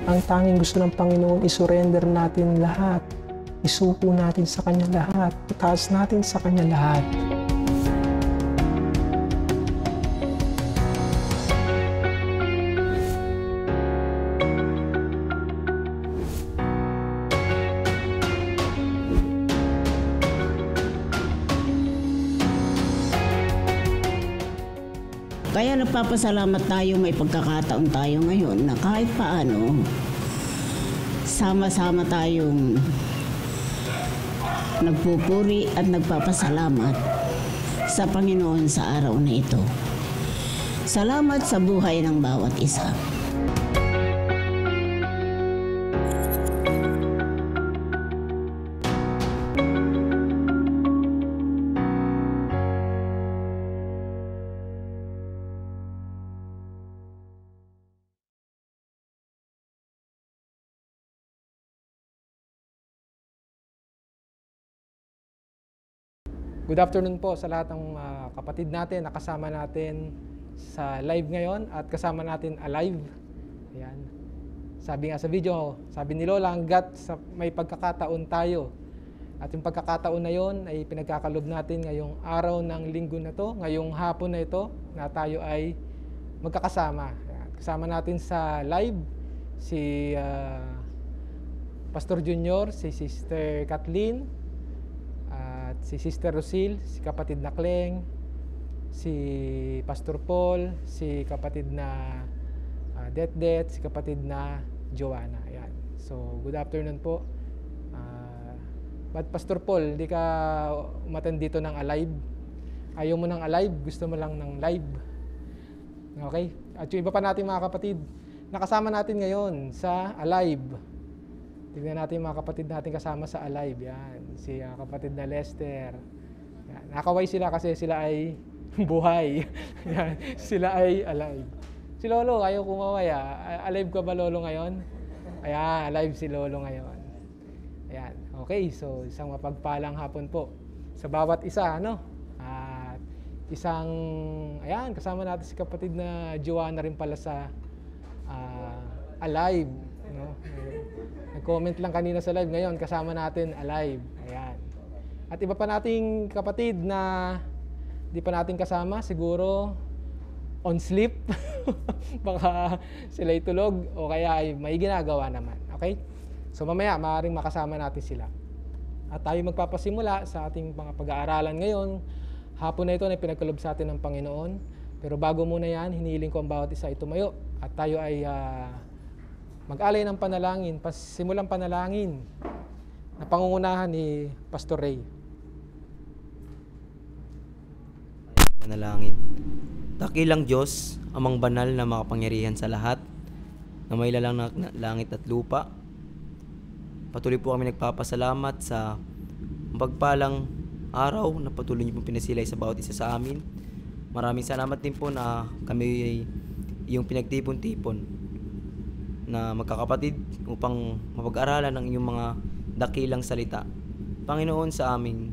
Ang tanging gusto ng Panginoon, isurrender natin lahat. Isuko natin sa Kanya lahat. Itaas natin sa Kanya lahat. Kaya nagpapasalamat tayo, may pagkakataon tayo ngayon na kahit paano, sama-sama tayong nagpupuri at nagpapasalamat sa Panginoon sa araw na ito. Salamat sa buhay ng bawat isa. Good afternoon po sa lahat ng kapatid natin, nakasama natin sa live ngayon at kasama natin alive. Ayan. Sabi nga sa video, sabi ni Lola, hanggat may pagkakataon tayo. At yung pagkakataon na yon ay pinagkakalob natin ngayong araw ng linggo na to, ngayong hapon na ito, na tayo ay magkakasama. Ayan. Kasama natin sa live si Pastor Junior, si Sister Kathleen, si Sister Rosil, si kapatid na Kleng, si Pastor Paul, si kapatid na Det, si kapatid na Joanna. Ayan. So, good afternoon po. But Pastor Paul, hindi ka umattend dito ng alive? Ayaw mo ng alive, gusto mo lang ng live. Okay? At yung iba pa natin mga kapatid, nakasama natin ngayon sa alive. Tignan natin mga kapatid natin kasama sa alive. Yan. Si kapatid na Lester. Yan. Nakaway sila kasi sila ay buhay. Yan. Sila ay alive. Si Lolo, ayaw kumaway. Alive ka ba Lolo ngayon? Ayan, alive si Lolo ngayon. Ayan. Okay, so isang mapagpalang hapon po sa bawat isa, ano? At isang, ayan, kasama natin si kapatid na Joanna rin pala sa alive. No? Nag-comment lang kanina sa live, ngayon kasama natin alive. Ayan. At iba pa nating kapatid na di pa natin kasama, siguro on sleep. Baka sila itulog o kaya ay may ginagawa naman. Okay? So mamaya, maaaring makasama natin sila. At tayo magpapasimula sa ating mga pag-aaralan ngayon. Hapon na ito na pinagkalob sa atin ng Panginoon. Pero bago muna yan, hinihiling ko ang bawat isa ay tumayo. At tayo ay mag-alay ng panalangin, simulang panalangin na pangungunahan ni Pastor Ray. Manalangin. Dakilang Diyos, amang banal na makapangyarihan sa lahat, na may lalang na langit at lupa. Patuloy po kami nagpapasalamat sa pagpalang araw na patuloy niyo po pinasilay sa bawat isa sa amin. Maraming salamat din po na kami ay iyong pinagtipon-tipon na magkakapatid upang mapag-aralan ng inyong mga dakilang salita. Panginoon, sa aming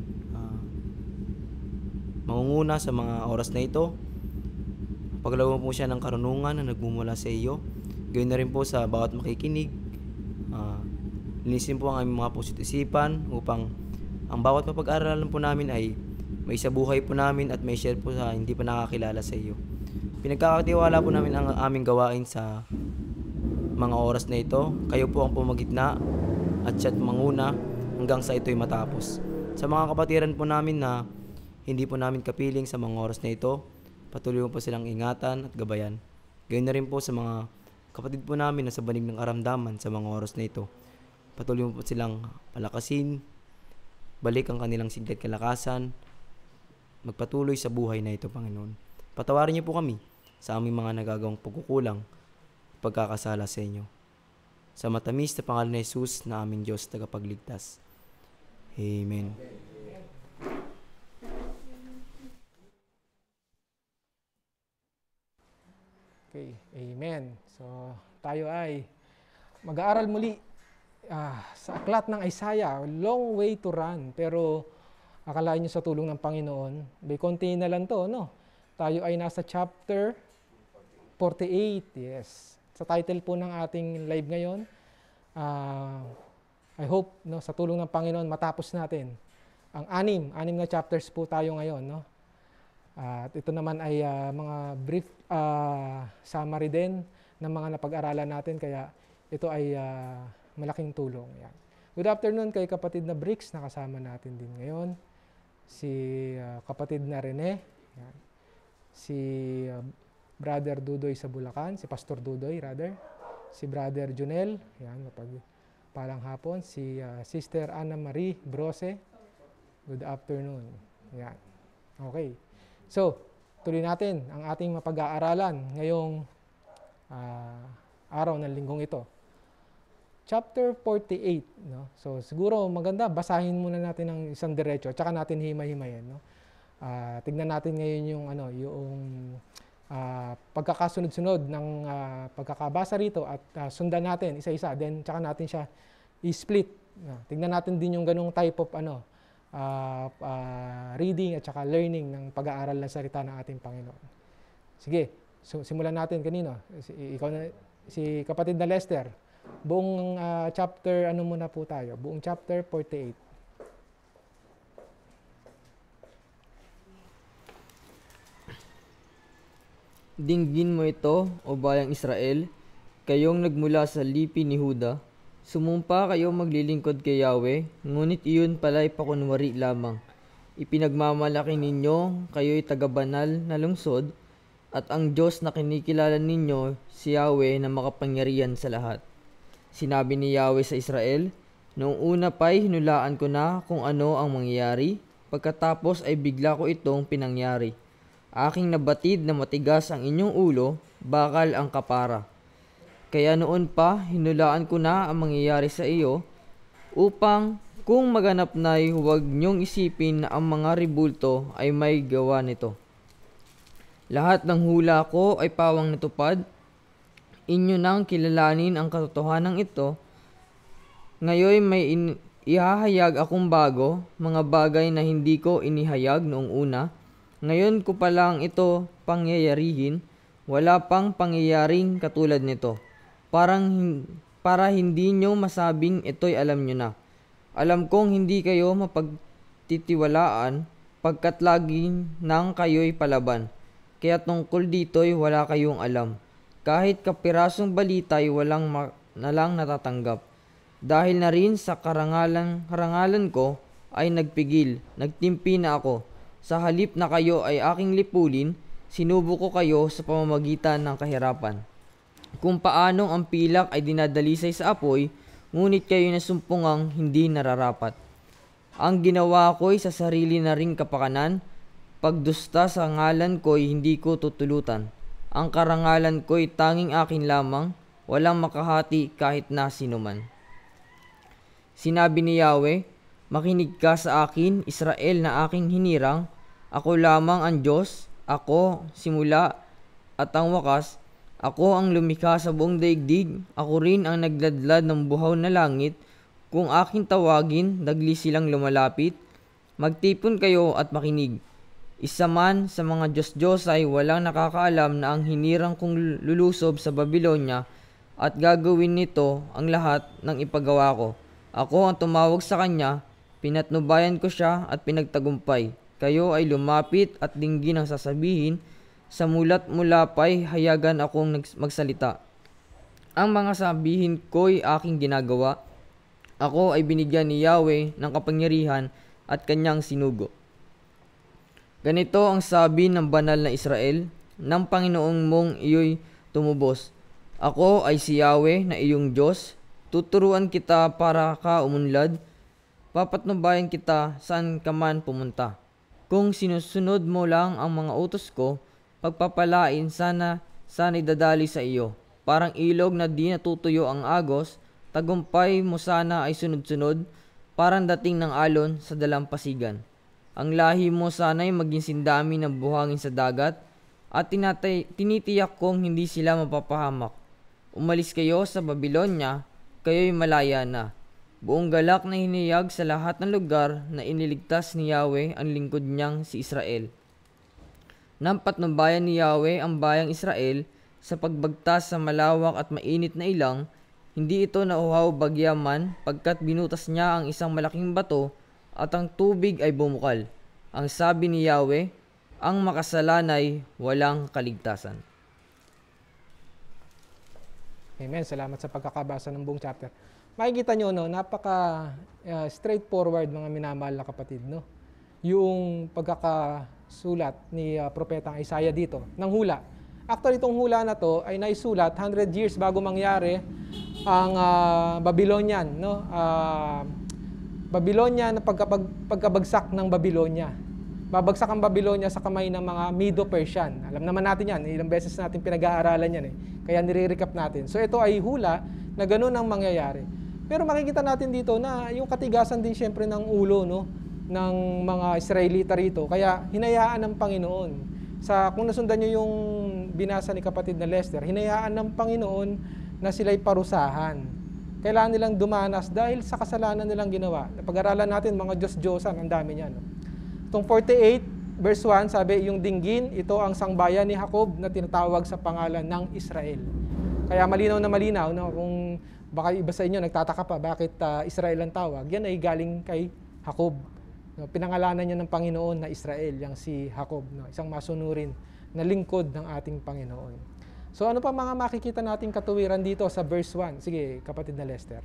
mangunguna sa mga oras na ito, paglawan po siya ng karunungan na nagmumula sa iyo. Gawin na rin po sa bawat makikinig. Linisin po ang aming mga puso't isipan upang ang bawat mapag-aralan po namin ay may sa buhay po namin at may share po sa hindi pa nakakilala sa iyo. Pinagkakatiwala po namin ang aming gawain sa mga oras na ito. Kayo po ang pumagitna at siya't manguna hanggang sa ito'y matapos. Sa mga kapatiran po namin na hindi po namin kapiling sa mga oras na ito, patuloy po silang ingatan at gabayan. Gayun na rin po sa mga kapatid po namin na sa banig ng karamdaman sa mga oras na ito. Patuloy po silang palakasin, balik ang kanilang sigla at kalakasan, magpatuloy sa buhay na ito, Panginoon. Patawarin niyo po kami sa aming mga nagagawang pagkukulang, pagkakasala sa inyo. Sa matamis na pangalan ni Jesus na aming Diyos tagapagligtas. Amen. Okay, amen. So, tayo ay mag-aaral muli sa aklat ng Isaiah. Long way to run. Pero, akalain nyo sa tulong ng Panginoon, may konti na lang to, no? Tayo ay nasa chapter 48, yes. sa title po ng ating live ngayon. I hope no, sa tulong ng Panginoon matapos natin ang anim na chapters po tayo ngayon. No? At ito naman ay mga brief summary din ng mga napag-aralan natin, kaya ito ay malaking tulong. Yan. Good afternoon kay kapatid na Bricks, nakasama natin din ngayon. Si kapatid na Rene, yan. Si Brother Dudoy sa Bulacan, si Pastor Dudoy rather, si Brother Junel, yan, palang hapon, si Sister Anna Marie Brose, good afternoon. Yan. Okay. So, tuloy natin ang ating mapag-aaralan ngayong araw ng linggong ito. Chapter 48, no? So siguro maganda basahin muna natin ng isang diretso, tsaka natin himay-himayin, no? Tignan natin ngayon yung pagkakasunod-sunod ng pagkakabasa rito at sundan natin isa-isa, then tsaka natin siya i-split. Tignan natin din yung ganung type of reading at saka learning ng pag-aaral ng salita ng ating Panginoon. Sige, so simulan natin kanino. Si kapatid na Lester. Buong chapter muna po tayo? Buong chapter 48. Dinggin mo ito, o bayang Israel, kayong nagmula sa lipi ni Huda. Sumumpa kayo maglilingkod kay Yahweh, ngunit iyon pala'y pakunwari lamang. Ipinagmamalaki ninyo, kayo'y tagabanal na lungsod, at ang Diyos na kinikilala ninyo, si Yahweh na makapangyarihan sa lahat. Sinabi ni Yahweh sa Israel, noong una pa'y hinulaan ko na kung ano ang mangyayari, pagkatapos ay bigla ko itong pinangyari. Aking nabatid na matigas ang inyong ulo, bakal ang kapara. Kaya noon pa, hinulaan ko na ang mangyayari sa iyo, upang kung maganap na'y huwag niyong isipin na ang mga ribulto ay may gawa nito. Lahat ng hula ko ay pawang natupad, inyo nang kilalanin ang katotohanan ito. Ngayon may ihahayag akong bago, mga bagay na hindi ko inihayag noong una. Ngayon ko pa lang ito pangyayarihin, wala pang pangyayaring katulad nito. Para hindi nyo masabing ito'y alam nyo na. Alam kong hindi kayo mapagtitiwalaan, pagkat laging nang kayo'y palaban. Kaya tungkol dito'y wala kayong alam. Kahit kapirasong balita'y na lang natatanggap. Dahil na rin sa karangalan ko ay nagpigil, nagtimpi na ako. Sa halip na kayo ay aking lipulin, sinubo ko kayo sa pamamagitan ng kahirapan. Kung paanong ang pilak ay dinadalisay sa apoy, ngunit kayo nasumpungang hindi nararapat. Ang ginawa ko'y sa sarili na ring kapakanan, pagdusta sa ngalan ko'y hindi ko tutulutan. Ang karangalan ko'y tanging akin lamang, walang makahati kahit na sinuman. Sinabi ni Yahweh, makinig ka sa akin, Israel na aking hinirang. Ako lamang ang Diyos, ako simula at ang wakas. Ako ang lumikha sa buong daigdig, ako rin ang nagladlad ng buhaw na langit. Kung aking tawagin, dagli silang lumalapit. Magtipon kayo at makinig. Isa man sa mga Diyos-Diyos ay walang nakakaalam na ang hinirang kong lulusob sa Babylonia at gagawin nito ang lahat ng ipagawa ko. Ako ang tumawag sa kanya, pinatnubayan ko siya at pinagtagumpay. Kayo ay lumapit at dinggin ang sasabihin, sa mulat mula pa'y hayagan akong magsalita. Ang mga sabihin ko'y aking ginagawa. Ako ay binigyan ni Yahweh ng kapangyarihan at kanyang sinugo. Ganito ang sabi ng banal na Israel, ng Panginoong mong iyo'y tumubos. Ako ay si Yahweh na iyong Diyos, tuturuan kita para ka umunlad, papatnubayan kita saan ka man pumunta. Kung sinusunod mo lang ang mga utos ko, pagpapalain sana'y dadali sa iyo. Parang ilog na di natutuyo ang agos, tagumpay mo sana ay sunod-sunod, parang dating ng alon sa dalampasigan. Ang lahi mo sana'y maging sindami ng buhangin sa dagat, at tinitiyak kong hindi sila mapapahamak. Umalis kayo sa Babylonia, kayo'y malaya na. Buong galak na hiniyag sa lahat ng lugar na iniligtas ni Yahweh ang lingkod niyang si Israel. Nang patnubayan ni Yahweh ang bayang Israel Sa pagbagtas sa malawak at mainit na ilang, hindi ito nauhaw bagyaman pagkat binutas niya ang isang malaking bato at ang tubig ay bumukal. Ang sabi ni Yahweh, ang makasalanay walang kaligtasan. Amen. Salamat sa pagkakabasa ng buong chapter. Makikita nyo, no, napaka straightforward mga minamahal na kapatid, no? Yung pagkakasulat ni Propetang Isaiah dito, ng hula. Actually, itong hula na to ay naisulat 100 years bago mangyari ang Babylonian, no? Babylonian, pagkabagsak ng Babylonia. Babagsak ang Babylonia sa kamay ng mga Medo-Persian. Alam naman natin yan, ilang beses natin pinag-aaralan yan eh. Kaya nire-recap natin. So ito ay hula na ganun ang mangyayari. Pero makikita natin dito na yung katigasan din syempre ng ulo, no, ng mga Israelita rito. Kaya hinayaan ng Panginoon. Kung nasundan nyo yung binasa ni kapatid na Lester, hinayaan ng Panginoon na sila'y parusahan. Kailangan nilang dumanas dahil sa kasalanan nilang ginawa. Pag-aralan natin mga Diyos-Diyosan, ang dami niyan. No? Itong 48 verse 1, sabi, yung dinggin, ito ang sangbayan ni Jacob na tinatawag sa pangalan ng Israel. Kaya malinaw na malinaw, no? Kung baka iba sa inyo nagtataka pa bakit Israel ang tawag, yan ay galing kay Jacob. No? Pinangalanan niya ng Panginoon na Israel, yang si Jacob, no? Isang masunurin na lingkod ng ating Panginoon. So ano pa mga makikita nating katuwiran dito sa verse 1? Sige, kapatid na Lester.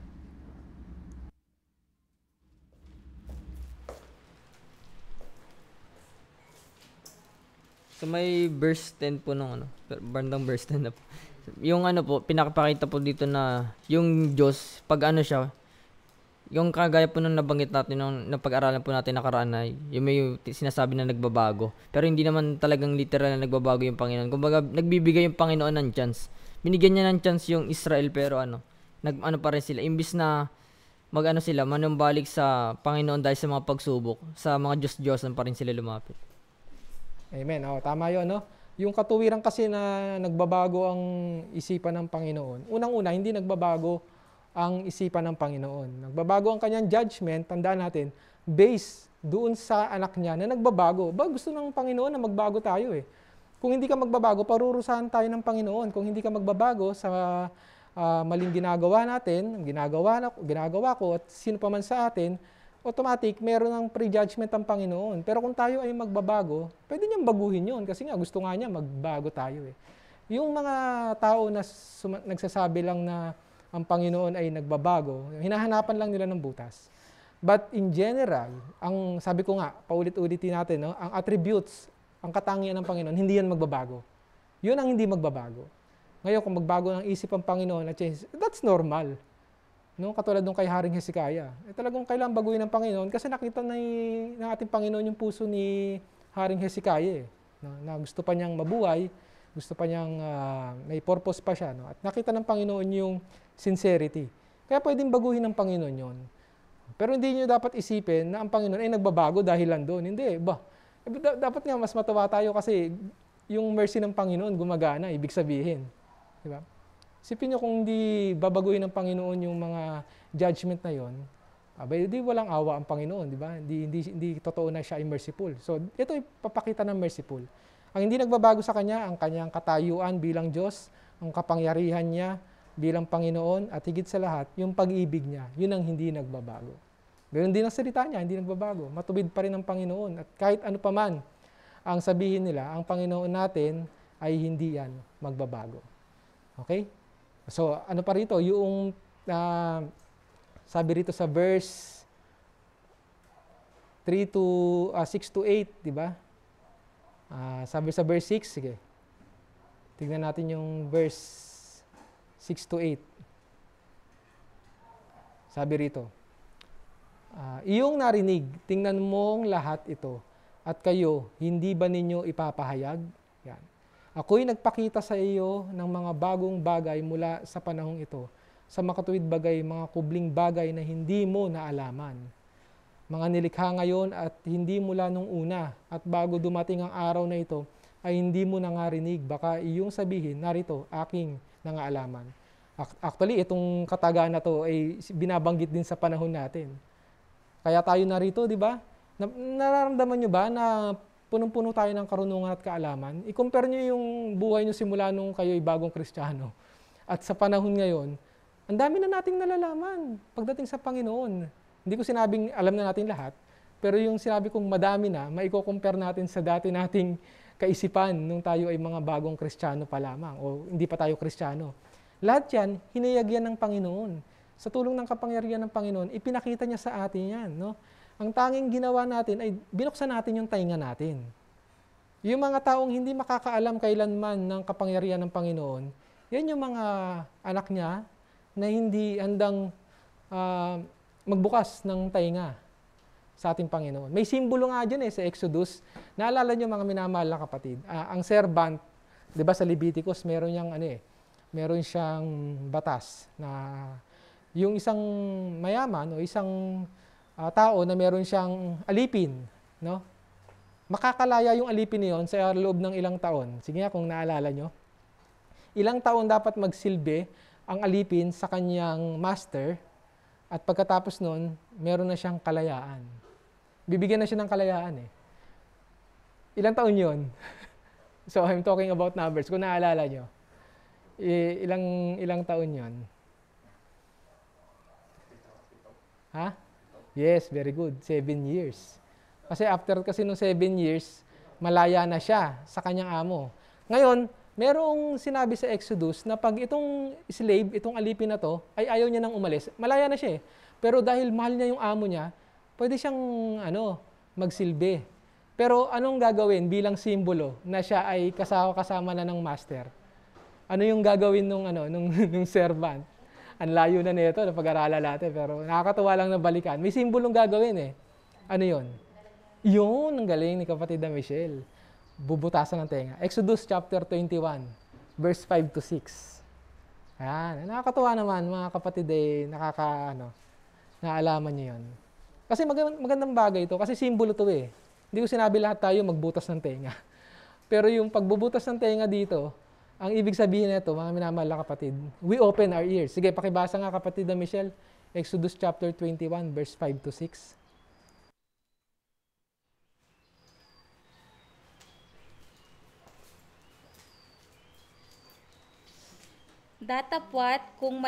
So may verse 10 po nung bandang verse 10 na po. Yung po, pinakapakita po dito na yung Diyos, pag siya, yung kagaya po nung nabanggit natin, nung napag-aralan po natin nakaraan na yung may sinasabi na nagbabago. Pero hindi naman talagang literal na nagbabago yung Panginoon. Kumbaga, nagbibigay yung Panginoon ng chance. Binigyan niya ng chance yung Israel, pero pa rin sila. Imbis na sila, manumbalik sa Panginoon dahil sa mga pagsubok, sa mga Diyos-Diyosan pa rin sila lumapit. Amen. Tama yun, no? Yung katuwiran kasi na nagbabago ang isipan ng Panginoon. Unang-una, hindi nagbabago ang isipan ng Panginoon. Nagbabago ang kanyang judgment, tandaan natin, based doon sa anak niya na nagbabago. Gusto ng Panginoon na magbago tayo eh. Kung hindi ka magbabago, parurusahan tayo ng Panginoon. Kung hindi ka magbabago sa maling ginagawa natin, ginagawa ko at sino pa man sa atin, automatic, meron ng prejudgment ang Panginoon. Pero kung tayo ay magbabago, pwede niyang baguhin yun. Kasi nga, gusto nga niya magbago tayo eh. Yung mga tao na nagsasabi lang na ang Panginoon ay nagbabago, hinahanapan lang nila ng butas. But in general, ang sabi ko nga, paulit-ulitin natin, no, ang attributes, ang katangian ng Panginoon, hindi yan magbabago. Yun ang hindi magbabago. Ngayon, kung magbago ng isip ang Panginoon, that's normal. No, katulad nung kay Haring Hezekiah. Talagang kailangan baguhin ng Panginoon kasi nakita ng ating Panginoon yung puso ni Haring Hezekiah. Na gusto pa niyang mabuhay, gusto pa niyang may purpose pa siya. No? At nakita ng Panginoon yung sincerity. Kaya pwedeng baguhin ng Panginoon yon. Pero hindi niyo dapat isipin na ang Panginoon ay nagbabago dahil lang doon. Hindi. Dapat nga mas matawa tayo kasi yung mercy ng Panginoon gumagana, ibig sabihin. Diba? Isipin nyo kung hindi babaguhin ng Panginoon yung mga judgment na yon, di walang awa ang Panginoon, di ba? Hindi totoo na siya ay merciful. So, ito ay papakita ng merciful. Ang hindi nagbabago sa Kanya, ang Kanyang katayuan bilang Diyos, ang kapangyarihan niya bilang Panginoon, at higit sa lahat, yung pag-ibig niya, yun ang hindi nagbabago. Ganoon din ang salita niya, hindi nagbabago. Matubid pa rin ang Panginoon. At kahit ano pa man ang sabihin nila, ang Panginoon natin ay hindi yan magbabago. Okay? So, ano pa rito? Yung sabi rito sa verse 6 to 8, di ba? Sabi sa verse 6, sige. Tignan natin yung verse 6 to 8. Sabi rito, iyong narinig, tingnan mong lahat ito, at kayo, hindi ba ninyo ipapahayag? Yan. Ako'y nagpakita sa iyo ng mga bagong bagay mula sa panahong ito, sa makatuwid bagay, mga kubling bagay na hindi mo naalaman. Mga nilikha ngayon at hindi mula nung una, at bago dumating ang araw na ito, ay hindi mo nangarinig. Baka iyong sabihin, narito, aking nangaalaman. Actually, itong katagaan na to ay binabanggit din sa panahon natin. Kaya tayo narito, di ba? Nararamdaman nyo ba na punong-puno tayo ng karunungan at kaalaman. I-compare nyo yung buhay nyo simula nung kayo'y bagong Kristiyano. At sa panahon ngayon, ang dami na nating nalalaman pagdating sa Panginoon. Hindi ko sinabing alam na natin lahat, pero yung sinabi kong madami na, maiko-compare natin sa dati nating kaisipan nung tayo ay mga bagong Kristiyano pa lamang o hindi pa tayo Kristiyano. Lahat yan, hinayag yan ng Panginoon. Sa tulong ng kapangyarihan ng Panginoon, ipinakita niya sa atin yan. No? Ang tanging ginawa natin ay binuksan natin yung tainga natin. Yung mga taong hindi makakaalam kailanman ng kapangyarihan ng Panginoon, yan yung mga anak niya na hindi handang magbukas ng tainga sa ating Panginoon. May simbolo nga dyan sa Exodus. Naalala niyo mga minamahal na kapatid. Ang servant, di ba sa Leviticus, meron siyang batas na yung isang mayaman o isang tao na meron siyang alipin, no? Makakalaya yung alipin niyon sa loob ng ilang taon. Sige nga kung naalala nyo. Ilang taon dapat magsilbi ang alipin sa kanyang master at pagkatapos nun, meron na siyang kalayaan. Bibigyan na siya ng kalayaan Ilang taon yun? So I'm talking about numbers. Kung naalala nyo, ilang taon yun? Ha? Yes, very good. 7 years. Kasi after nung 7 years, malaya na siya sa kanyang amo. Ngayon, merong sinabi sa Exodus na pag itong slave, itong alipin na to, ay ayaw niya nang umalis, malaya na siya Pero dahil mahal niya yung amo niya, pwede siyang magsilbi. Pero anong gagawin bilang simbolo na siya ay kasama na ng master? Ano yung gagawin nung servant? Ang layo na nito na pag-aralan natin, pero nakakatuwa lang na balikan. May simbolong gagawin Ano yun? Yun, ang galing ni kapatid na Michelle. Bubutasan ng tenga. Exodus chapter 21, verse 5 to 6. Ayan, nakakatuwa naman mga kapatid naalaman niyo yun. Kasi magandang bagay ito, kasi simbolo to Hindi ko sinabi lahat tayo magbutas ng tenga. Pero yung pagbubutas ng tenga dito, ang ibig sabihin nito, mga minamahal na kapatid, we open our ears. Sige, pakibasa nga kapatid na Michelle, Exodus chapter 21, verse 5 to 6. Datapwat kung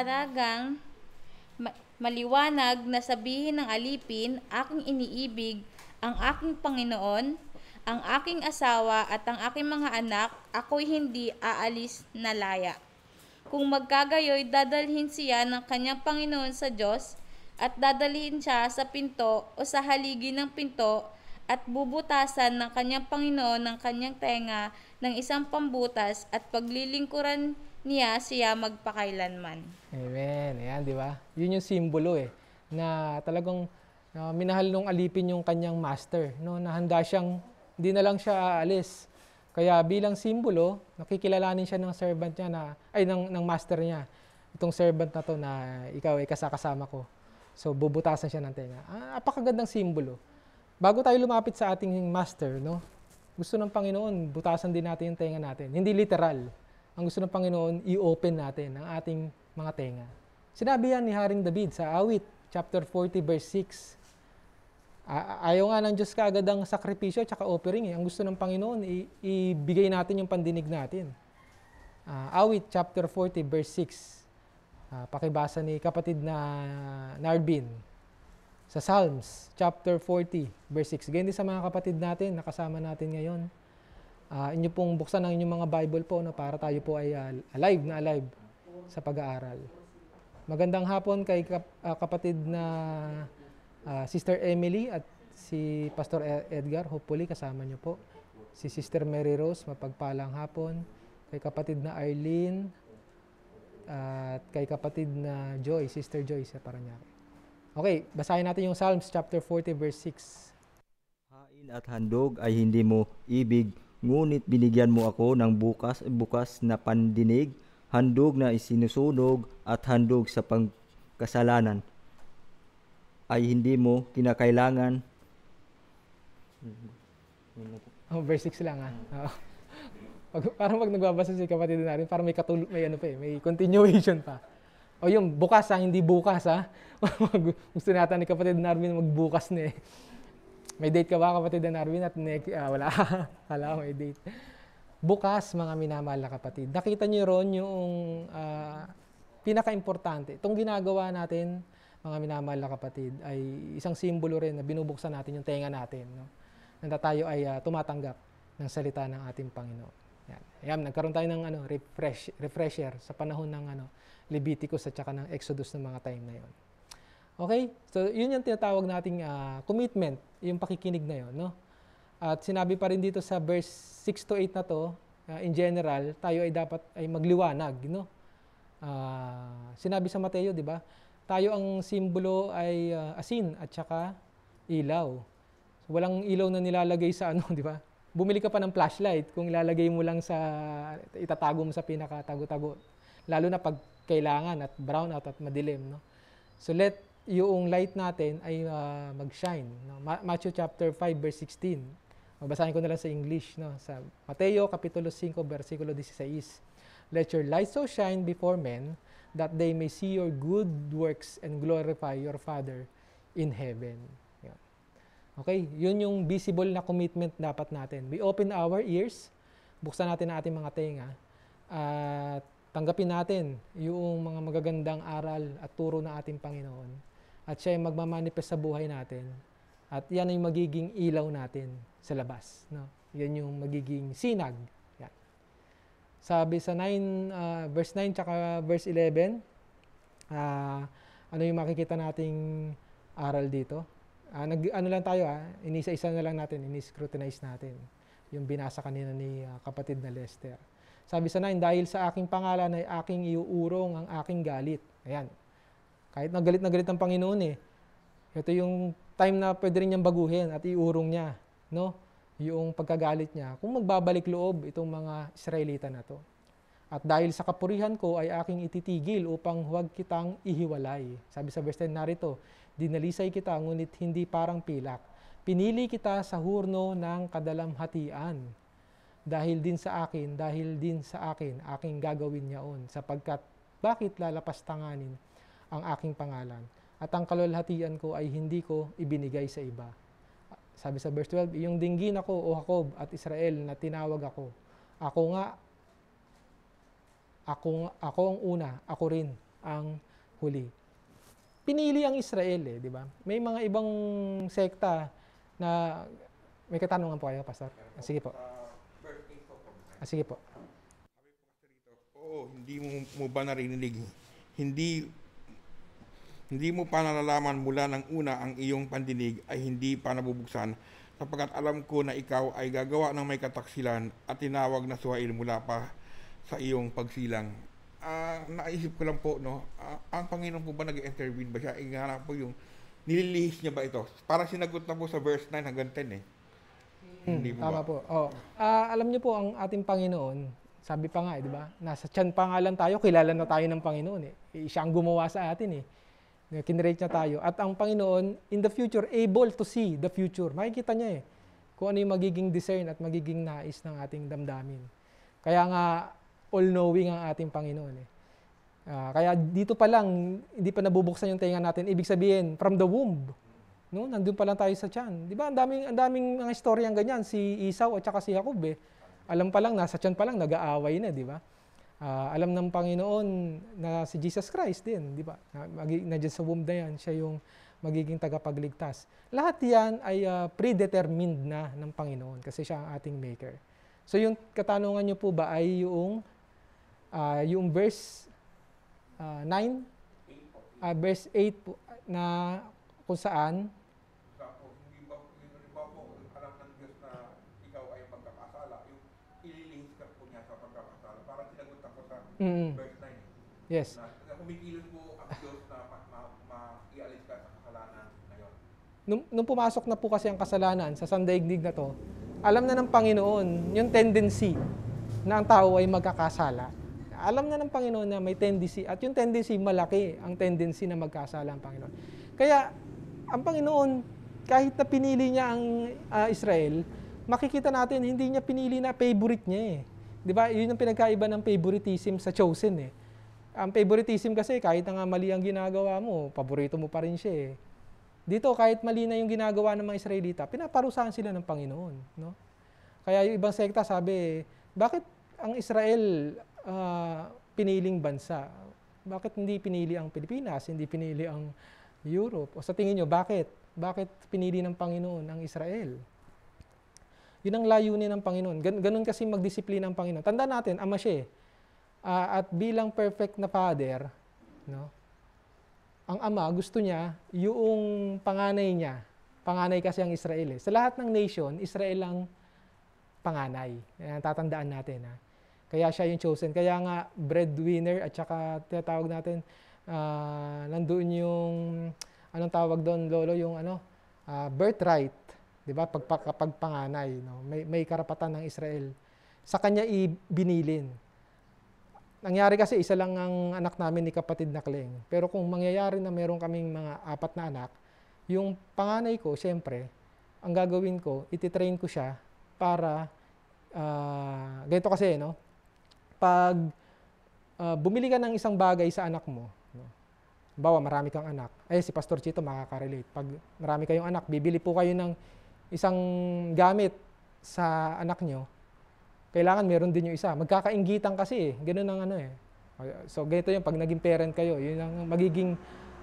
maliwanag na sabihin ng alipin, aking iniibig ang aking Panginoon, ang aking asawa at ang aking mga anak, ako'y hindi aalis na laya. Kung magkagayoy, dadalhin siya ng kanyang Panginoon sa Diyos at dadalhin siya sa pinto o sa haligi ng pinto at bubutasan ng kanyang Panginoon ng kanyang tenga ng isang pambutas at paglilingkuran niya siya magpakailanman. Amen. Ayan, di ba? Yun yung simbolo na talagang minahal nung alipin yung kanyang master, na handa siyang, hindi na lang siya aalis. Kaya bilang simbolo, nakikilalanin siya ng servant niya ng master niya. Itong servant na to na ikaw ay kasama ko. So bubutasan siya ng tenga. Apakagandang simbolo. Bago tayo lumapit sa ating master, gusto ng Panginoon, butasan din natin yung tenga natin. Hindi literal. Ang gusto ng Panginoon, i-open natin ang ating mga tenga. Sinabi yan ni Haring David sa Awit, chapter 40, verse 6. Ayaw nga ng Diyos kaagad ang sakripisyo at offering. Ang gusto ng Panginoon, ibigay natin yung pandinig natin. Awit, chapter 40, verse 6. Pakibasa ni kapatid na Narbin. Sa Psalms, chapter 40, verse 6. Ganyan din sa mga kapatid natin, nakasama natin ngayon. Inyo pong buksan ang inyong mga Bible po para tayo po ay alive sa pag-aaral. Magandang hapon kay kapatid na Sister Emily at si Pastor Edgar. Hopefully kasama nyo po. Si Sister Mary Rose, mapagpalang hapon. Kay kapatid na Arlene at kay kapatid na Joy, Sister Joy sa Paranaque. Okay, basahin natin yung Psalms chapter 40 verse 6. Hain at handog ay hindi mo ibig, ngunit binigyan mo ako ng bukas na pandinig, handog na isinusunog at handog sa pagkasalanan ay hindi mo kinakailangan. Verse 6 lang parang pag nagbabasa si kapatid natin, parang may may continuation pa. O yung bukas hindi bukas Gusto natin ni kapatid Narvin magbukas May date ka ba, kapatid na Narvin? At wala. Wala, may date. Bukas, mga minamahal na kapatid. Nakita niyo ron yung pinaka-importante. Itong ginagawa natin, mga minamahal na kapatid, ay isang simbolo rin na binubuksan natin yung tenga natin. No? Na tayo ay tumatanggap ng salita ng ating Panginoon. Yan. Ayan, nagkaroon tayo ng refresher sa panahon ng Leviticus at saka ng Exodus ng mga time na yon. Okay? So, yun yung tinatawag nating commitment, yung pakikinig na yon. No? At sinabi pa rin dito sa verse 6 to 8 na to, in general, tayo ay dapat ay magliwanag. No? Sinabi sa Mateo, di ba? Tayo ang simbolo ay asin at saka ilaw. So, walang ilaw na nilalagay sa di ba? Bumili ka pa ng flashlight kung ilalagay mo lang sa, itatago mo sa pinakatago-tago. Lalo na pag kailangan at brown out at madilim. No? So let yung light natin ay mag-shine. No? Matthew chapter 5 verse 16. Babasahin ko na lang sa English. No? Sa Mateo kapitulo 5 versikulo 16. Let your light so shine before men that they may see your good works and glorify your Father in heaven. Okay, yun yung visible na commitment dapat natin. We open our ears, buksan natin ang ating mga tenga, at tanggapin natin yung mga magagandang aral at turo ng ating Panginoon. At siya yung magmamanifest sa buhay natin. At yan ay magiging ilaw natin sa labas. No? Yan yung magiging sinag. Yan. Sabi sa verse 9 tsaka verse 11, ano yung makikita nating aral dito? Ano lang tayo inisa-isa na lang natin, ini-scrutinize natin yung binasa kanina ni kapatid na Lester. Sabi sa 9, dahil sa aking pangalan ay aking iuurong ang aking galit. Ayan. Kahit na galit ang Panginoon ito yung time na pwede rin niyang baguhin at iurong niya, no? Yung pagkagalit niya. Kung magbabalik loob itong mga Israelita na to. At dahil sa kapurihan ko ay aking ititigil upang huwag kitang ihiwalay. Sabi sa verse 10 narito, dinalisay kita ngunit hindi parang pilak. Pinili kita sa hurno ng kadalamhatian. Dahil din sa akin, aking gagawin yaon. Sapagkat bakit lalapastanganin ang aking pangalan? At ang kalwalhatian ko ay hindi ko ibinigay sa iba. Sabi sa verse 12, iyong dinggin ako, O Jacob at Israel, na tinawag ako. Ako ang una, ako rin ang huli. Pinili ang Israel di ba? May mga ibang sekta na may katanungan po kayo, Pastor. Sige po. Sige po. Oo, hindi mo ba narinig? Hindi mo pa nalalaman mula ng una ang iyong pandinig ay hindi pa nabubuksan, sapagkat alam ko na ikaw ay gagawa ng may kataksilan at tinawag na suhail mula pa sa iyong pagsilang. Naisip ko lang po, ang Panginoon po ba nag-intervene ba siya? Ihanap po yung nililihis niya ba ito? Parang sinagot na po sa verse 9 hanggang 10 Hindi po tama ba? po. Alam niyo po ang ating Panginoon, sabi pa nga, di ba? Nasa tiyan pa nga lang tayo, kilala na tayo ng Panginoon Siya ang gumawa sa atin Kinrate niya tayo. At ang Panginoon, in the future, able to see the future. Makikita niya kung ano yung magiging discern at magiging nais ng ating damdamin. Kaya nga, all-knowing ang ating Panginoon. Kaya dito pa lang, hindi pa nabubuksan yung tenga natin. Ibig sabihin, from the womb. No? Nandun pa lang tayo sa tiyan. Di ba? Ang daming mga istoryang ganyan. Si Esau at saka si Jacob. Alam pa lang, nasa tiyan pa lang, nag-aaway na. Di ba? Alam ng Panginoon na si Jesus Christ din. Di ba? Nandiyan sa womb na yan, siya yung magiging tagapagligtas. Lahat yan ay predetermined na ng Panginoon kasi siya ang ating maker. So yung katanungan nyo po ba ay yung verse 9, verse 8 po, na kung saan Hindi ba po alam ng Diyos na ikaw ay magkakasala, yung ililihis ka po niya sa pagkakasala. Parang sinagot ako sa verse 9. yes. Na kumikilos po ang Diyos na maialis ka sa kasalanan ngayon. Nung pumasok na po kasi ang kasalanan sa sandaigdig na to, alam na ng Panginoon yung tendency na ang tao ay magkakasala. Alam na ng Panginoon na may tendency, at yung tendency malaki ang tendency na magkasala ang Panginoon. Kaya ang Panginoon, kahit na pinili niya ang Israel, makikita natin hindi niya pinili na favorite niya 'Di ba? Yun ang pinagkaiba ng favoritism sa chosen Ang favoritism kasi kahit na nga mali ang ginagawa mo, paborito mo pa rin siya Dito, kahit mali na yung ginagawa ng mga Israelita, pinaparusahan sila ng Panginoon. No? Kaya yung ibang sekta sabi, bakit ang Israel piniling bansa? Bakit hindi pinili ang Pilipinas? Hindi pinili ang Europe? O sa tingin nyo, bakit? Bakit pinili ng Panginoon ang Israel? Yun ang layunin ng Panginoon. Ganun kasi magdisiplina ng Panginoon. Tandaan natin, ama siya. At bilang perfect na father, no, ang ama gusto niya yung panganay niya. Panganay kasi ang Israel. Sa lahat ng nation, Israel ang panganay. Yan, tatandaan natin. Ha? Kaya siya yung chosen. Kaya nga, breadwinner at saka tinatawag natin, nandoon yung, anong tawag doon, Lolo, yung birthright. Diba? Kapag panganay. No? May karapatan ng Israel. Sa kanya ibinilin. Nangyari kasi isa lang ang anak namin ni kapatid na Kleng. Pero kung mangyayari na meron kaming mga 4 na anak, yung panganay ko, siyempre, ang gagawin ko, ititrain ko siya para, ganito kasi, no? Pag bumili ka ng isang bagay sa anak mo, no? Bawa, marami kang anak. Si Pastor Chito makaka-relate. Pag marami kayong anak, bibili po kayo ng isang gamit sa anak nyo, kailangan meron din yung isa. Magkakainggitan kasi Ganun ang So, ganito yung pag naging parent kayo. Yun ang magiging,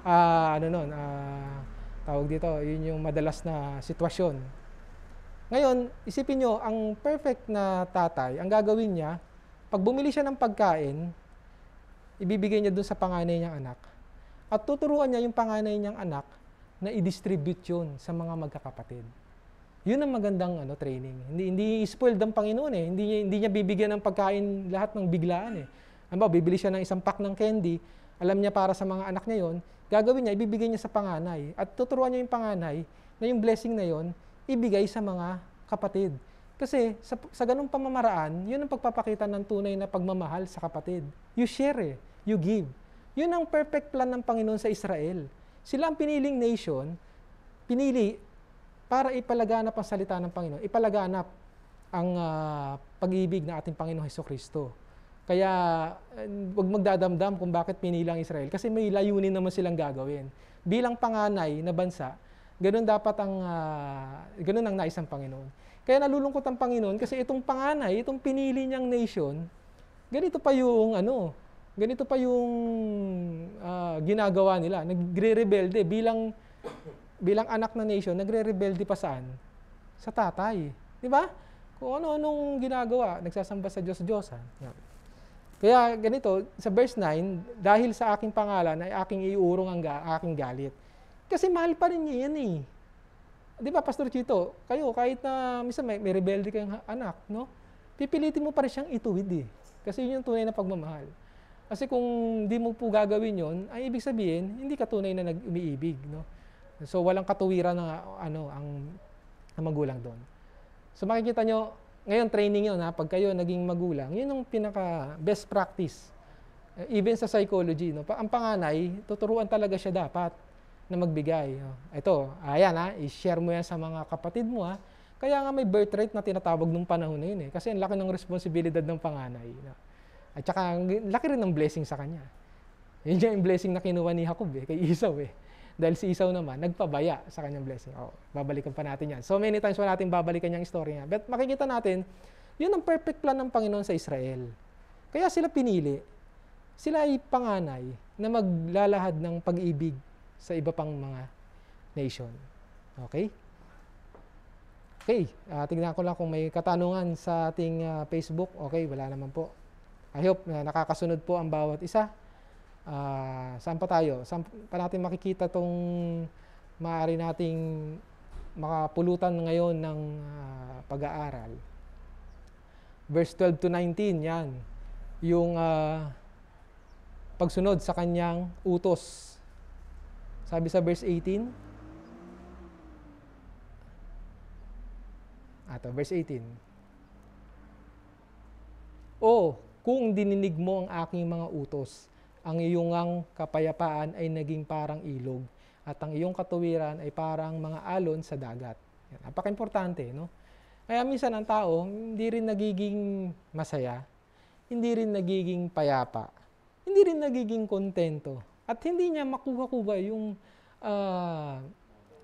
tawag dito, yun yung madalas na sitwasyon. Ngayon, isipin nyo, ang perfect na tatay, ang gagawin niya, pag bumili siya ng pagkain, ibibigay niya dun sa panganay niyang anak. At tuturuan niya yung panganay niyang anak na i-distribute yun sa mga magkakapatid. Yun ang magandang training. Hindi spoiled ang Panginoon Hindi niya bibigyan ng pagkain lahat ng biglaan bibili siya ng isang pack ng candy, alam niya para sa mga anak niya yon, gagawin niya, ibibigay niya sa panganay. At tuturuan niya yung panganay na yung blessing na yon, ibigay sa mga kapatid. Kasi sa ganung pamamaraan, yun ang pagpapakita ng tunay na pagmamahal sa kapatid. You share you give. Yun ang perfect plan ng Panginoon sa Israel. Sila ang piniling nation, pinili para ipalaganap ang salita ng Panginoon, ipalaganap ang pag-ibig ng ating Panginoong Hesukristo. Kaya huwag magdadamdam kung bakit pinili ang Israel, kasi may layunin naman silang gagawin. Bilang panganay na bansa, ganun ang nais ng Panginoon. Kaya nalulungkot ang Panginoon kasi itong panganay, itong pinili niyang nation, ganito pa yung ginagawa nila. Nagre-rebelde bilang anak na nation, nagre-rebelde pa saan? Sa tatay. Di ba? Kung ano-anong ginagawa, nagsasamba sa Diyos-Diyosan. Kaya ganito, sa verse 9, dahil sa aking pangalan ay aking iurong ang aking galit. Kasi mahal pa rin niya yan Di ba, Pastor Chito, kayo, kahit na minsan may rebelde kayong anak, no? Pipilitin mo pa rin siyang ituwid Kasi yun yung tunay na pagmamahal. Kasi kung di mo po gagawin yun, ay ibig sabihin, hindi ka tunay na umiibig, no? So, walang katuwiran na ang magulang doon. So, makikita nyo, ngayon training yun pag kayo naging magulang, yun yung pinaka best practice. Even sa psychology, no? Ang panganay, tuturuan talaga siya dapat na magbigay. Ito, ayan i-share mo yan sa mga kapatid mo Kaya nga may birthright na tinatawag nung panahon na yun Kasi ang laki ng responsibilidad ng panganay. At saka, laki rin ng blessing sa kanya. Yun yung blessing na kinuha ni Jacob kay Esau Dahil si Esau naman, nagpabaya sa kanyang blessing. Babalikan pa natin yan. So many times pa natin babalikan yung story niya. But makikita natin, yun ang perfect plan ng Panginoon sa Israel. Kaya sila pinili. Sila ay panganay na maglalahad ng pag-ibig sa iba pang mga nation. Okay? Okay, tignan ko lang kung may katanungan sa ating Facebook. Okay, wala naman po. I hope na nakakasunod po ang bawat isa. Saan pa tayo? Saan pa natin makikita itong maaari nating makapulutan ngayon ng pag-aaral? Verse 12 to 19, yan. Yung pagsunod sa kanyang utos. Sabi sa verse 18. Verse 18. Kung dininig mo ang aking mga utos, ang iyong kapayapaan ay naging parang ilog, at ang iyong katuwiran ay parang mga alon sa dagat. Yan, napaka-importante, no? Kaya minsan ang tao, hindi rin nagiging masaya, hindi rin nagiging payapa, hindi rin nagiging kontento, at hindi niya makuha-kuha yung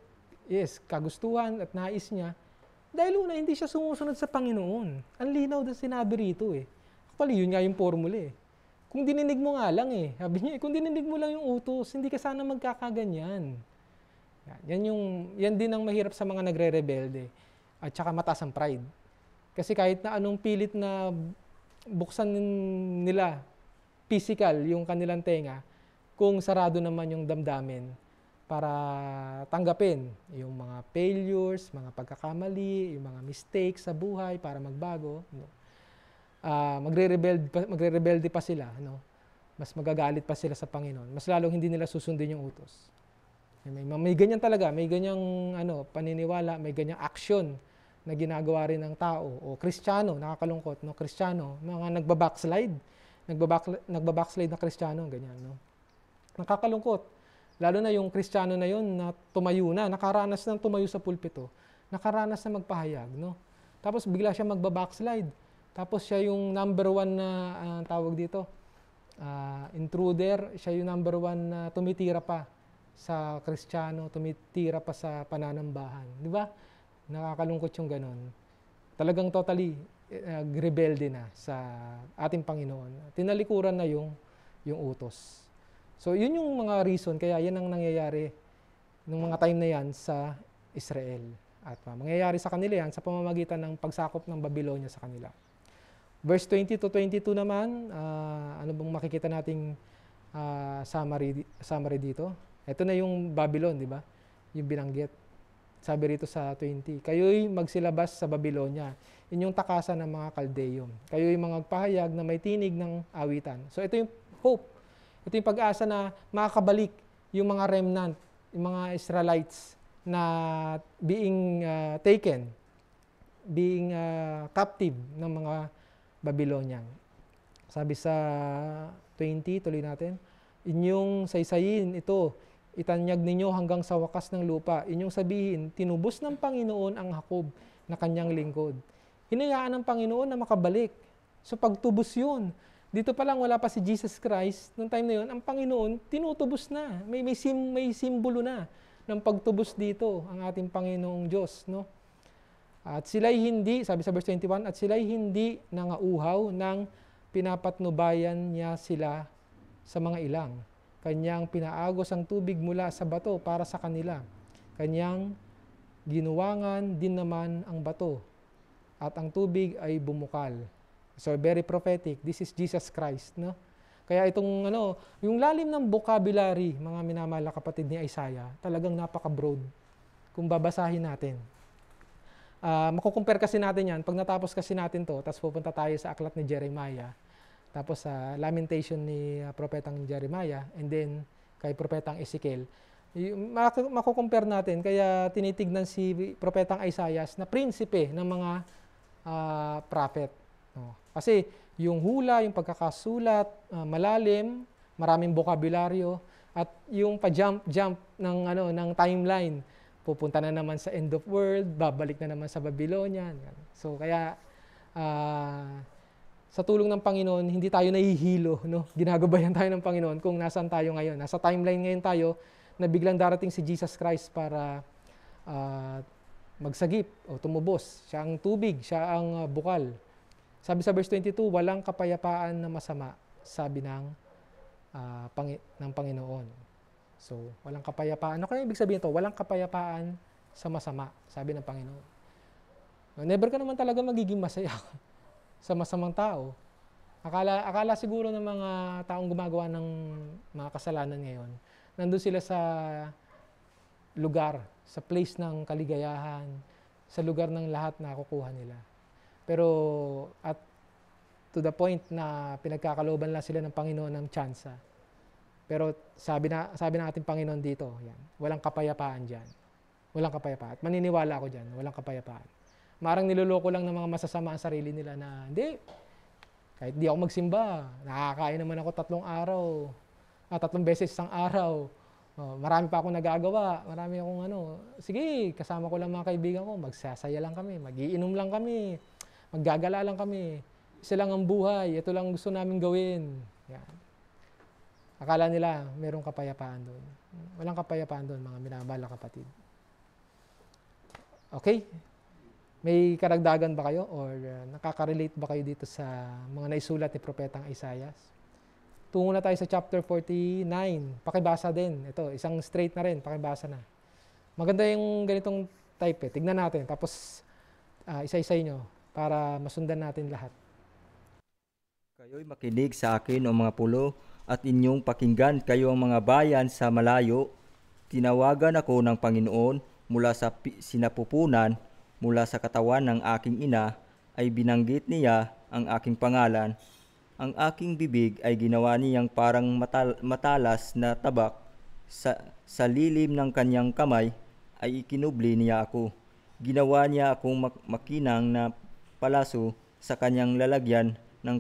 kagustuhan at nais niya. Dahil una, hindi siya sumusunod sa Panginoon. Ang linaw na sinabi rito eh. Actually, yun nga yung formula eh. Kung dininig mo nga lang eh. Sabi niya, kung dininig mo lang yung utos, hindi ka sana magkakaganyan. Yan din ang mahirap sa mga nagre-rebelde. At saka mataas ang pride. Kasi kahit na anong pilit na buksan nila, physical, yung kanilang tenga, kung sarado naman yung damdamin para tanggapin yung mga failures, mga pagkakamali, yung mga mistakes sa buhay para magbago, magre-rebelde pa sila, mas magagalit pa sila sa Panginoon, mas lalong hindi nila susundin yung utos. May ganyan talaga, may ganyang paniniwala, may ganyang action na ginagawa rin ng tao o Kristiyano, nakakalungkot, Kristiyano, mga nagbabackslide na Kristiyano, ganyan, Nakakalungkot. Lalo na yung Kristiyano na yun na tumayo na, nakaranas ng tumayo sa pulpito, nakaranas na magpahayag, Tapos bigla siya magbabackslide. Tapos siya yung number one na tawag dito, intruder, siya yung number one na tumitira pa sa Kristiyano, tumitira pa sa pananambahan. Di ba? Nakakalungkot yung ganon. Talagang totally rebelde na sa ating Panginoon. Tinalikuran na yung utos. So, yun yung mga reason, kaya yan ang nangyayari nung mga time na yan sa Israel. At mangyayari sa kanila yan sa pamamagitan ng pagsakop ng Babylonia sa kanila. Verse 20 to 22 naman, ano bang makikita nating summary dito? Ito na yung Babylon, di ba? Yung binanggit. Sabi rito sa 20, kayo'y magsilabas sa Babylonia, inyong takasan ng mga Kaldeyon. Kayo'y mga pahayag na may tinig ng awitan. So, ito yung hope. Ito yung pag-asa na makakabalik yung mga remnant, yung mga Israelites na being taken, being captive ng mga Babylonian. Sabi sa 20, tuloy natin, inyong saysayin ito, itanyag ninyo hanggang sa wakas ng lupa. Inyong sabihin, tinubos ng Panginoon ang Hakob na kanyang lingkod. Hinayaan ng Panginoon na makabalik. So pagtubos yun. Dito pa lang wala pa si Jesus Christ. Noong time na yun, ang Panginoon tinutubos na. May simbolo na ng pagtubos dito ang ating Panginoong Diyos. At sila'y hindi, sabi sa verse 21, at sila'y hindi nangauhaw ng pinapatnubayan niya sila sa mga ilang. Kanyang pinaagos ang tubig mula sa bato para sa kanila. Kanyang ginuwangan din naman ang bato. At ang tubig ay bumukal. So, very prophetic. This is Jesus Christ, Kaya itong, yung lalim ng vocabulary, mga minamahal na kapatid ni Isaiah, talagang napaka-broad kung babasahin natin. Makukumpare kasi natin yan. Pag natapos kasi natin to, tapos pupunta tayo sa aklat ni Jeremiah, tapos sa lamentation ni Propetang Jeremiah, and then kay Propetang Ezekiel, makukumpare natin. Kaya tinitignan si Propetang Isaiah na prinsipe ng mga prophet. Kasi yung hula, yung pagkakasulat, malalim, maraming bokabularyo, at yung pa-jump ng timeline, pupunta na naman sa end of world, babalik na naman sa Babylonia. So kaya sa tulong ng Panginoon, hindi tayo nahihilo, ginagabayan tayo ng Panginoon kung nasaan tayo ngayon. Nasa timeline ngayon tayo na biglang darating si Jesus Christ para magsagip o tumubos. Siya ang tubig, siya ang bukal. Sabi sa verse 22, walang kapayapaan na masama, sabi ng Panginoon. So, walang kapayapaan. Ano kaya ibig sabihin ito? Walang kapayapaan sa masama, sabi ng Panginoon. Never ka naman talaga magiging masaya sa masamang tao. Akala siguro ng mga taong gumagawa ng mga kasalanan ngayon, nandun sila sa lugar, sa place ng kaligayahan, sa lugar ng lahat na kukuha nila. Pero at to the point na pinagkakalooban lang sila ng Panginoon ng tsansa. Pero sabi ng ating Panginoon dito, yan, walang kapayapaan diyan. Walang kapayapaan. At maniniwala ako diyan, walang kapayapaan. Marang niloloko lang ng mga masasama ang sarili nila na hindi. Kahit di ako magsimba, nakakain naman ako 3 beses isang araw. Marami pa akong nagagawa, marami akong sige, kasama ko lang mga kaibigan ko, magsasaya lang kami, magiinom lang kami, maggagala lang kami. Isa lang ang buhay, ito lang gusto namin gawin. Yan. Akala nila mayroong kapayapaan doon. Walang kapayapaan doon, mga minamahal na kapatid. Okay? May karagdagan ba kayo or nakaka-relate ba kayo dito sa mga naisulat ni Propetang Isaias? Tungo na tayo sa chapter 49. Pakibasa din. Ito, isang straight na rin. Pakibasa na. Maganda yung ganitong type eh. Tignan natin. Tapos isa-isay nyo para masundan natin lahat. Kayo'y makinig sa akin o mga pulo at inyong pakinggan kayo ang mga bayan sa malayo. Tinawagan ako ng Panginoon mula sa sinapupunan, mula sa katawan ng aking ina, ay binanggit niya ang aking pangalan. Ang aking bibig ay ginawa niyang parang matalas na tabak. Sa lilim ng kanyang kamay ay ikinubli niya ako. Ginawa niya akong makinang na palaso sa kanyang lalagyan ng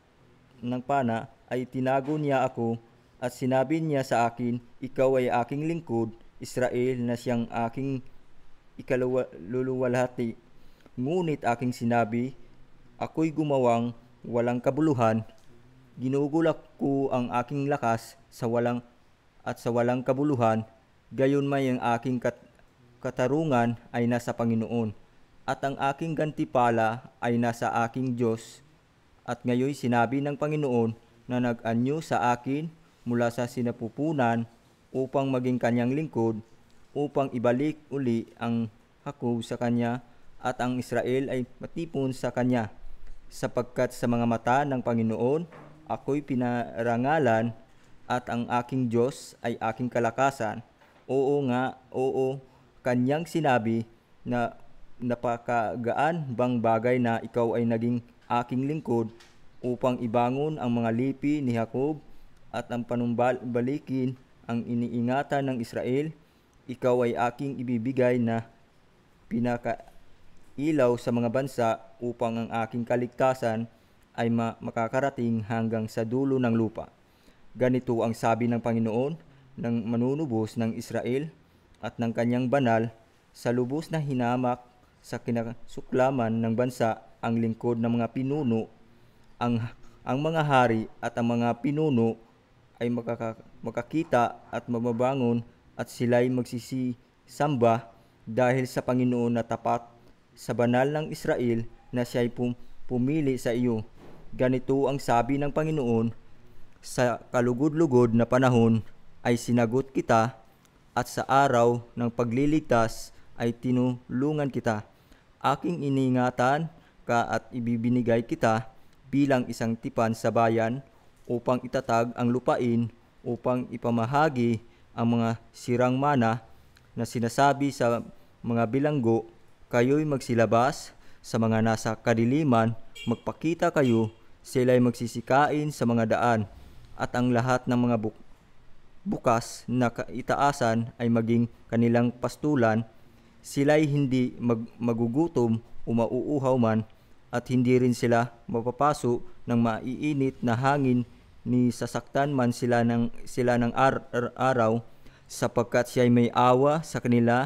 pana ay tinago niya ako at sinabi niya sa akin, ikaw ay aking lingkod, Israel, na siyang aking ikaluluwalhati. Ngunit aking sinabi, ako'y gumawang walang kabuluhan. Ginugulak ko ang aking lakas sa walang kabuluhan. Gayon may ang aking katarungan ay nasa Panginoon, at ang aking gantipala ay nasa aking Diyos. At ngayon sinabi ng Panginoon na nag-anyo sa akin mula sa sinapupunan upang maging kanyang lingkod, upang ibalik uli ang Jacob sa kanya at ang Israel ay matipon sa kanya. Sapagkat sa mga mata ng Panginoon, ako'y pinarangalan at ang aking Diyos ay aking kalakasan. Oo nga, oo, kanyang sinabi na napakagaan bang bagay na ikaw ay naging aking lingkod upang ibangon ang mga lipi ni Jacob at ang panumbalikin ang iniingatan ng Israel. Ikaw ay aking ibibigay na pinakailaw sa mga bansa upang ang aking kaligtasan ay makakarating hanggang sa dulo ng lupa. Ganito ang sabi ng Panginoon ng manunubos ng Israel at ng kanyang banal, sa lubos na hinamak sa kinasuklaman ng bansa ang lingkod ng mga pinuno, ang mga hari at ang mga pinuno ay makakita at mababangon at sila'y magsisisamba dahil sa Panginoon na tapat, sa banal ng Israel na siya'y pumili sa iyo. Ganito ang sabi ng Panginoon, sa kalugod-lugod na panahon ay sinagot kita at sa araw ng pagliligtas ay tinulungan kita. Aking iningatan ka at ibibinigay kita bilang isang tipan sa bayan upang itatag ang lupain, upang ipamahagi ang mga sirang mana na sinasabi sa mga bilanggo. Kayo'y magsilabas sa mga nasa kadiliman, magpakita kayo, sila'y magsisikain sa mga daan, at ang lahat ng mga bukas na itaasan ay maging kanilang pastulan. Sila'y hindi magugutom o mauuhaw man, at hindi rin sila mapapaso ng maiinit na hangin, ni sasaktan man sila ng araw, sapagkat siya'y may awa sa kanila,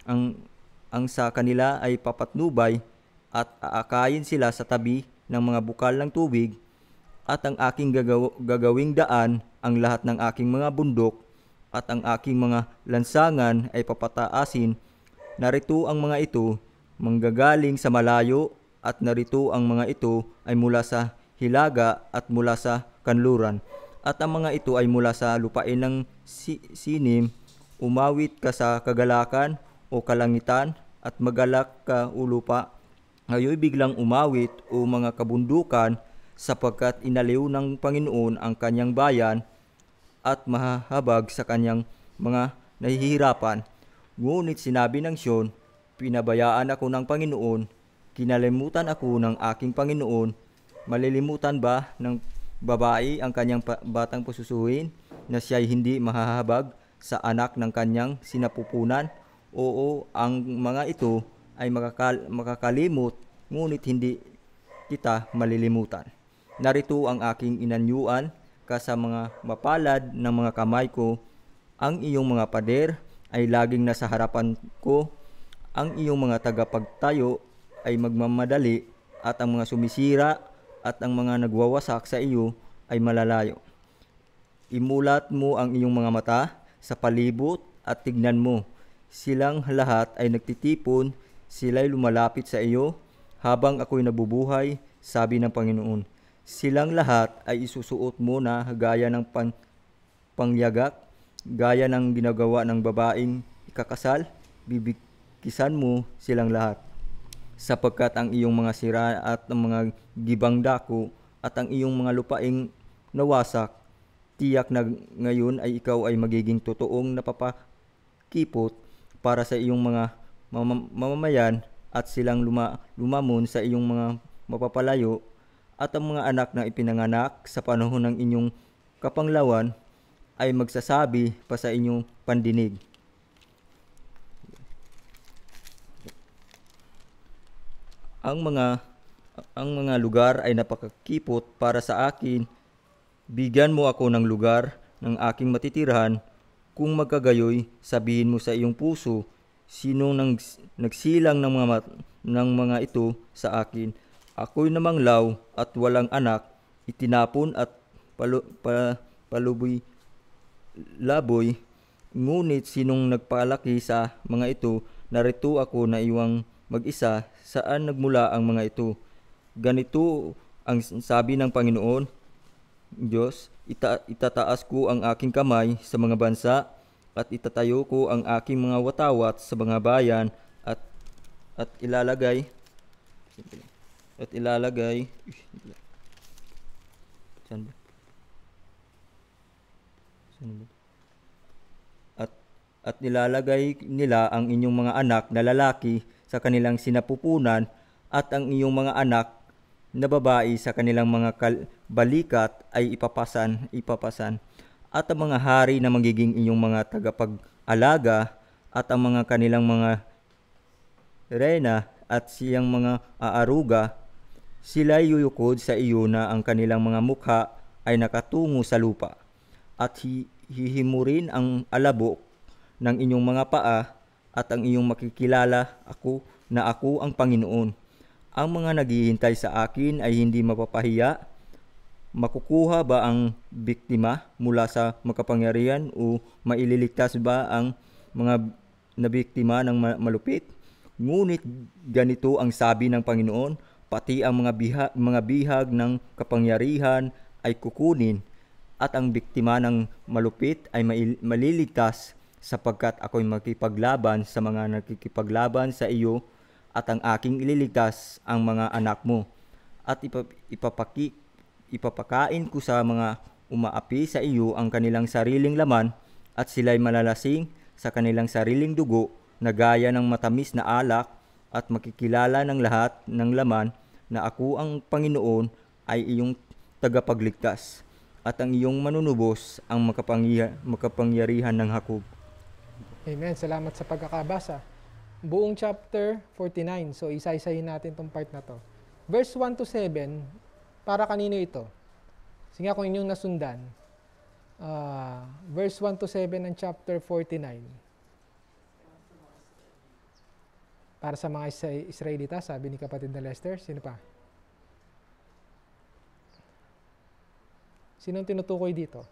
ang sa kanila ay papatnubay, at aakayin sila sa tabi ng mga bukal ng tubig, at ang aking gagawing daan ang lahat ng aking mga bundok, at ang aking mga lansangan ay papataasin. Narito ang mga ito, manggagaling sa malayo, at narito ang mga ito ay mula sa hilaga at mula sa kanluran. At ang mga ito ay mula sa lupain ng sinim. Umawit ka sa kagalakan o kalangitan at magalak ka o lupa. Ngayoy biglang umawit o mga kabundukan, sapagkat inaliw ng Panginoon ang kanyang bayan at mahahabag sa kanyang mga nahihirapan. Ngunit sinabi ng Sion, pinabayaan ako ng Panginoon, kinalimutan ako ng aking Panginoon. Malilimutan ba ng babae ang kanyang batang pasusuhin, na siya'y hindi mahahabag sa anak ng kanyang sinapupunan? Oo, ang mga ito ay makakalimot, ngunit hindi kita malilimutan. Narito ang aking inanyuan ka sa mga mapalad ng mga kamay ko. Ang iyong mga pader ay laging nasa harapan ko. Ang iyong mga tagapagtayo ay magmamadali, at ang mga sumisira at ang mga nagwawasak sa iyo ay malalayo. Imulat mo ang iyong mga mata sa palibot at tignan mo. Silang lahat ay nagtitipon, sila'y lumalapit sa iyo habang ako'y nabubuhay, sabi ng Panginoon. Silang lahat ay isusuot mo na gaya ng pangyagak, gaya ng ginagawa ng babaeng ikakasal, bibikisan mo silang lahat. Sapagkat ang iyong mga sira at ang mga gibang dako at ang iyong mga lupaing nawasak, tiyak na ngayon ay ikaw ay magiging totoong napapakipot para sa iyong mga mamamayan at silang lumamon sa iyong mga mapapalayo at ang mga anak na ipinanganak sa panahon ng inyong kapanglawan ay magsasabi pa sa inyong pandinig. Ang mga lugar ay napakakipot para sa akin. Bigyan mo ako ng lugar ng aking matitirahan. Kung magkagayoy, sabihin mo sa iyong puso, sinong nagsilang ng mga ito sa akin? Ako'y namanglaw at walang anak, itinapon at paluboy-laboy. Ngunit sinong nagpalaki sa mga ito? Narito ako na iwang mag-isa. Saan nagmula ang mga ito? Ganito ang sabi ng Panginoon Diyos, itataas ko ang aking kamay sa mga bansa at itatayo ko ang aking mga watawat sa mga bayan at ilalagay at nilalagay nila ang inyong mga anak na lalaki sa kanilang sinapupunan at ang iyong mga anak na babae sa kanilang mga balikat ay ipapasan at ang mga hari na magiging inyong mga tagapag-alaga at ang mga kanilang mga reyna at siyang mga aaruga, sila'y yuyukod sa iyo na ang kanilang mga mukha ay nakatungo sa lupa at hihimurin ang alabok ng inyong mga paa at ang iyong makikilala ako na ako ang Panginoon. Ang mga naghihintay sa akin ay hindi mapapahiya. Makukuha ba ang biktima mula sa makapangyarihan o maililigtas ba ang mga nabiktima ng malupit? Ngunit ganito ang sabi ng Panginoon, pati ang mga bihag ng kapangyarihan ay kukunin at ang biktima ng malupit ay maliligtas sapagkat ako'y makipaglaban sa mga nakikipaglaban sa iyo at ang aking ililigtas ang mga anak mo at ipapakain ko sa mga umaapi sa iyo ang kanilang sariling laman at sila'y malalasing sa kanilang sariling dugo na gaya ng matamis na alak at makikilala ng lahat ng laman na ako ang Panginoon ay iyong tagapagligtas at ang iyong manunubos ang makapangyarihan ng Hakob. Amen. Salamat sa pagkakabasa. Buong chapter 49. So, isa-isahin natin tong part na to. Verse 1 to 7, para kanino ito? Sige kung inyong nasundan. Verse 1 to 7 ng chapter 49. Para sa mga Israelita, sabi ni kapatid na Lester. Sino pa? Sinong tinutukoy dito?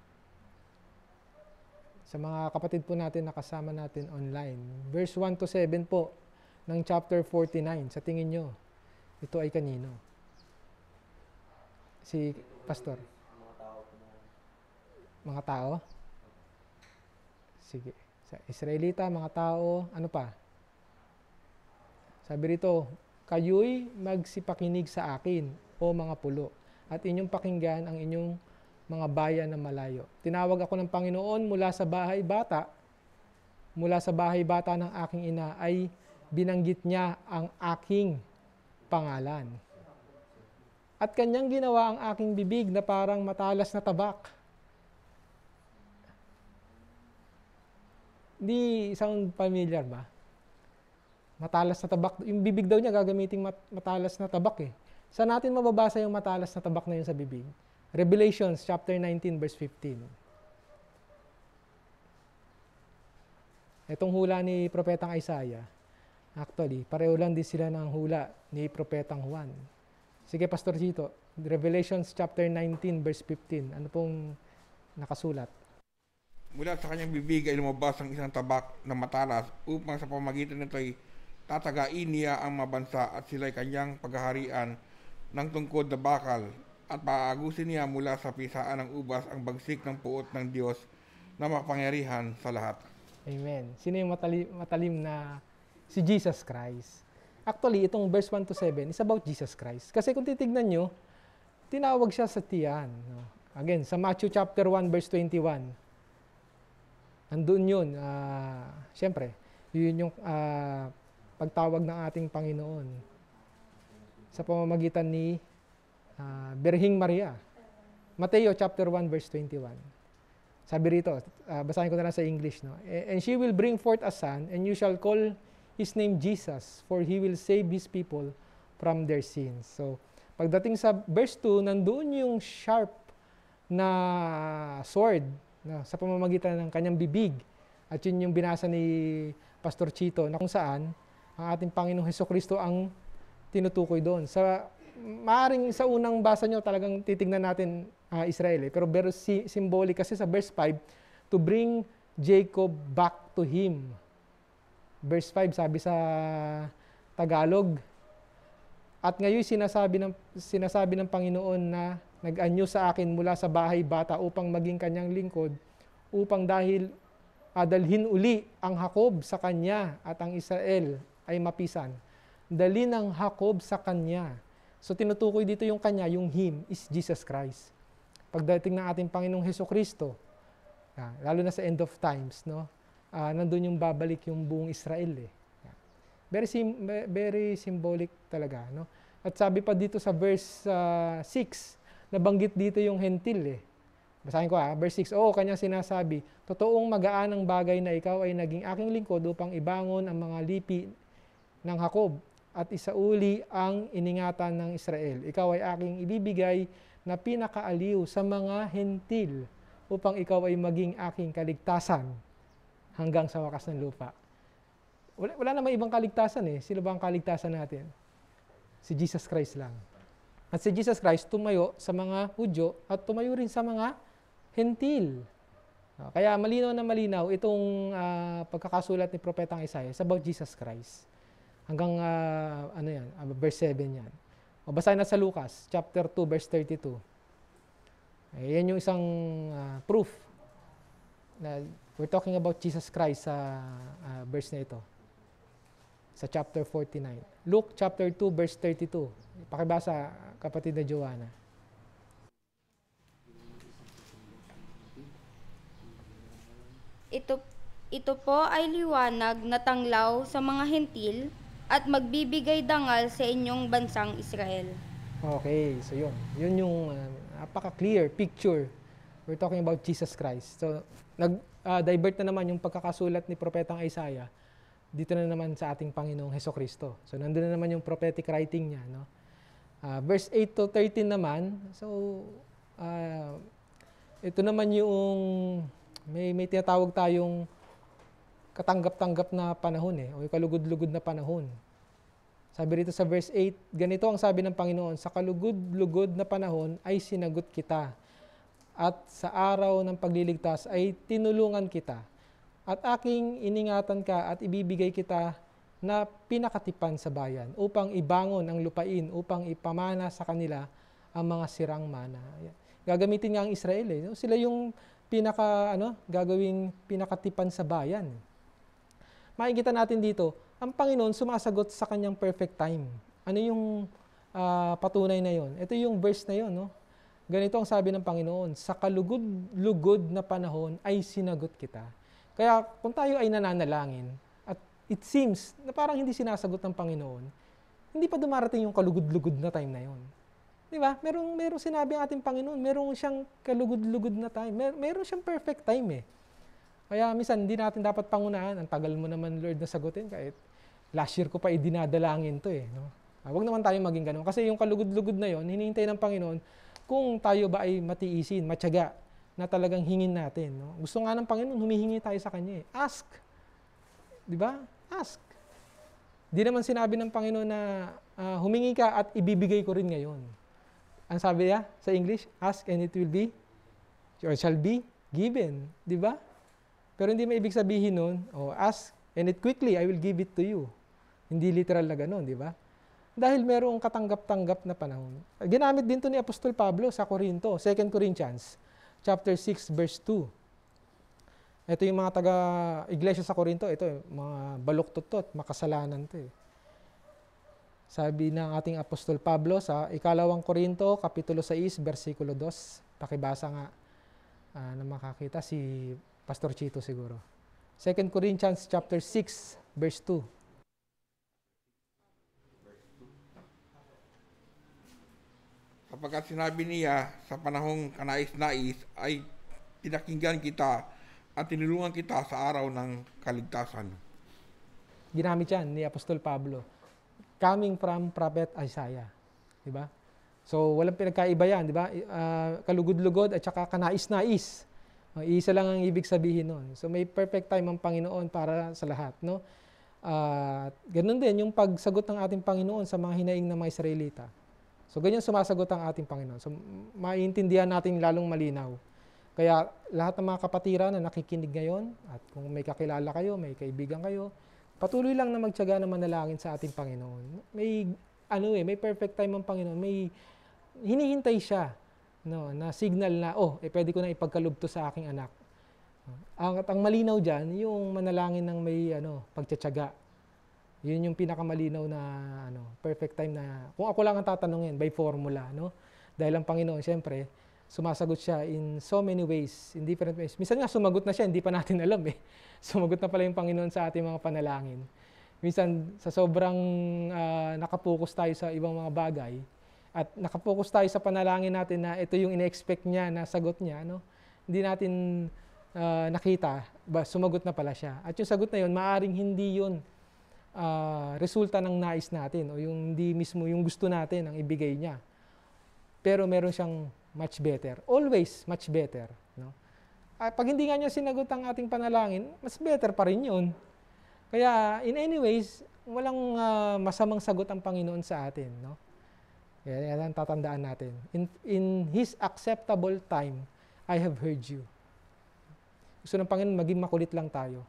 Sa mga kapatid po natin na kasama natin online. Verse 1 to 7 po ng chapter 49. Sa tingin nyo, ito ay kanino? Si Pastor. Mga tao? Sige. Sa Israelita, mga tao, ano pa? Sabi rito, kayo'y magsipakinig sa akin, o mga pulo, at inyong pakinggan ang inyong mga bayan na malayo. Tinawag ako ng Panginoon mula sa bahay bata ng aking ina ay binanggit niya ang aking pangalan. At kanyang ginawa ang aking bibig na parang matalas na tabak. Di sound familiar ba? Matalas na tabak. Yung bibig daw niya gagamitin matalas na tabak eh. Saan natin mababasa yung matalas na tabak na yun sa bibig? Revelations chapter 19 verse 15. Itong hula ni Propetang Isaiah, actually, pareho lang din sila ng hula ni Propetang Juan. Sige, Pastor Chito, Revelations chapter 19 verse 15. Ano pong nakasulat? Mula sa kanyang bibig ay lumabas ang isang tabak na matalas upang sa pamagitan nito ay tatagain niya ang mabansa at sila'y kanyang paghaharian ng tungkod na bakal at paagusin niya mula sa pisaan ng ubas ang bagsik ng puot ng Diyos na mapangyarihan sa lahat. Amen. Sino yung matalim na si Jesus Christ? Actually, itong verse 1 to 7 is about Jesus Christ. Kasi kung titignan nyo, tinawag siya sa tiyan. No? Again, sa Matthew chapter 1 verse 21, nandun yun. Siyempre, yun yung pagtawag ng ating Panginoon sa pamamagitan ni Birhing Maria. Mateo chapter 1 verse 21. Sabi rito, basahin ko na lang sa English. No? And she will bring forth a son, and you shall call his name Jesus, for he will save his people from their sins. So, pagdating sa verse 2, nandoon yung sharp na sword sa pamamagitan ng kanyang bibig. At yun yung binasa ni Pastor Chito na kung saan ang ating Panginoong Hesukristo ang tinutukoy doon. Maaring sa unang basa nyo talagang titignan natin Israel. Pero very symbolic kasi sa verse 5, to bring Jacob back to him. Verse 5 sabi sa Tagalog, at ngayon sinasabi ng Panginoon na nag-anyo sa akin mula sa bahay bata upang maging kanyang lingkod, upang dalhin uli ang Jacob sa kanya at ang Israel ay mapisan. Dali ng Jacob sa kanya. So tinutukoy dito yung kanya, yung him is Jesus Christ. Pagdating ng ating Panginoong Hesukristo, lalo na sa end of times, no? Nandun yung babalik yung buong Israel eh. Very symbolic talaga, no? At sabi pa dito sa verse 6, nabanggit dito yung hentil eh. Basahin ko verse 6. Kanyang sinasabi, totoong magaan ang bagay na ikaw ay naging aking lingkod upang ibangon ang mga lipi ng Jacob at isauli ang iningatan ng Israel. Ikaw ay aking ibibigay na pinakaaliw sa mga hentil upang ikaw ay maging aking kaligtasan hanggang sa wakas ng lupa. Wala namang ibang kaligtasan eh. Sino ba ang kaligtasan natin? Si Jesus Christ lang. At si Jesus Christ tumayo sa mga Hudyo at tumayo rin sa mga hentil. Kaya malinaw na malinaw itong pagkakasulat ni Propetang Isaiah about Jesus Christ. Hanggang verse 7 yan. Basahin na sa Lucas chapter 2 verse 32. Yan yung isang proof na we're talking about Jesus Christ sa verse na ito. Sa chapter 49. Luke chapter 2 verse 32. Pakibasa, kapatid na Joanna. Ito po ay liwanag na tanglaw sa mga hentil at magbibigay dangal sa inyong bansang Israel. Okay, so yun. Yun yung napaka-clear picture. We're talking about Jesus Christ. So, nag-divert na naman yung pagkakasulat ni Propetang Isaiah dito na naman sa ating Panginoong Hesukristo. So, nandun na naman yung prophetic writing niya, no? Verse 8 to 13 naman, so, ito naman yung, may tinatawag tayong katanggap-tanggap na panahon o yung kalugod-lugod na panahon. Sabi rito sa verse 8, ganito ang sabi ng Panginoon, sa kalugod-lugod na panahon ay sinagot kita, at sa araw ng pagliligtas ay tinulungan kita, at aking iningatan ka at ibibigay kita na pinakatipan sa bayan upang ibangon ang lupain, upang ipamana sa kanila ang mga sirang mana. Gagamitin nga ang Israel eh. Sila yung gagawing pinakatipan sa bayan. Makikita natin dito, ang Panginoon sumasagot sa kanyang perfect time. Ano yung patunay na yon? Ito yung verse na yon, no? Ganito ang sabi ng Panginoon, sa kalugod-lugod na panahon ay sinagot kita. Kaya kung tayo ay nananalangin, at it seems na parang hindi sinasagot ng Panginoon, hindi pa dumarating yung kalugod-lugod na time na yon. Di ba? Merong sinabi ang ating Panginoon, merong siyang kalugod-lugod na time. Meron siyang perfect time eh. Kaya minsan, hindi natin dapat pangunahan. Ang tagal mo naman, Lord, na sagutin. Kahit last year ko pa idinadalangin to eh. No? Huwag naman tayo maging ganun. Kasi yung kalugod-lugod na yon, hinihintay ng Panginoon kung tayo ba ay matiisin, matyaga, na talagang hingin natin. No? Gusto nga ng Panginoon, humihingi tayo sa Kanya eh. Ask. Di ba? Ask. Di naman sinabi ng Panginoon na humingi ka at ibibigay ko rin ngayon. Ang sabi niya sa English, ask and it will be, or shall be, given. Di ba? Pero hindi may ibig sabihin nun, ask and it quickly, I will give it to you. Hindi literal na gano'n, di ba? Dahil merong katanggap-tanggap na panahon. Ginamit din to ni Apostol Pablo sa Corinto, 2 Corinthians chapter 6 verse 2. Ito yung mga taga-iglesia sa Corinto, ito mga baluktot-tot, makasalanan to eh. Sabi ng ating Apostol Pablo sa ikalawang Korinto, kapitulo 6, versikulo 2. Pakibasa nga na makakita si Pastor Chito siguro. 2 Corinthians chapter 6, verse 2. Sapagkat sinabi niya sa panahong kanais-nais ay pinakinggan kita at tinulungan kita sa araw ng kaligtasan. Ginamit yan ni Apostol Pablo. Coming from Prophet Isaiah. Diba? So, walang pinagkaiba yan. Diba? Kalugod-lugod at saka kanais-nais. Isa lang ang ibig sabihin nun. So, may perfect time ang Panginoon para sa lahat. No? Ganun din yung pagsagot ng ating Panginoon sa mga hinaing ng mga Israelita. So, ganyan sumasagot ang ating Panginoon. So, maiintindihan natin lalong malinaw. Kaya lahat ng mga kapatiran na nakikinig ngayon, at kung may kakilala kayo, may kaibigan kayo, patuloy lang na magtiyaga na manalangin sa ating Panginoon. May perfect time ang Panginoon. May hinihintay siya, no, na signal na, pwede ko na ipagkaloob to sa aking anak. Ang malinaw dyan, yung manalangin ng may pagtitiyaga. Yun yung pinakamalinaw na perfect time na, kung ako lang ang tatanungin, by formula. No? Dahil ang Panginoon, siyempre, sumasagot siya in so many ways, in different ways. Minsan nga sumagot na siya, hindi pa natin alam eh. Sumagot na pala yung Panginoon sa ating mga panalangin. Minsan sa sobrang nakapokus tayo sa ibang mga bagay at nakapokus tayo sa panalangin natin na ito yung ine-expect niya na sagot niya, no? Hindi natin nakita, sumagot na pala siya. At yung sagot na yun, maaring hindi yun resulta ng nais natin o yung hindi mismo yung gusto natin ang ibigay niya. Pero meron siyang much better. Always much better. No? Pag hindi nga niya sinagot ang ating panalangin, mas better pa rin yun. Kaya in any ways, walang masamang sagot ang Panginoon sa atin. No? Kaya yan ang tatandaan natin. In His acceptable time, I have heard you. Gusto ng Panginoon, maging makulit lang tayo.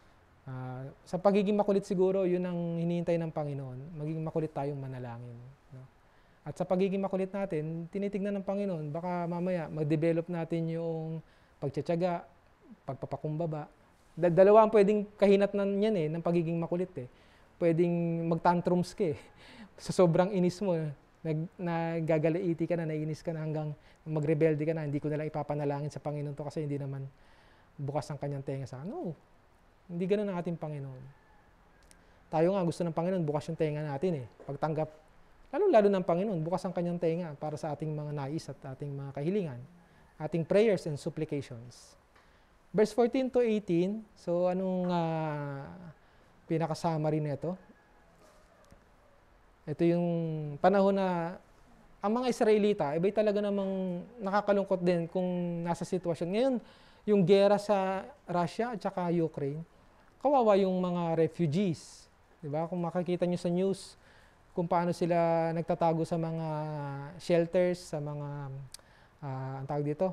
Sa pagiging makulit siguro, yun ang hinihintay ng Panginoon. Maging makulit tayong manalangin. No? At sa pagiging makulit natin, tinitignan ng Panginoon, baka mamaya mag-develop natin yung pagtsatsaga, pagpapakumbaba. Dalawa ang pwedeng kahinatnan yan ng pagiging makulit eh. Pwedeng mag-tantrums ka eh. Sa sobrang inis mo, nagagalaiti ka na, naiinis ka na hanggang magrebelde ka na, hindi ko na lang ipapanalangin sa Panginoon to kasi hindi naman bukas ang kanyang tenga sa akin. No, hindi ganun ang ating Panginoon. Tayo nga gusto ng Panginoon, bukas yung tenga natin eh. Pagtanggap, lalo ng Panginoon, bukas ang kanyang tenga para sa ating mga nais at ating mga kahilingan, ating prayers and supplications. Verse 14 to 18, so anong pinaka-summary nito? Ito yung panahon na ang mga Israelita, iba'y talaga namang nakakalungkot din kung nasa sitwasyon. Ngayon, yung gera sa Russia at saka Ukraine, kawawa yung mga refugees. Diba? Kung makikita nyo sa news, kung paano sila nagtatago sa mga shelters, sa mga, ang tawag dito,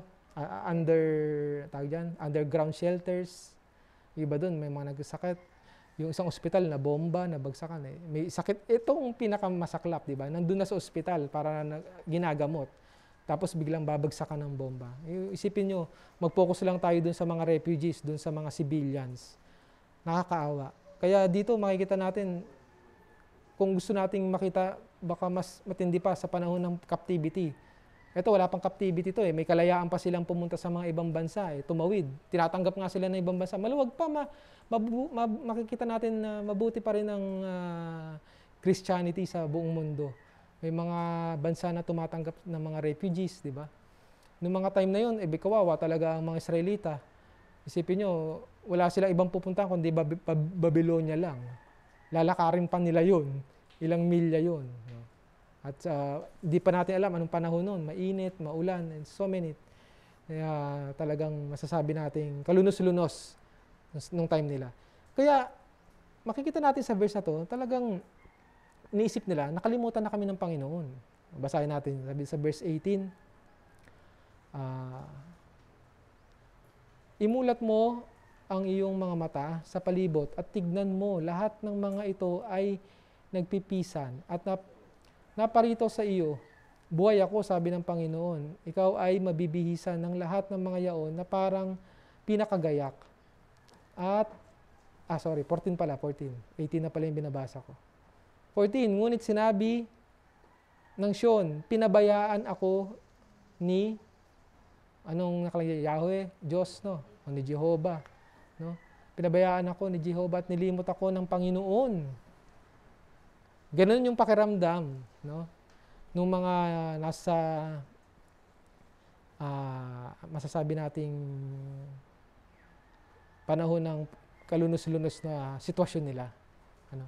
underground shelters. Iba dun, may mga nagsakit. Yung isang ospital na bomba, nabagsakan eh. May sakit, itong pinakamasaklap, di ba? Nandun na sa ospital para ginagamot. Tapos biglang babagsakan ng bomba. Isipin nyo, mag-focus lang tayo dun sa mga refugees, dun sa mga civilians. Nakakaawa. Kaya dito makikita natin, kung gusto nating makita, baka mas matindi pa sa panahon ng captivity. Ito, wala pang captivity to eh. May kalayaan pa silang pumunta sa mga ibang bansa eh. Tumawid. Tinatanggap nga sila ng ibang bansa. Maluwag pa, makikita natin na mabuti pa rin ang Christianity sa buong mundo. May mga bansa na tumatanggap ng mga refugees, di ba? Noong mga time na yun, kawawa talaga ang mga Israelita. Isipin nyo, wala silang ibang pupuntahan kundi Babylonia lang. Lalakarin pa nila yun. Ilang milya yun. No? At di pa natin alam anong panahon nun. Mainit, maulan, and so many. Kaya talagang masasabi natin kalunos-lunos nung time nila. Kaya makikita natin sa verse na to, talagang iniisip nila, nakalimutan na kami ng Panginoon. Basahin natin sa verse 18. Imulat mo ang iyong mga mata sa palibot at tignan mo, lahat ng mga ito ay nagpipisan at naparito sa iyo. Buhay ako, sabi ng Panginoon. Ikaw ay mabibihisan ng lahat ng mga yaon na parang pinakagayak. At, 14 pala, 14. 18 na pala yung binabasa ko. 14, ngunit sinabi ng Sion, pinabayaan ako ni, anong nakalagay? Yahweh, Diyos, no? O ni Jehovah, no? Pinabayaan ako ni Jehovah at nilimot ako ng Panginoon. Ganun yung pakiramdam, no? Nung mga nasa masasabi nating panahon ng kalunos-lunos na sitwasyon nila. Ano?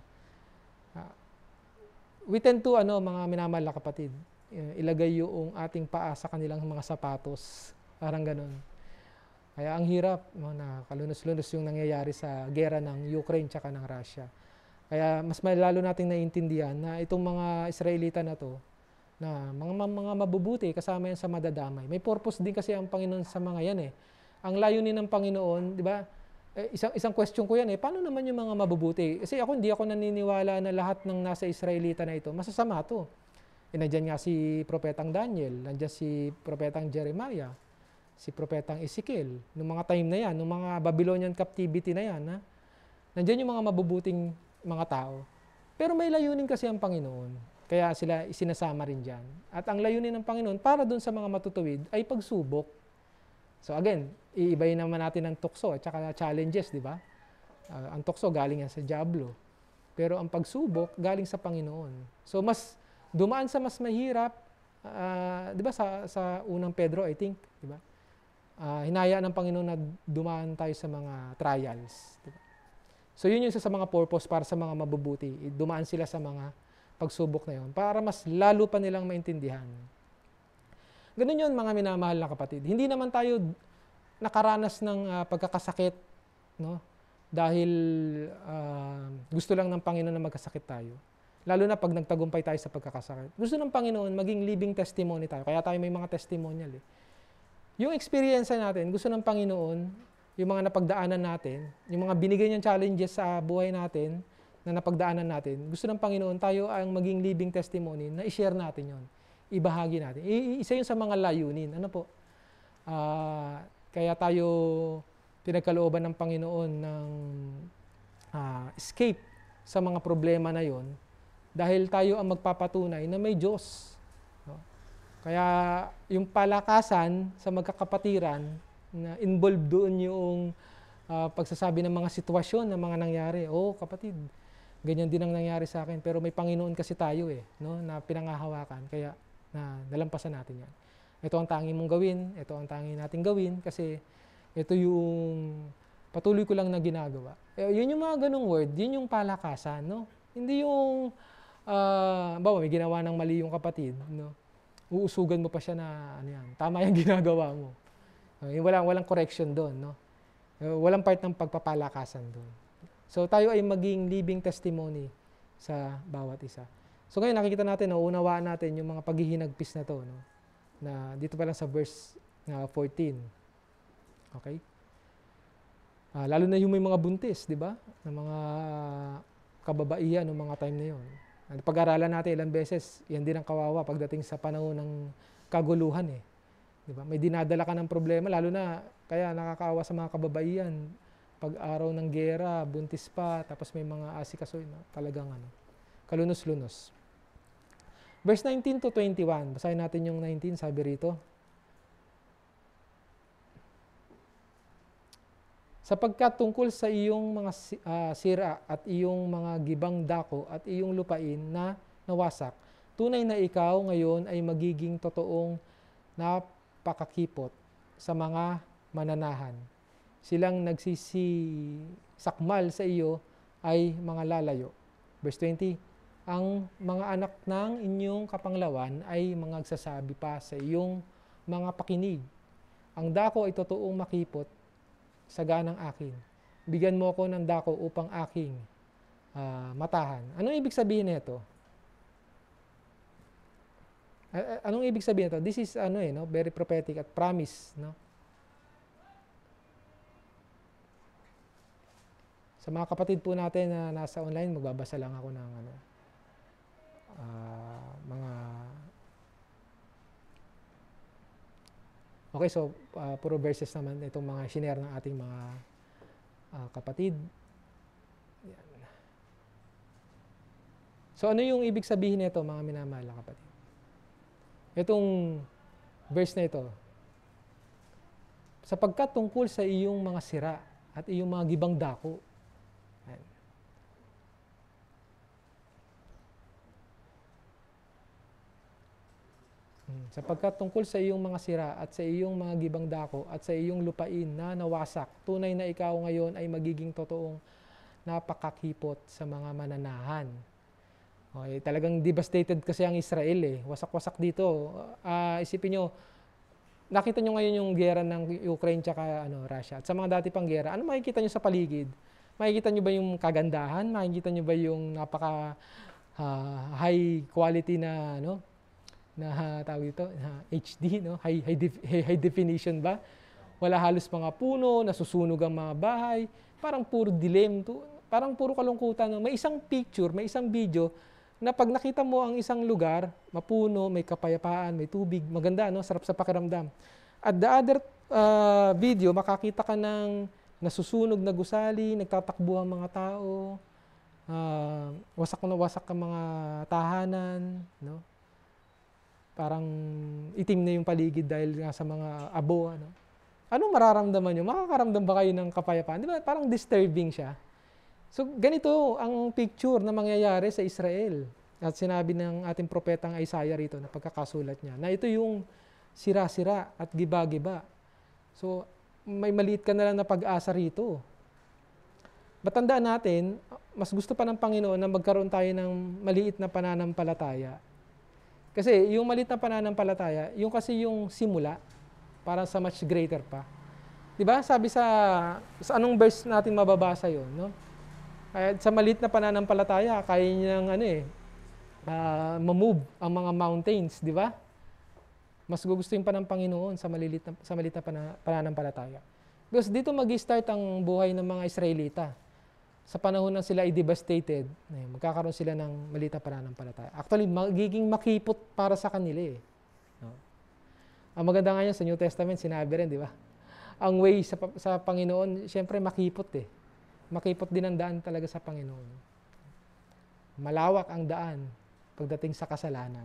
We tend to, mga minamahal na kapatid, ilagay yung ating paa sa kanilang mga sapatos. Parang ganun. Kaya ang hirap, no, na kalunos-lunos yung nangyayari sa gera ng Ukraine tsaka ng Russia. Kaya mas lalo nating naiintindihan na itong mga Israelita na to, na mga mabubuti kasama yan sa madadamay. May purpose din kasi ang Panginoon sa mga yan eh. Ang layunin ng Panginoon, di ba? Isang question ko yan eh, paano naman yung mga mabubuti? Kasi hindi ako naniniwala na lahat ng nasa Israelita na ito, masasama to. Nandiyan nga si Propetang Daniel, nandiyan si Propetang Jeremiah, si Propetang Ezekiel, nung mga time na yan, nung mga Babylonian captivity na yan, nandiyan yung mga mabubuting mga tao. Pero may layunin kasi ang Panginoon. Kaya sila isinasama rin dyan. At ang layunin ng Panginoon para dun sa mga matutuwid ay pagsubok. So again, iibayin naman natin ang tukso at saka challenges, di ba? Ang tukso galing yan sa dyablo. Pero ang pagsubok galing sa Panginoon. So mas dumaan sa mas mahirap, di ba sa unang Pedro, I think, di ba? Hinaya ng Panginoon na dumaan tayo sa mga trials. Di ba? So yun yung isa sa mga purpose para sa mga mabubuti. Dumaan sila sa mga pagsubok na yun para mas lalo pa nilang maintindihan. Ganun yun mga minamahal na kapatid. Hindi naman tayo nakaranas ng pagkakasakit, no? Dahil gusto lang ng Panginoon na magkasakit tayo. Lalo na pag nagtagumpay tayo sa pagkakasakit. Gusto ng Panginoon maging living testimony tayo. Kaya tayo may mga testimonial eh. Yung experience natin, gusto ng Panginoon, yung mga napagdaanan natin, yung mga binigay niyang challenges sa buhay natin, na napagdaanan natin, gusto ng Panginoon tayo ang maging living testimony na i-share natin yon, ibahagi natin. Isa yun sa mga layunin. Ano po? Kaya tayo pinagkalooban ng Panginoon ng escape sa mga problema na yon dahil tayo ang magpapatunay na may Diyos. No? Kaya yung palakasan sa magkakapatiran na involved doon yung pagsasabi ng mga sitwasyon na mga nangyari. Oh, kapatid, ganyan din ang nangyari sa akin. Pero may Panginoon kasi tayo no, na pinangahawakan. Kaya nalampasan natin yan. Ito ang tanging mong gawin. Ito ang tanging nating gawin. Kasi ito yung patuloy ko lang na ginagawa. Yun yung mga ganong word. Yun yung palakasan. No? Hindi yung, may ginawa ng mali yung kapatid. No? Uusugan mo pa siya na, tama yung ginagawa mo. Walang correction doon. No? Walang part ng pagpapalakasan doon. So tayo ay maging living testimony sa bawat isa. So ngayon nakikita natin, unawaan natin yung mga paghihinagpis na to, no? Na dito pa lang sa verse 14. Okay? Lalo na yung may mga buntis, di ba? Ng mga kababaihan ng mga time na yun. Pag-aralan natin ilang beses, yan din ang kawawa pagdating sa panahon ng kaguluhan eh. Di ba? May dinadala ka ng problema, lalo na kaya nakakaawa sa mga kababaihan. Pag araw ng gera, buntis pa, tapos may mga asikasoy na talagang kalunos-lunos. Verse 19 to 21, basahin natin yung 19, sabi rito. Sapagkat tungkol sa iyong mga sira at iyong mga gibang dako at iyong lupain na nawasak, tunay na ikaw ngayon ay magiging totoong napakakipot sa mga mananahan. Silang nagsisakmal sa iyo ay mga lalayo. Verse 20, ang mga anak ng inyong kapanglawan ay mga nagsasabi pa sa iyong mga pakinig. Ang dako ay totoong makipot sa ganang akin. Bigyan mo ako ng dako upang aking matahan. Anong ibig sabihin nito? Anong ibig sabihin nito? This is very prophetic at promise, no? Sa mga kapatid po natin na nasa online, magbabasa lang ako ng mga okay, so puro verses naman itong mga shinare ng ating mga kapatid. Yan. So ano yung ibig sabihin nito, mga minamahal na kapatid? Itong verse na ito, sapagkat tungkol sa iyong mga sira at iyong mga gibang dako. Yan. Sapagkat tungkol sa iyong mga sira at sa iyong mga gibang dako at sa iyong lupain na nawasak, tunay na ikaw ngayon ay magiging totoong napakakipot sa mga mananahan. Okay, talagang devastated kasi ang Israel eh. Wasak-wasak dito. Isipin nyo, nakita nyo ngayon yung gera ng Ukraine tsaka Russia. At sa mga dati pang gera, ano makikita nyo sa paligid? Makikita nyo ba yung kagandahan? Makikita nyo ba yung napaka high quality na tawag ito, HD, high definition ba? Wala halos mga puno, nasusunog ang mga bahay, parang puro dilim, parang puro kalungkutan. May isang picture, may isang video na pag nakita mo ang isang lugar, mapuno, may kapayapaan, may tubig, maganda, sarap sa pakiramdam. At the other video, makakita ka ng nasusunog na gusali, nagtatakbo ang mga tao, wasak na wasak ang mga tahanan, parang itim na yung paligid dahil nga sa mga abo. Anong mararamdaman nyo? Makakaramdam ba kayo ng kapayapaan? Di ba? Parang disturbing siya. So, ganito ang picture na mangyayari sa Israel. At sinabi ng ating propetang Isaiah rito na pagkakasulat niya, na ito yung sira-sira at giba-giba. So, may maliit ka na lang na pag-asa rito. Batandaan natin, mas gusto pa ng Panginoon na magkaroon tayo ng maliit na pananampalataya. Kasi yung maliit na pananampalataya, yung kasi yung simula para sa much greater pa. 'Di ba? Sabi sa anong verse natin mababasa 'yon, no? Kaya sa maliit na pananampalataya, kaya niyang ma-move ang mga mountains, 'di ba? Mas gugustuhin pa ng Panginoon sa maliit na pananampalataya. Because dito mag-start ang buhay ng mga Israelita. Sa panahon na sila ay devastated, magkakaroon sila ng maliit na pananampalataya. Actually, magiging makipot para sa kanila eh. No? Ang maganda nga yan sa New Testament, sinabi rin, di ba? Ang way sa Panginoon, syempre makipot eh. Makipot din ang daan talaga sa Panginoon. Malawak ang daan pagdating sa kasalanan.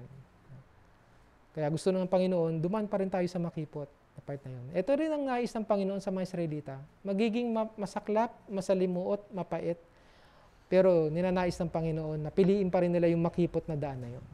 Kaya gusto ng Panginoon, dumaan pa rin tayo sa makipot na part na yun. Ito rin ang nais ng Panginoon sa mga Israelita. Magiging masaklap, masalimuot, mapait, pero ninanais ng Panginoon na piliin pa rin nila yung makipot na daan na yun.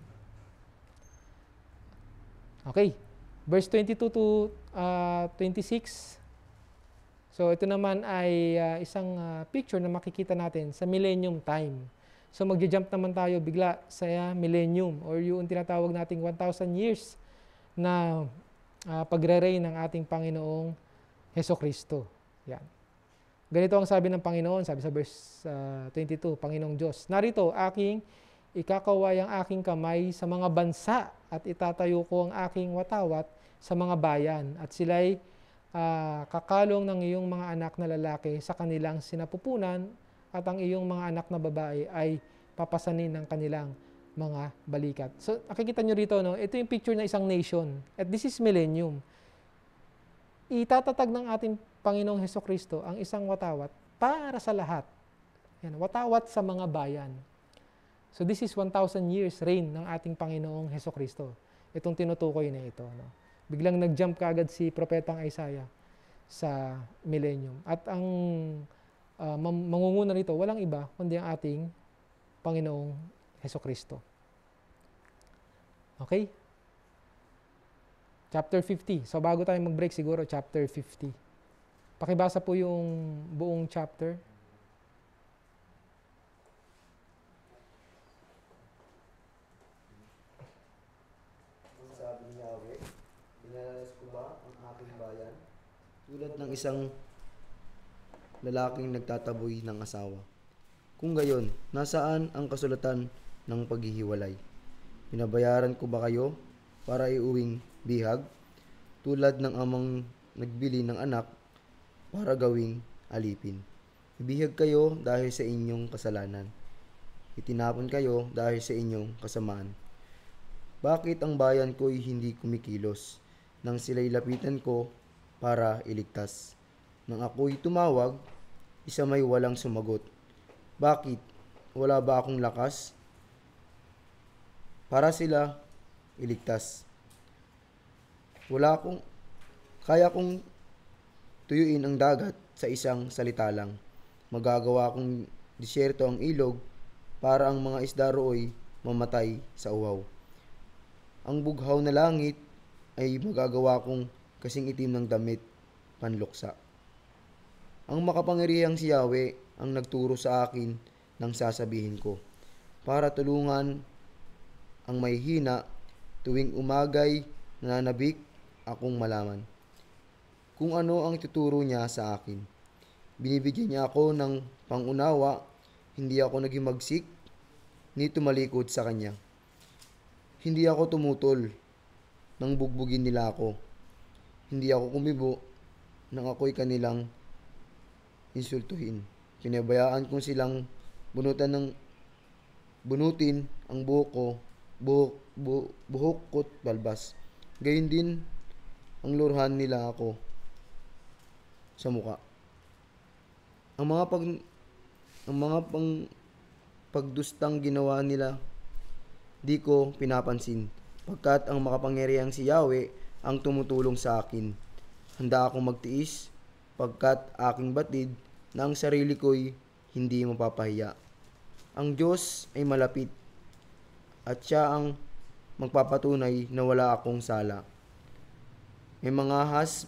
Okay, verse 22 to 26. So ito naman ay isang picture na makikita natin sa millennium time. So magja-jump naman tayo bigla sa millennium or yung tinatawag nating 1,000 years na pagre-reign ng ating Panginoong Hesukristo. Yan. Ganito ang sabi ng Panginoon, sabi sa verse 22, Panginoong Diyos, narito aking ikakaway ang aking kamay sa mga bansa at itatayo ko ang aking watawat sa mga bayan at sila'y kakalong ng iyong mga anak na lalaki sa kanilang sinapupunan at ang iyong mga anak na babae ay papasanin ng kanilang mga balikat. So, nakikita nyo rito, no? Ito yung picture ng isang nation. At this is millennium. Itatatag ng ating Panginoong Hesukristo ang isang watawat para sa lahat. Yan, watawat sa mga bayan. So, this is 1,000 years reign ng ating Panginoong Hesukristo. Itong tinutukoy na ito. No? Biglang nag-jump kaagad si Propetang Isaiah sa millennium. At ang mangunguna rito, walang iba kundi ang ating Panginoong Hesukristo. Okay? Chapter 50. So bago tayo mag-break siguro, chapter 50. Pakibasa po yung buong chapter. Sabi ni Yahweh, binalalas ko ba ang aking bayan? Tulad ng isang lalaking nagtataboy ng asawa. Kung gayon, nasaan ang kasulatan ng paghihiwalay? Pinabayaran ko ba kayo para iuwing bihag? Tulad ng amang nagbili ng anak para gawing alipin. Ibihag kayo dahil sa inyong kasalanan. Itinapon kayo dahil sa inyong kasamaan. Bakit ang bayan ko'y hindi kumikilos nang sila'y lapitan ko para iligtas? Nang ako'y tumawag, isa may walang sumagot. Bakit? Wala ba akong lakas para sila iligtas? Kaya kong tuyuin ang dagat sa isang salita lang. Magagawa kong disyerto ang ilog para ang mga isda roo'y mamatay sa uhaw. Ang bughaw na langit ay magagawa kong kasing itim ng damit panluksa. Ang makapangyarihang si Yahweh ang nagturo sa akin ng sasabihin ko, para tulungan ang may hina tuwing umagay nananabik akong malaman kung ano ang ituturo niya sa akin. Binibigyan niya ako ng pangunawa, hindi ako naghimagsik ni tumalikod sa kanya. Hindi ako tumutol nang bugbugin nila ako. Hindi ako kumibo nang ako'y kanilang insultuhin. Pinabayaan kong silang bunutin ang buhok ko't balbas. Gayon din ang lurhan nila ako sa muka. Ang mga pagdustang ginawa nila di ko pinapansin, pagkat ang makapangyarihang si Yahweh ang tumutulong sa akin. Handa akong magtiis, pagkat aking batid na ang sarili ko'y hindi mapapahiya. Ang Diyos ay malapit, at siya ang magpapatunay na wala akong sala. May mga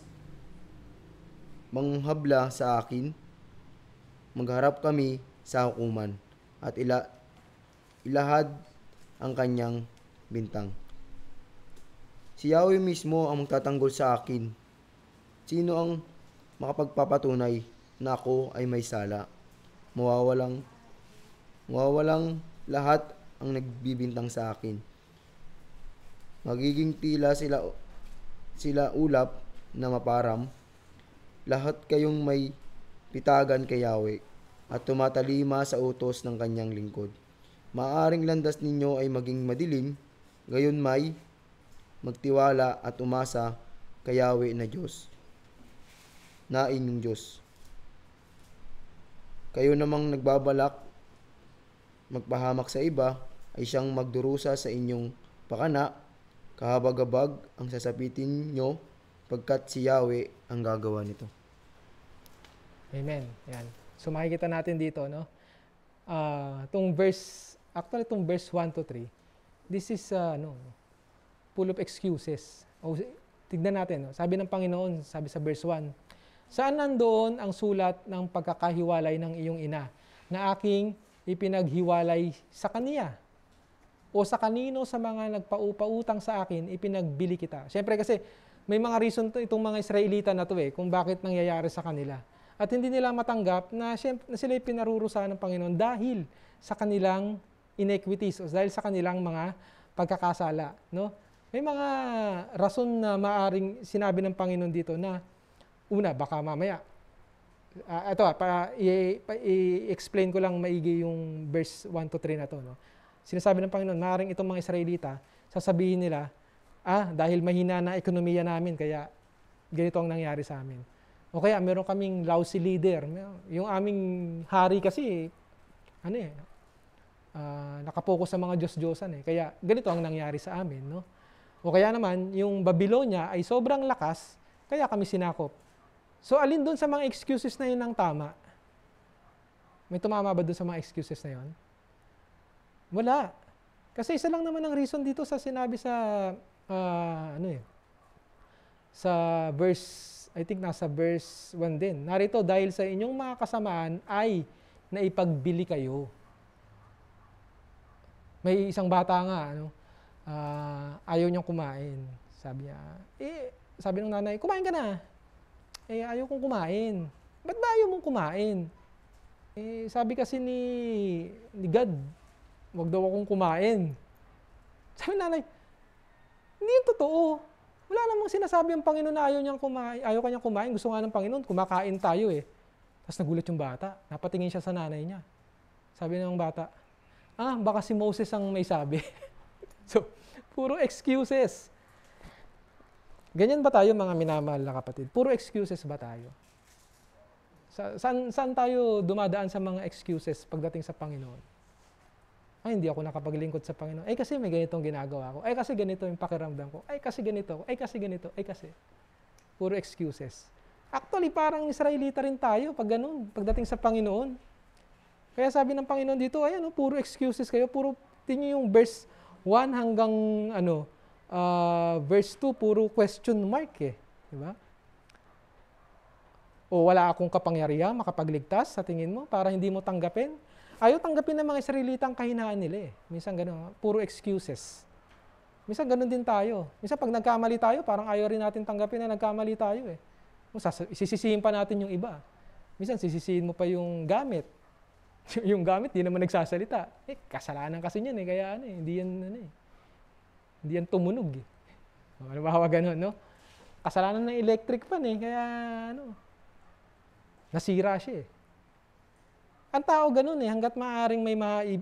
manghabla sa akin, magharap kami sa hukuman, at ilahad ang kanyang bintang. Si Yahweh mismo ang magtatanggol sa akin. Sino ang makapagpapatunay na ako ay may sala? Mawawalang lahat ang nagbibintang sa akin. Magiging tila sila ulap na maparam. Lahat kayong may pitagan kay Yahweh at tumatalima sa utos ng kanyang lingkod. Maaring landas ninyo ay maging madilim, gayon may magtiwala at umasa kay Yahweh na Diyos, na inyong Diyos. Kayo namang nagbabalak magpahamak sa iba ay siyang magdurusa sa inyong pakana, kahabag-habag ang sasapitin nyo, pagkat si Yahweh ang gagawa nito. Amen. Yan. So makikita natin dito, no? Itong verse 1 to 3, this is full of excuses. Tignan natin, no? Sabi ng Panginoon, sabi sa verse 1, saan nandoon ang sulat ng pagkakahiwalay ng iyong ina na aking ipinaghiwalay sa kaniya? O sa kanino sa mga nagpaupautang sa akin, ipinagbili kita? Siyempre kasi may mga reason itong mga Israelita na to kung bakit nangyayari sa kanila. At hindi nila matanggap na sila pinarurusahan ng Panginoon dahil sa kanilang iniquities o dahil sa kanilang mga pagkakasala. No? May mga rason na maaring sinabi ng Panginoon dito na una, baka mamaya. I-explain ko lang maigi yung verse 1 to 3 na to. No? Sinasabi ng Panginoon, maaaring itong mga Israelita, sasabihin nila, dahil mahina na ekonomiya namin, kaya ganito ang nangyari sa amin. O kaya meron kaming lousy leader. Yung aming hari kasi, nakapokus sa mga Diyos-Diyosan. Kaya ganito ang nangyari sa amin. No? O kaya naman, yung Babylonia ay sobrang lakas, kaya kami sinakop. So alin doon sa mga excuses na yun ang tama? May tumama ba doon sa mga excuses na yun? Wala. Kasi isa lang naman ang reason dito sa sinabi sa sa verse, I think nasa verse 1 din. Narito, dahil sa inyong mga kasamaan ay naipagbili kayo. May isang bata nga, ayaw niyang kumain. Sabi niya, sabi ng nanay, kumain ka na. Ayaw kong kumain. Ba't ba ayaw mong kumain? Sabi kasi ni God, wag daw akong kumain. Sabi ng nanay, hindi yung totoo. Wala namang sinasabi ang Panginoon na ayaw kanyang kumain. Gusto nga ng Panginoon, kumakain tayo. Tapos nagulat yung bata. Napatingin siya sa nanay niya. Sabi ng bata, baka si Moses ang may sabi. So, puro excuses. Ganyan ba tayo mga minamahal na kapatid? Puro excuses ba tayo? Saan tayo dumadaan sa mga excuses pagdating sa Panginoon? Ay, hindi ako nakapaglingkod sa Panginoon. Ay, kasi may ganitong ginagawa ko. Ay, kasi ganito yung pakiramdam ko. Ay, kasi ganito. Ay, kasi ganito. Ay, kasi. Puro excuses. Actually, parang Israelita rin tayo pag ganun, pagdating sa Panginoon. Kaya sabi ng Panginoon dito, ayan, puro excuses kayo. Puro, tingin yung verse 1 hanggang verse 2, puro question mark eh. Diba? O wala akong kapangyarihan makapagligtas sa tingin mo para hindi mo tanggapin. Ayaw tanggapin ng mga Israelita ang kahinaan nila eh. Minsan gano'n, puro excuses. Minsan gano'n din tayo. Minsan pag nagkamali tayo, parang ayaw rin natin tanggapin na nagkamali tayo eh. Sisisihin pa natin yung iba. Minsan sisisihin mo pa yung gamit. Yung gamit, di naman nagsasalita. Kasalanan kasi niyan eh, kaya hindi yan tumunog eh. Ano ba hawa gano'n, no? Kasalanan ng electric fan eh, kaya nasira siya eh. Ang tao ganun eh, hanggat maaaring may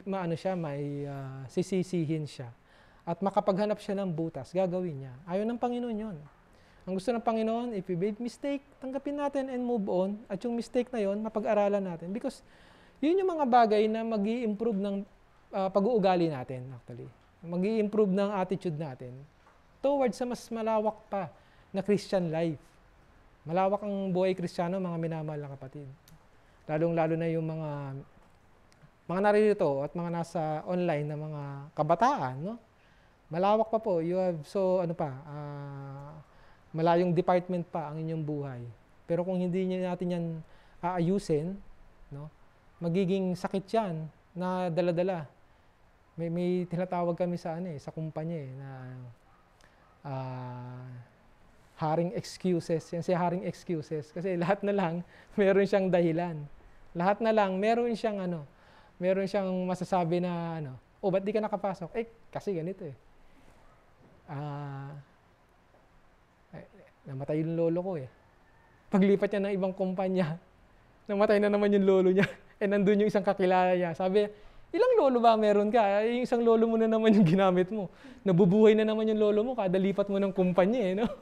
sisisihin siya at makapaghanap siya ng butas, gagawin niya. Ayaw ng Panginoon yun. Ang gusto ng Panginoon, if we made mistake, tanggapin natin and move on. At yung mistake na yun, mapag-aralan natin. Because yun yung mga bagay na mag-i-improve ng pag-uugali natin actually. Mag-i-improve ng attitude natin towards sa mas malawak pa na Christian life. Malawak ang buhay Kristiyano, mga minamahal na kapatid. Lalong-lalo na yung mga naririto at mga nasa online na mga kabataan, no? Malawak pa po. You have malayong department pa ang inyong buhay. Pero kung hindi natin yan aayusin, no? Magiging sakit yan na dala-dala. May tinatawag kami sa sa kumpanya na haring excuses. Yan si haring excuses. Kasi lahat na lang, meron siyang dahilan. Lahat na lang, meron siyang masasabi na ba't di ka nakapasok? Kasi ganito eh. Namatay yung lolo ko eh. Paglipat niya ng ibang kumpanya, namatay na naman yung lolo niya. Nandun yung isang kakilala niya. Sabi, ilang lolo ba meron ka? Yung isang lolo mo na naman yung ginamit mo. Nabubuhay na naman yung lolo mo kada lipat mo ng kumpanya eh, no?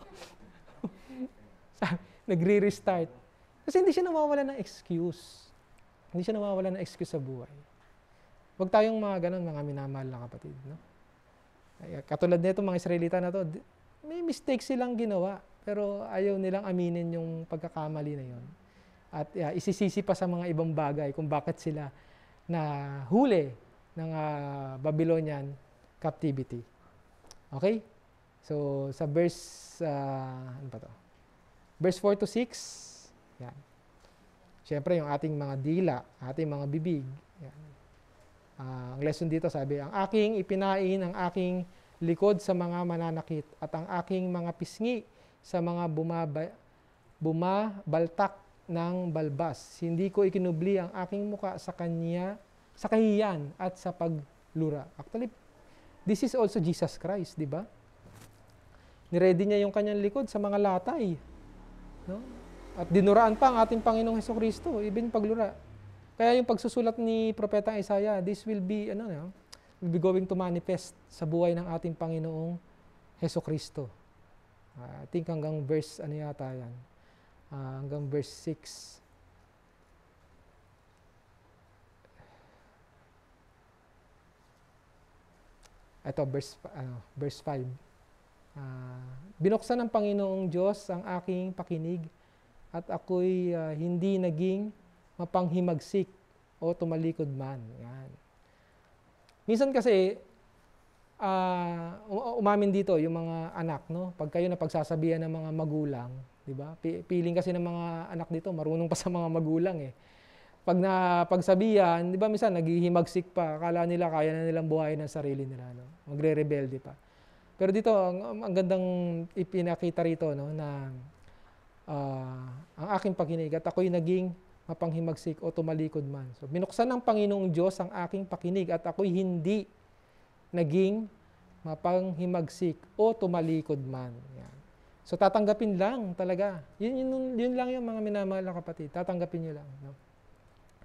Nagre-restart. Kasi hindi siya nawawala ng excuse. Hindi siya nawawala ng excuse sa buhay. Huwag tayong mga ganun, mga minamahal na kapatid, no? Katulad nito, mga Israelita na to, may mistakes silang ginawa, pero ayaw nilang aminin yung pagkakamali na yon. At isisisi pa sa mga ibang bagay kung bakit sila na huli ng Babylonian captivity. Okay? So, sa verse, Verse 4 to 6, yan. Siyempre, yung ating mga dila, ating mga bibig. Yan. Ang lesson dito sabi, ang aking ipinain, ang aking likod sa mga mananakit, at ang aking mga pisngi sa mga bumabaltak ng balbas. Hindi ko ikinubli ang aking muka sa kahiyan at sa paglura. Actually, this is also Jesus Christ, di ba? Niready niya yung kanyang likod sa mga latay. No? At dinuraan pa ang ating Panginoong Hesukristo, even paglura. Kaya yung pagsusulat ni Propeta Isaiah, this will be going to manifest sa buhay ng ating Panginoong Hesukristo. I think hanggang verse yan? Hanggang verse 6. Ito verse 5. Binuksan ng Panginoong Diyos ang aking pakinig at ako'y hindi naging mapanghimagsik o tumalikod man. Yan. Minsan kasi, umamin dito yung mga anak, no? Pag kayo napagsasabihan ng mga magulang, di ba? Piling kasi ng mga anak dito, marunong pa sa mga magulang eh. Pag napagsabihan, di ba minsan naghihimagsik pa, akala nila kaya na nilang buhayin ang sarili nila, no? Magre-rebelde pa. Pero dito, ang gandang ipinakita rito, no, na ang aking pakinig at ako'y naging mapanghimagsik o tumalikod man. So, binuksan ng Panginoong Diyos ang aking pakinig at ako'y hindi naging mapanghimagsik o tumalikod man. Yan. So, tatanggapin lang talaga. Yun lang yung mga minamahal na kapatid. Tatanggapin nyo lang. No?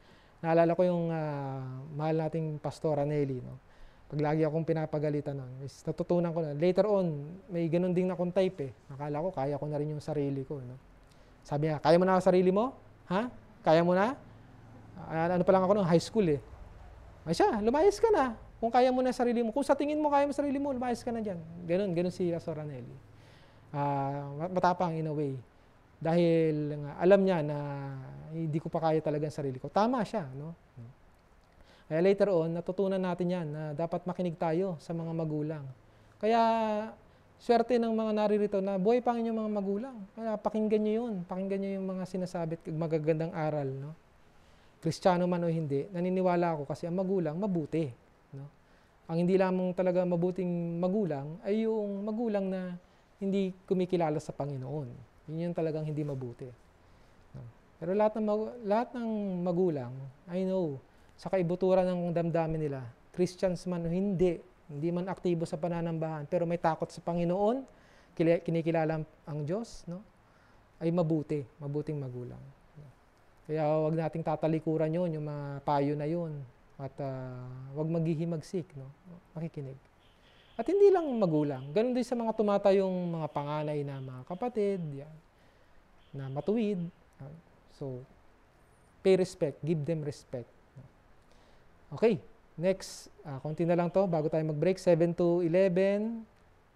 Naalala ko yung mahal nating Pastor Aneli, no? Pag lagi akong pinapagalitan nun, is natutunan ko na. Later on, may ganun din akong type eh. Nakala ko, kaya ko na rin yung sarili ko. No? Sabi niya, kaya mo na ang sarili mo? Ha? Kaya mo na? Ano pa lang ako nung high school eh. Ay siya, lumayas ka na. Kung kaya mo na sarili mo. Kung sa tingin mo kaya mo sarili mo, lumayas ka na dyan. Ganun si Pastor Aneli. Matapang in a way. Dahil alam niya na hindi ko pa kaya talaga ang sarili ko. Tama siya, no? Kaya later on, natutunan natin yan na dapat makinig tayo sa mga magulang. Kaya, swerte ng mga naririto na buhay pa ang inyong mga magulang. Kaya pakinggan nyo yun. Pakinggan nyo yung mga sinasabi at magagandang aral. No? Kristiyano man o hindi, naniniwala ako kasi ang magulang, mabuti. No? Ang hindi lamang talaga mabuting magulang ay yung magulang na hindi kumikilala sa Panginoon. Yun yung talagang hindi mabuti. No? Pero lahat ng magulang, I know, sa kaibuturan ng damdamin nila, Christians man o hindi man aktibo sa pananambahan, pero may takot sa Panginoon, kinikilala ang Diyos, no? Ay mabuting magulang. Kaya wag nating tatalikuran yun, yung mga payo na yun, at wag maghihimagsik, no? Makikinig. At hindi lang magulang, ganun din sa mga tumatayong mga panganay na mga kapatid, yan, na matuwid. So, pay respect, give them respect. Okay, next, konti na lang to bago tayo mag-break. 7 to 11,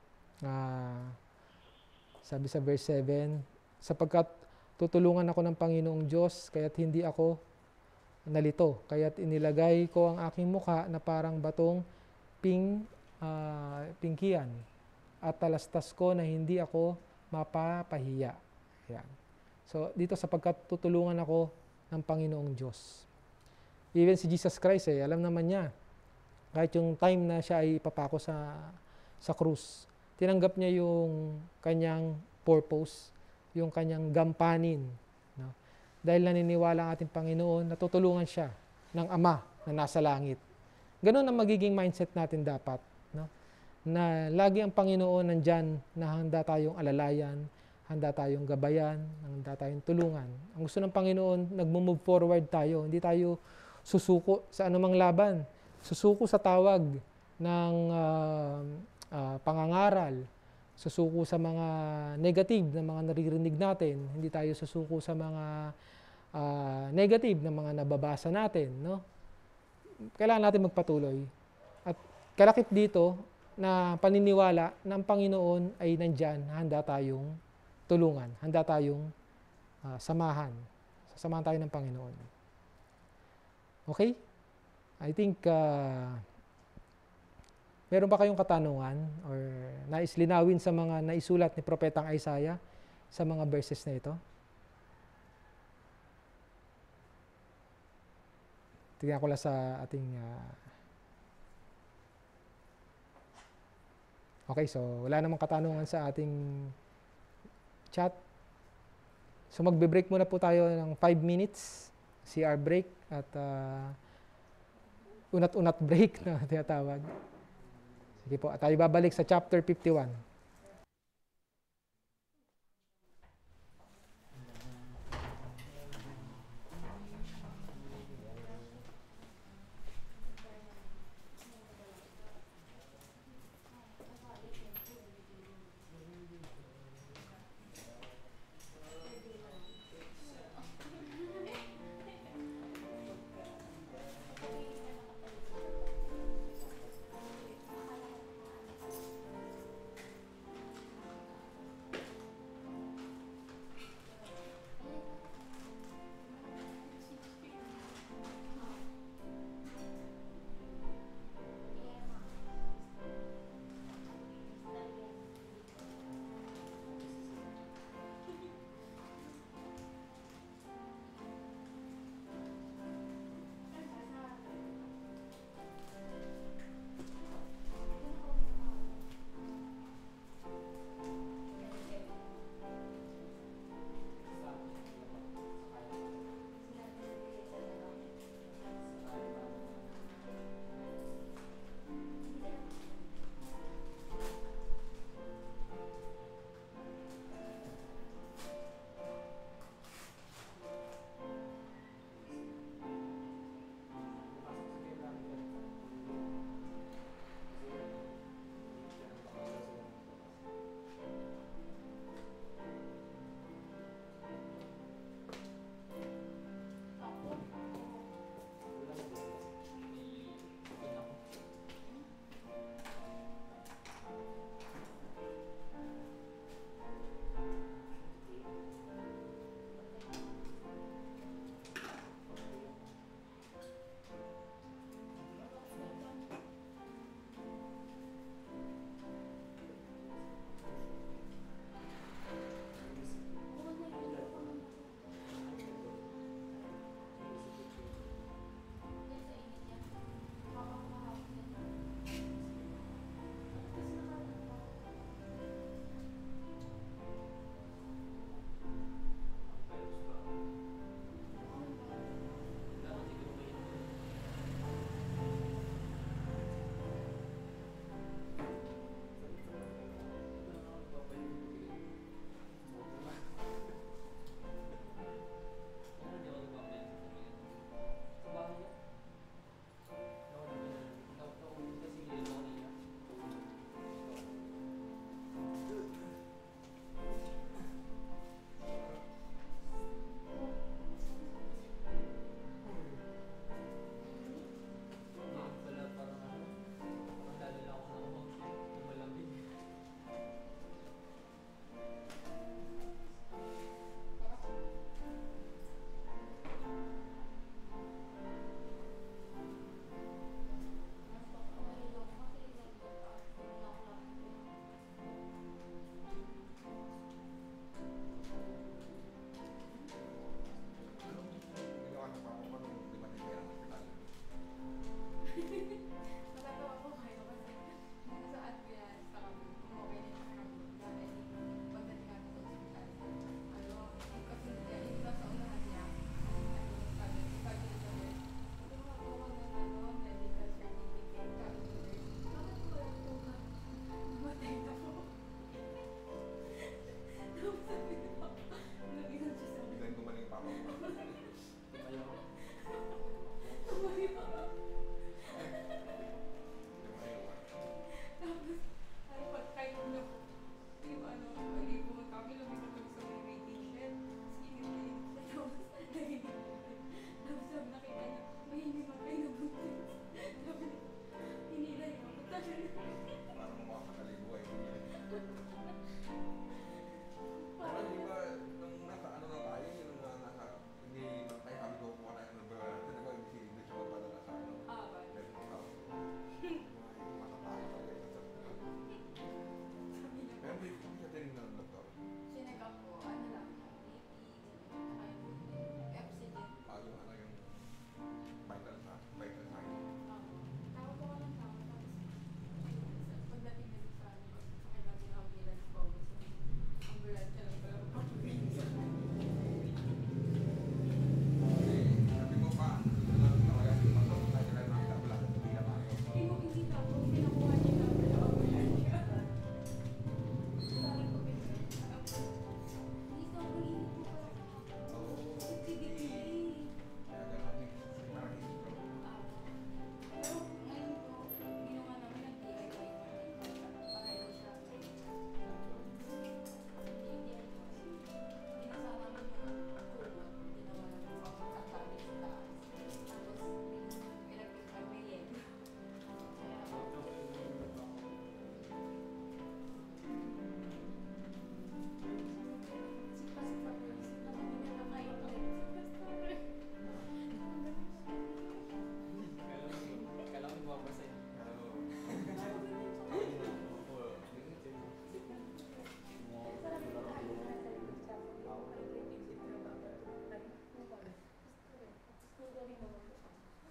sabi sa verse 7, sapagkat tutulungan ako ng Panginoong Diyos, kaya't hindi ako nalito. Kaya't inilagay ko ang aking mukha na parang batong pingkian at talastas ko na hindi ako mapapahiya. Yan. So, dito sapagkat tutulungan ako ng Panginoong Diyos. Even si Jesus Christ, alam naman niya, kahit yung time na siya ay papako sa krus, tinanggap niya yung kanyang purpose, yung kanyang gampanin. No? Dahil naniniwala ang ating Panginoon, natutulungan siya ng Ama na nasa langit. Ganun ang magiging mindset natin dapat. No? Na lagi ang Panginoon nandyan na handa tayong alalayan, handa tayong gabayan, handa tayong tulungan. Ang gusto ng Panginoon, nagmo-move forward tayo. Hindi tayo susuko sa anumang laban. Susuko sa tawag ng pangangaral. Susuko sa mga negative na mga naririnig natin. Hindi tayo susuko sa mga negative na mga nababasa natin. No? Kailangan natin magpatuloy. At kalakip dito na paniniwala ng Panginoon ay nandyan, handa tayong tulungan, handa tayong samahan. Sasamahan tayo ng Panginoon. Okay? I think, meron ba kayong katanungan or nais linawin sa mga naisulat ni Propetang Isaiah sa mga verses na ito? Tingnan ko lang sa ating... Okay, so wala namang katanungan sa ating chat. So magbe-break muna po tayo ng 5 minutes. CR break at unat-unat break na tinatawag. Sige po, tayo babalik sa chapter 51.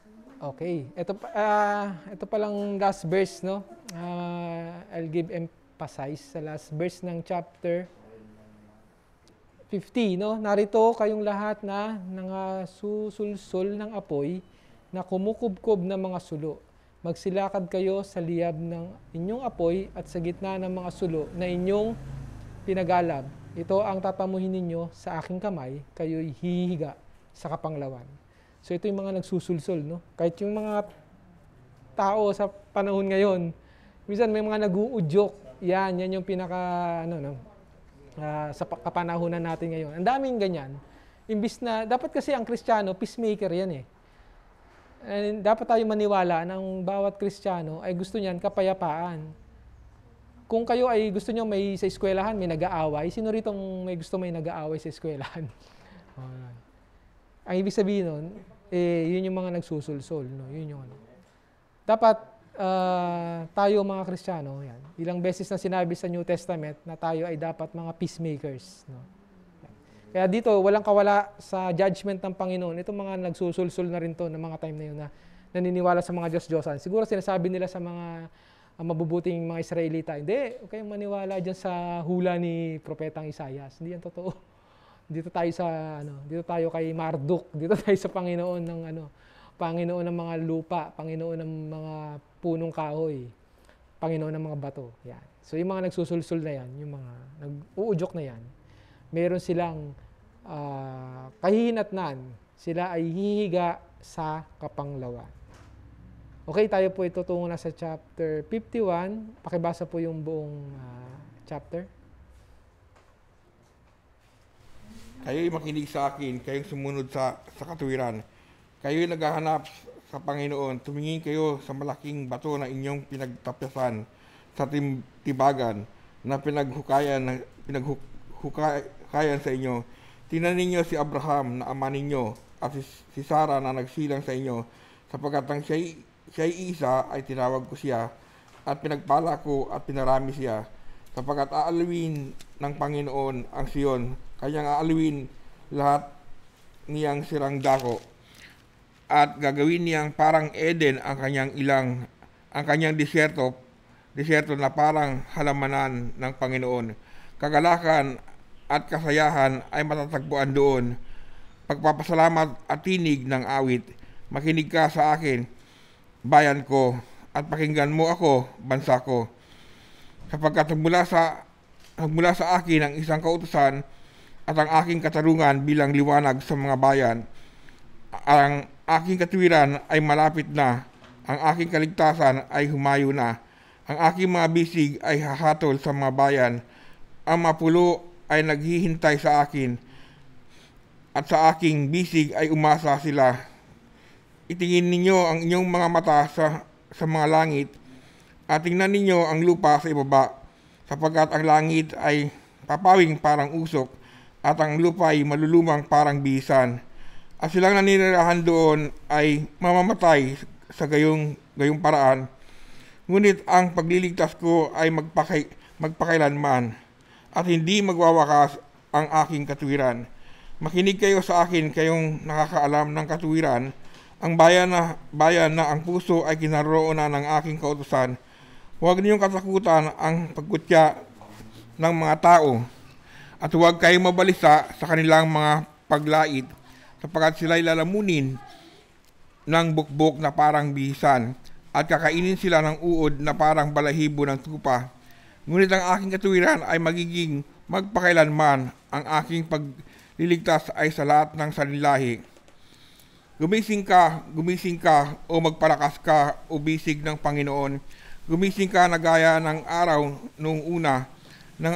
Okay. Ito palang last verse, no? I'll give emphasize sa last verse ng chapter 50, no? Narito kayong lahat na susulsol ng apoy na kumukubkob ng mga sulo. Magsilakad kayo sa liyab ng inyong apoy at sa gitna ng mga sulo na inyong pinagalab. Ito ang tatamuhin ninyo sa aking kamay, kayo'y hihiga sa kapanglawan. So ito yung mga nagsusulsol, no? Kahit yung mga tao sa panahon ngayon, minsan may mga nag-uudyok. Yan yung pinaka, sa kapanahunan natin ngayon. Ang daming ganyan. Imbis na, dapat kasi ang Kristiyano, peacemaker yan eh. And dapat tayo maniwala ng bawat Kristiyano ay gusto niyan kapayapaan. Kung kayo ay gusto niyo may sa eskwelahan, may nag-aaway, sino ritong may gusto may nag-aaway sa eskwelahan? Ang ibig sabihin nun, yun yung mga nagsusulsol. No? Yun yung ano. Dapat tayo mga Kristiyano, yan, ilang beses na sinabi sa New Testament na tayo ay dapat mga peacemakers. No? Kaya dito, walang kawala sa judgment ng Panginoon. Itong mga nagsusulsol na rin to ng mga time na yun na naniniwala sa mga Diyos-Diyosan. Siguro sinasabi nila sa mga mabubuting mga Israelita, hindi, huwag kayong maniwala dyan sa hula ni Propetang Isaias. Hindi yan totoo. Dito tayo sa dito tayo kay Marduk, dito tayo sa Panginoon ng Panginoon ng mga lupa, Panginoon ng mga punong kahoy, Panginoon ng mga bato. Yan. So yung mga nagsusulsul na yan, yung mga nag-uudyok na yan, meron silang kahihinatnan, sila ay hihiga sa kapanglawan. Okay, tayo po itutungo na sa chapter 51. Pakibasa po yung buong chapter. Kayo'y makinig sa akin, kayong sumunod sa katuwiran. Kayo'y naghahanap sa Panginoon, tumingin kayo sa malaking bato na inyong pinagtapyasan sa tibagan na pinaghukayan sa inyo. Tingnan ninyo si Abraham na ama ninyo at si Sarah na nagsilang sa inyo, sapagkat ang siya'y isa ay tinawag ko siya at pinagpala ko at pinarami siya, sapagkat aalawin ng Panginoon ang Siyon, kanyang aalawin lahat niyang sirang dako, at gagawin niyang parang Eden ang kanyang desierto na parang halamanan ng Panginoon. Kagalakan at kasayahan ay matatagpuan doon. Pagpapasalamat at tinig ng awit. Makinig ka sa akin, bayan ko, at pakinggan mo ako, bansa ko. Sapagkat mula sa akin ang isang kautusan at ang aking katarungan bilang liwanag sa mga bayan. Ang aking katuwiran ay malapit na, ang aking kaligtasan ay humayo na. Ang aking mga bisig ay hahatol sa mga bayan. Ang mapulo ay naghihintay sa akin, at sa aking bisig ay umasa sila. Itingin ninyo ang inyong mga mata sa mga langit, at tingnan ninyo ang lupa sa ibaba, sapagkat ang langit ay papawing parang usok, at ang lupa ay malulumang parang bisan. At silang naninirahan doon ay mamamatay sa gayong paraan. Ngunit ang pagliligtas ko ay magpakailanman, at hindi magwawakas ang aking katuwiran. Makinig kayo sa akin, kayong nakakaalam ng katuwiran, ang bayan na ang puso ay kinaroonan ng aking kautusan. Huwag ninyong katakutan ang pagkutya ng mga tao, at huwag kayong mabalisa sa kanilang mga paglait, sapagkat sila'y lalamunin ng bukbok na parang bisan, at kakainin sila ng uod na parang balahibo ng tupa. Ngunit ang aking katuwiran ay magiging magpakailanman, ang aking pagliligtas ay sa lahat ng sanlilahi. Gumising ka, o magpalakas ka, o bisig ng Panginoon. Gumising ka na gaya ng araw noong una, ng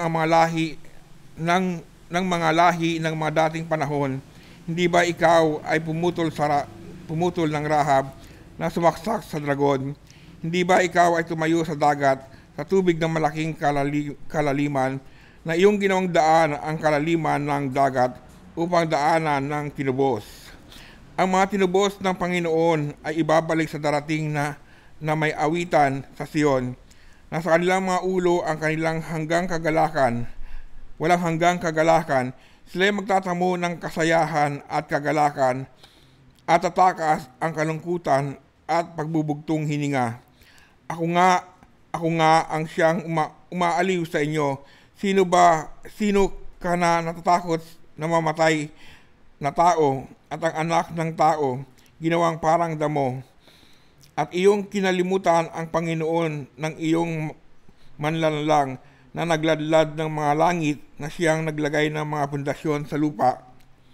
mga lahi ng mga dating panahon. Hindi ba ikaw ay pumutol ng Rahab na sumaksak sa dragon? Hindi ba ikaw ay tumayo sa dagat, sa tubig ng malaking kalaliman, na iyong ginawang daan ang kalaliman ng dagat upang daanan ng tinubos? Ang mga tinubos ng Panginoon ay ibabalik sa darating na may awitan sa Siyon. Nasa kanilang mga ulo ang kanilang walang hanggang kagalakan. Sila ay magtatamo ng kasayahan at kagalakan, at tatakas ang kalungkutan at pagbubugtong hininga. Ako nga ang siyang umaaliw sa inyo. Sino ka na natatakot na mamatay na tao at ang anak ng tao ginawang parang damo? At iyong kinalimutan ang Panginoon ng iyong manlalang na nagladlad ng mga langit, na siyang naglagay ng mga pundasyon sa lupa.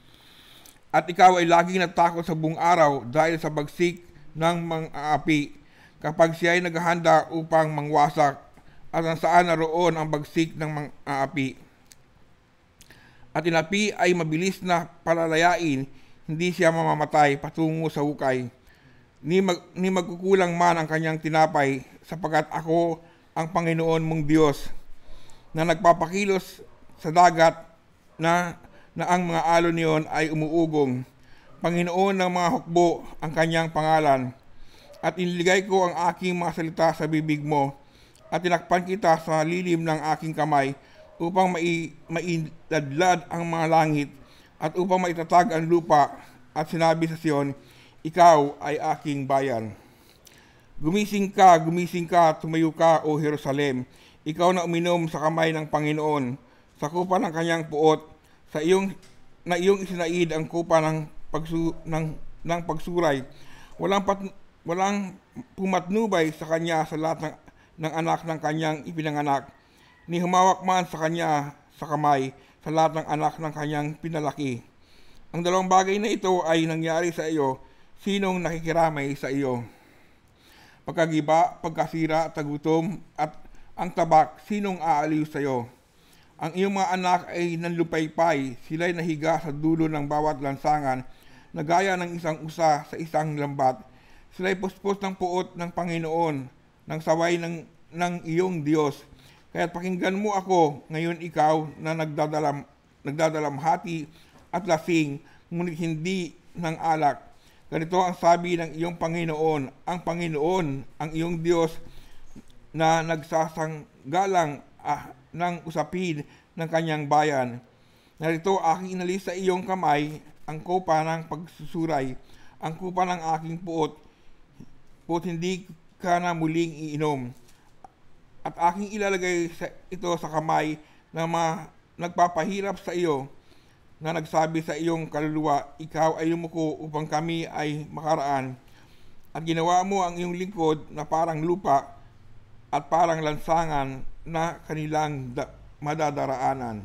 At ikaw ay laging natakot sa buong araw dahil sa bagsik ng mga api, kapag siya ay naghahanda upang mangwasak, at saan naroon ang bagsik ng mga api. At inapi ay mabilis na palalayain, hindi siya mamamatay patungo sa hukay. Ni magkukulang man ang kanyang tinapay, sapagkat ako ang Panginoon mong Diyos, na nagpapakilos sa dagat na ang mga alon niyon ay umuugong. Panginoon ng mga hukbo ang kanyang pangalan. At iniligay ko ang aking mga salita sa bibig mo, at tinakpan kita sa lilim ng aking kamay, upang mailadlad ang mga langit, at upang maitatag ang lupa. At sinabi sa Sion, ikaw ay aking bayan. Gumising ka, tumayo ka, O Jerusalem. Ikaw na uminom sa kamay ng Panginoon, sa kupa ng kanyang puot, sa iyong isinaid ang kupa ng pagsuray. Walang pumatnubay sa kanya sa lahat ng anak ng kanyang ipinanganak, ni humawak man sa kanya sa kamay sa lahat ng anak ng kanyang pinalaki. Ang dalawang bagay na ito ay nangyari sa iyo. Sinong nakikiramay sa iyo? Pagkagiba, pagkasira, tagutom, at ang tabak, sinong aaliw sa iyo? Ang iyong mga anak ay nanlupaypay, sila'y nahiga sa dulo ng bawat lansangan, na gaya ng isang usa sa isang lambat. Sila'y puspos ng puot ng Panginoon, ng saway ng iyong Diyos. Kaya't pakinggan mo ako, ngayon ikaw na nagdadalamhati at lasing, ngunit hindi ng alak. Ganito ang sabi ng iyong Panginoon, ang Panginoon, ang iyong Diyos, na nagsasanggalang ng usapin ng kanyang bayan. Narito aking inalis sa iyong kamay ang kupa ng pagsusuray, ang kupa ng aking puot hindi ka na muling iinom. At aking ilalagay ito sa kamay ng mga nagpapahirap sa iyo, na nagsabi sa iyong kaluluwa, ikaw ay yumuko upang kami ay makaraan. At ginawa mo ang iyong lingkod na parang lupa at parang lansangan na kanilang madadaraanan.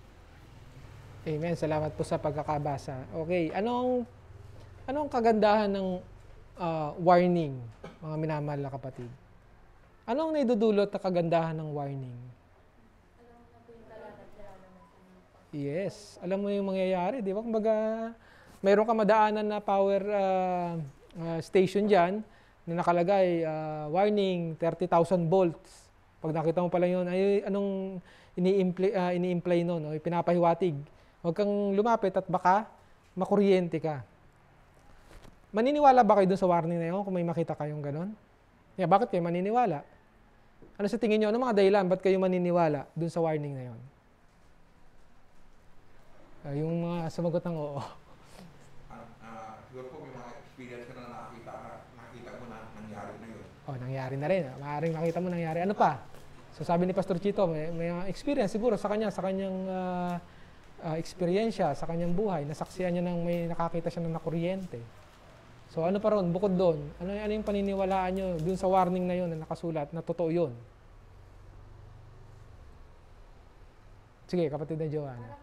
Amen. Salamat po sa pagkakabasa. Okay, anong kagandahan ng warning, mga minamahal na kapatid? Anong naidudulot na kagandahan ng warning? Yes, alam mo yung mangyayari, di ba? Kumbaga, mayroon ka madaanan na power station dyan na nakalagay, warning, 30,000 volts. Pag nakita mo pala yun, ay anong ini-imply nun, o pinapahiwatig. Huwag kang lumapit at baka makuryente ka. Maniniwala ba kayo dun sa warning na yun kung may makita kayong ganon? Yeah, bakit kayo maniniwala? Ano sa tingin nyo? Ano mga dahilan? Ba't kayo maniniwala dun sa warning na yun? Yung mga sumagot ng oo. Siguro po may mga experience ka na nakita mo na nangyari na yun. Nangyari na rin. Maaaring makita mo nangyari. Ano pa? So sabi ni Pastor Chito, may experience siguro sa kanyang eksperyensya, sa kanyang buhay. Nasaksihan niya nang may nakakita siya ng nakuryente. So ano pa ron, bukod doon? Ano yung paniniwalaan nyo dun sa warning na yun na nakasulat na totoo yun? Sige, kapatid na Joanna.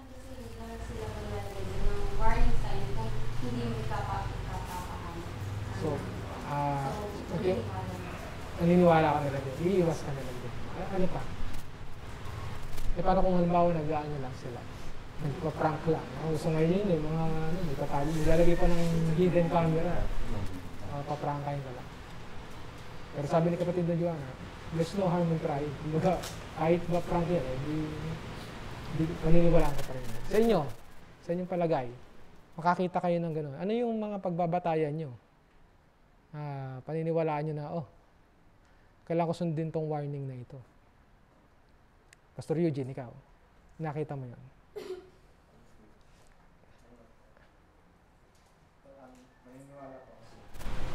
Warning sign kung hindi mo ipapakahan. So, okay. Naniniwala ka nila din. Iiwas ka nila din. Ano pa? Paano kung halimbawa nag-ano lang sila? Nagpa-prank lang. Gusto ngayon yun eh, mga nagtatali. Nilalagay pa ng hidden camera. Paprangkain ka lang. Pero sabi ni kapatid na Joanna, there's no harm in trying. Diba, kahit ba prank yan paniniwalaan ka pa rin. Sa inyong palagay, makakita kayo ng gano'n. Ano yung mga pagbabatayan nyo? Paniniwalaan nyo na, kailangan ko sundin tong warning na ito. Pastor Eugene, ikaw, nakita mo yun?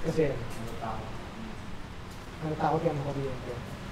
Kasi, takot yan ng kuryente.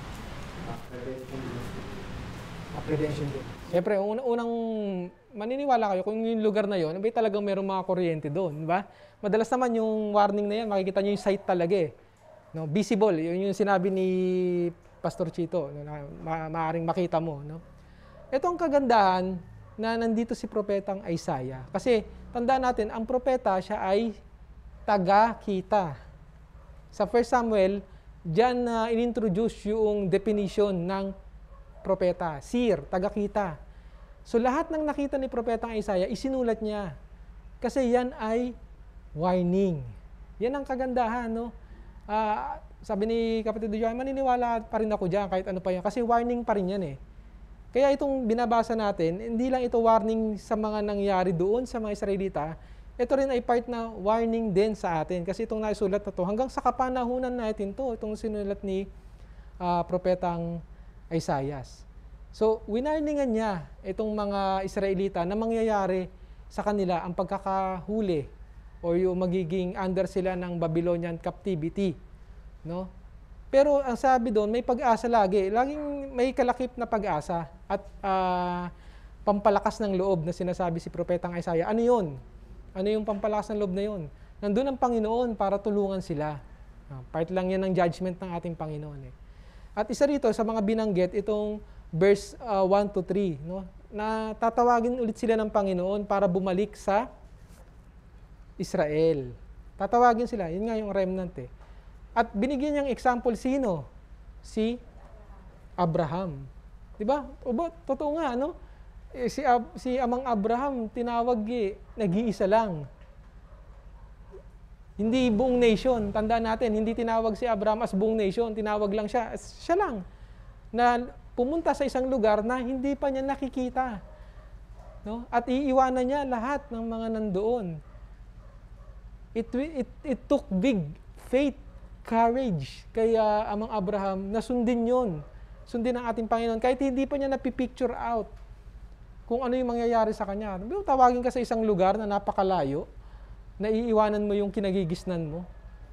Apprehension din. Siyempre, unang maniniwala kayo kung yung lugar na yun, may talagang merong mga kuryente doon, di ba? Madalas naman yung warning na yan, makikita nyo yung site talaga eh. No, visible, yun yung sinabi ni Pastor Chito, no, na maaaring makita mo. No? Ito ang kagandahan na nandito si Propetang Isaiah. Kasi tandaan natin, ang propeta siya ay taga-kita. Sa 1 Samuel, diyan inintroduce yung definition ng propeta, seer, taga-kita. So lahat ng nakita ni Propetang Isaiah, isinulat niya. Kasi yan ay warning. Yan ang kagandahan, no? Sabi ni kapatid Jon, maniniwala pa rin ako dyan kahit ano pa yan. Kasi warning pa rin yan eh. Kaya itong binabasa natin, hindi lang ito warning sa mga nangyari doon sa mga Israelita, ito rin ay part na warning din sa atin. Kasi itong naisulat na to, hanggang sa kapanahunan natin to, itong sinulat ni Propetang Isaiah. So, winarningan niya itong mga Israelita na mangyayari sa kanila ang pagkakahuli o yung magiging under sila ng Babylonian captivity. No? Pero ang sabi doon, may pag-asa lagi. Laging may kalakip na pag-asa at pampalakas ng loob na sinasabi si Propetang Isaiah. Ano yun? Ano yung pampalakas ng loob na yun? Nandun ang Panginoon para tulungan sila. Part lang yan ng judgment ng ating Panginoon. Eh. At isa rito sa mga binanggit, itong verse 1 to 3, no? Na tatawagin ulit sila ng Panginoon para bumalik sa Israel. Tatawagin sila. Yun nga yung remnant eh. At binigyan niyang example sino? Si Abraham. Diba? Totoo nga, no? Si Amang Abraham, tinawag nag-iisa lang. Hindi buong nation. Tandaan natin, hindi tinawag si Abraham as buong nation. Tinawag lang siya. Siya lang. Na pumunta sa isang lugar na hindi pa niya nakikita. No? At iiwanan niya lahat ng mga nandoon. It took big faith, courage kaya Amang Abraham na sundin yun. Sundin ang ating Panginoon. Kahit hindi pa niya napipicture out kung ano yung mangyayari sa kanya. Tawagin ka sa isang lugar na napakalayo, na iiwanan mo yung kinagigisnan mo.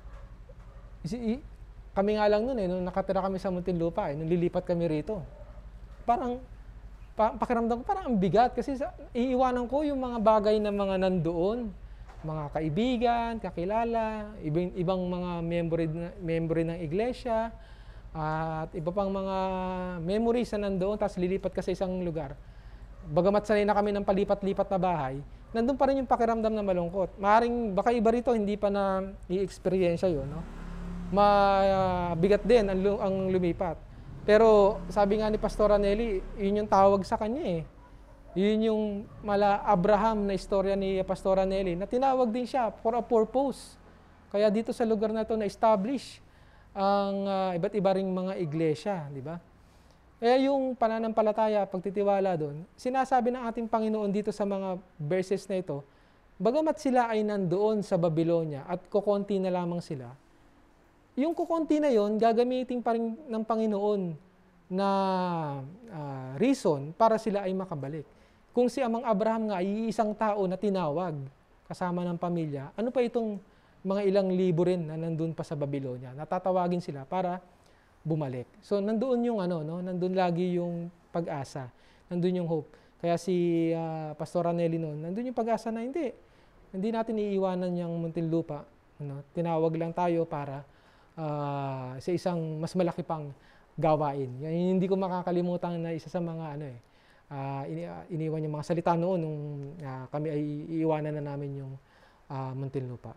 Kami nga lang noon nung nakatira kami sa Muntinlupa, nung lilipat kami rito. Parang, pakiramdam ko parang ang bigat kasi iiwanan ko yung mga bagay na mga nandoon, mga kaibigan, kakilala, ibang mga member ng iglesia, at iba pang mga memories na nandoon, tapos lilipat ka sa isang lugar. Bagamat sanay na kami ng palipat-lipat na bahay, nandun pa rin yung pakiramdam na malungkot. Maaring baka iba rito, hindi pa na i-experience yun, no? Mabigat din ang lumipat. Pero sabi nga ni Pastor Nelly, yun yung tawag sa kanya eh. Yun yung Abraham na istorya ni Pastor Nelly, na tinawag din siya for a purpose. Kaya dito sa lugar na ito na-establish ang iba't iba ring mga iglesia, di ba? Kaya yung pananampalataya, pagtitiwala doon, sinasabi ng ating Panginoon dito sa mga verses na ito, bagamat sila ay nandoon sa Babylonia at kukonti na lamang sila, yung kukonti na yon gagamitin pa rin ng Panginoon na reason para sila ay makabalik. Kung si Amang Abraham nga ay isang tao na tinawag kasama ng pamilya, ano pa itong mga ilang libo rin na nandun pa sa Babylonia, natatawagin sila para bumalik. So nandoon yung nandun lagi yung pag-asa, nandun yung hope. Kaya si Pastor Anelli noon, nandun yung pag-asa na hindi natin iiwanan yung Muntinlupa. Tinawag lang tayo para sa isang mas malaki pang gawain. Yan, hindi ko makakalimutan na isa sa mga iniwan yung mga salita noon nung kami ay iiwanan na namin yung Muntinlupa.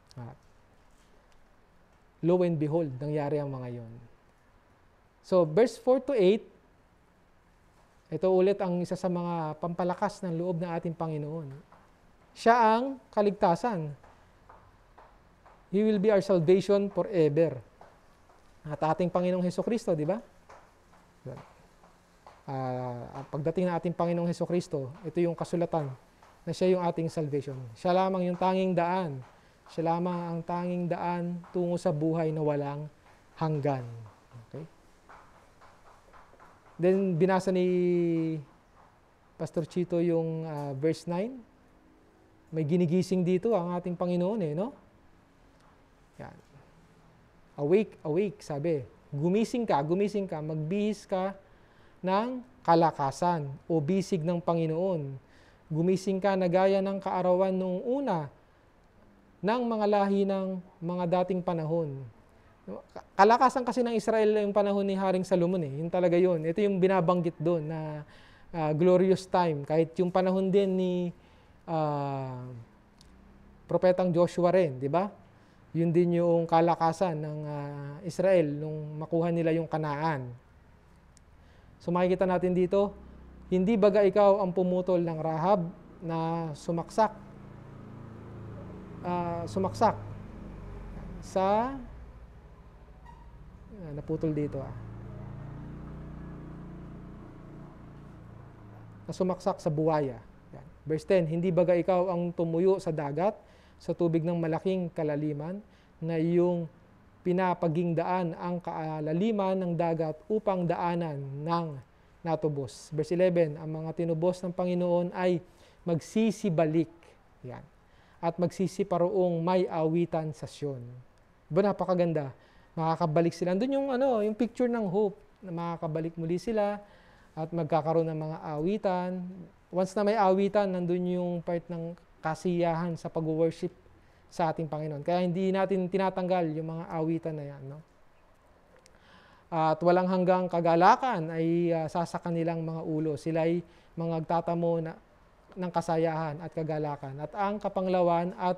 Lo and behold, nangyari ang mga yon. So, verse 4 to 8, ito ulit ang isa sa mga pampalakas ng loob ng ating Panginoon. Siya ang kaligtasan. He will be our salvation forever. At ating Panginoong Hesukristo, di ba? Pagdating ng ating Panginoong Hesukristo, ito yung kasulatan na siya yung ating salvation. Siya lamang yung tanging daan. Siya lamang ang tanging daan tungo sa buhay na walang hanggan. Okay? Then, binasa ni Pastor Chito yung verse 9. May ginigising dito ang ating Panginoon no? Yan. Awake, awake, sabi. Gumising ka, magbihis ka ng kalakasan o bisig ng Panginoon. Gumising ka na gaya ng kaarawan noong una ng mga lahi ng mga dating panahon. Kalakasan kasi ng Israel yung panahon ni Haring Solomon eh. Yun talaga yun. Ito yung binabanggit doon na glorious time. Kahit yung panahon din ni Propetang Joshua rin, di ba? Yun din yung kalakasan ng Israel nung makuha nila yung Kanaan. So makikita natin dito, hindi baga ikaw ang pumutol ng Rahab na sumaksak sa naputol dito na sumaksak sa buwaya. Yan. Verse 10, hindi baga ikaw ang tumuyo sa dagat, sa tubig ng malaking kalaliman, na iyong pinapaging daan ang kalaliman ng dagat upang daanan ng natubos. Verse 11, ang mga tinubos ng Panginoon ay magsisibalik. Yan. At magsisiparoong may awitan sa Sion. Diba napakaganda? Makakabalik sila. Doon yung picture ng hope, na makakabalik muli sila at magkakaroon ng mga awitan. Once na may awitan, nandun yung part ng kasiyahan sa pag-worship sa ating Panginoon. Kaya hindi natin tinatanggal yung mga awitan na yan. No? At walang hanggang kagalakan ay sa kanilang mga ulo. Sila ay mga nagtatamo ng kasayahan at kagalakan. At ang kapanglawan at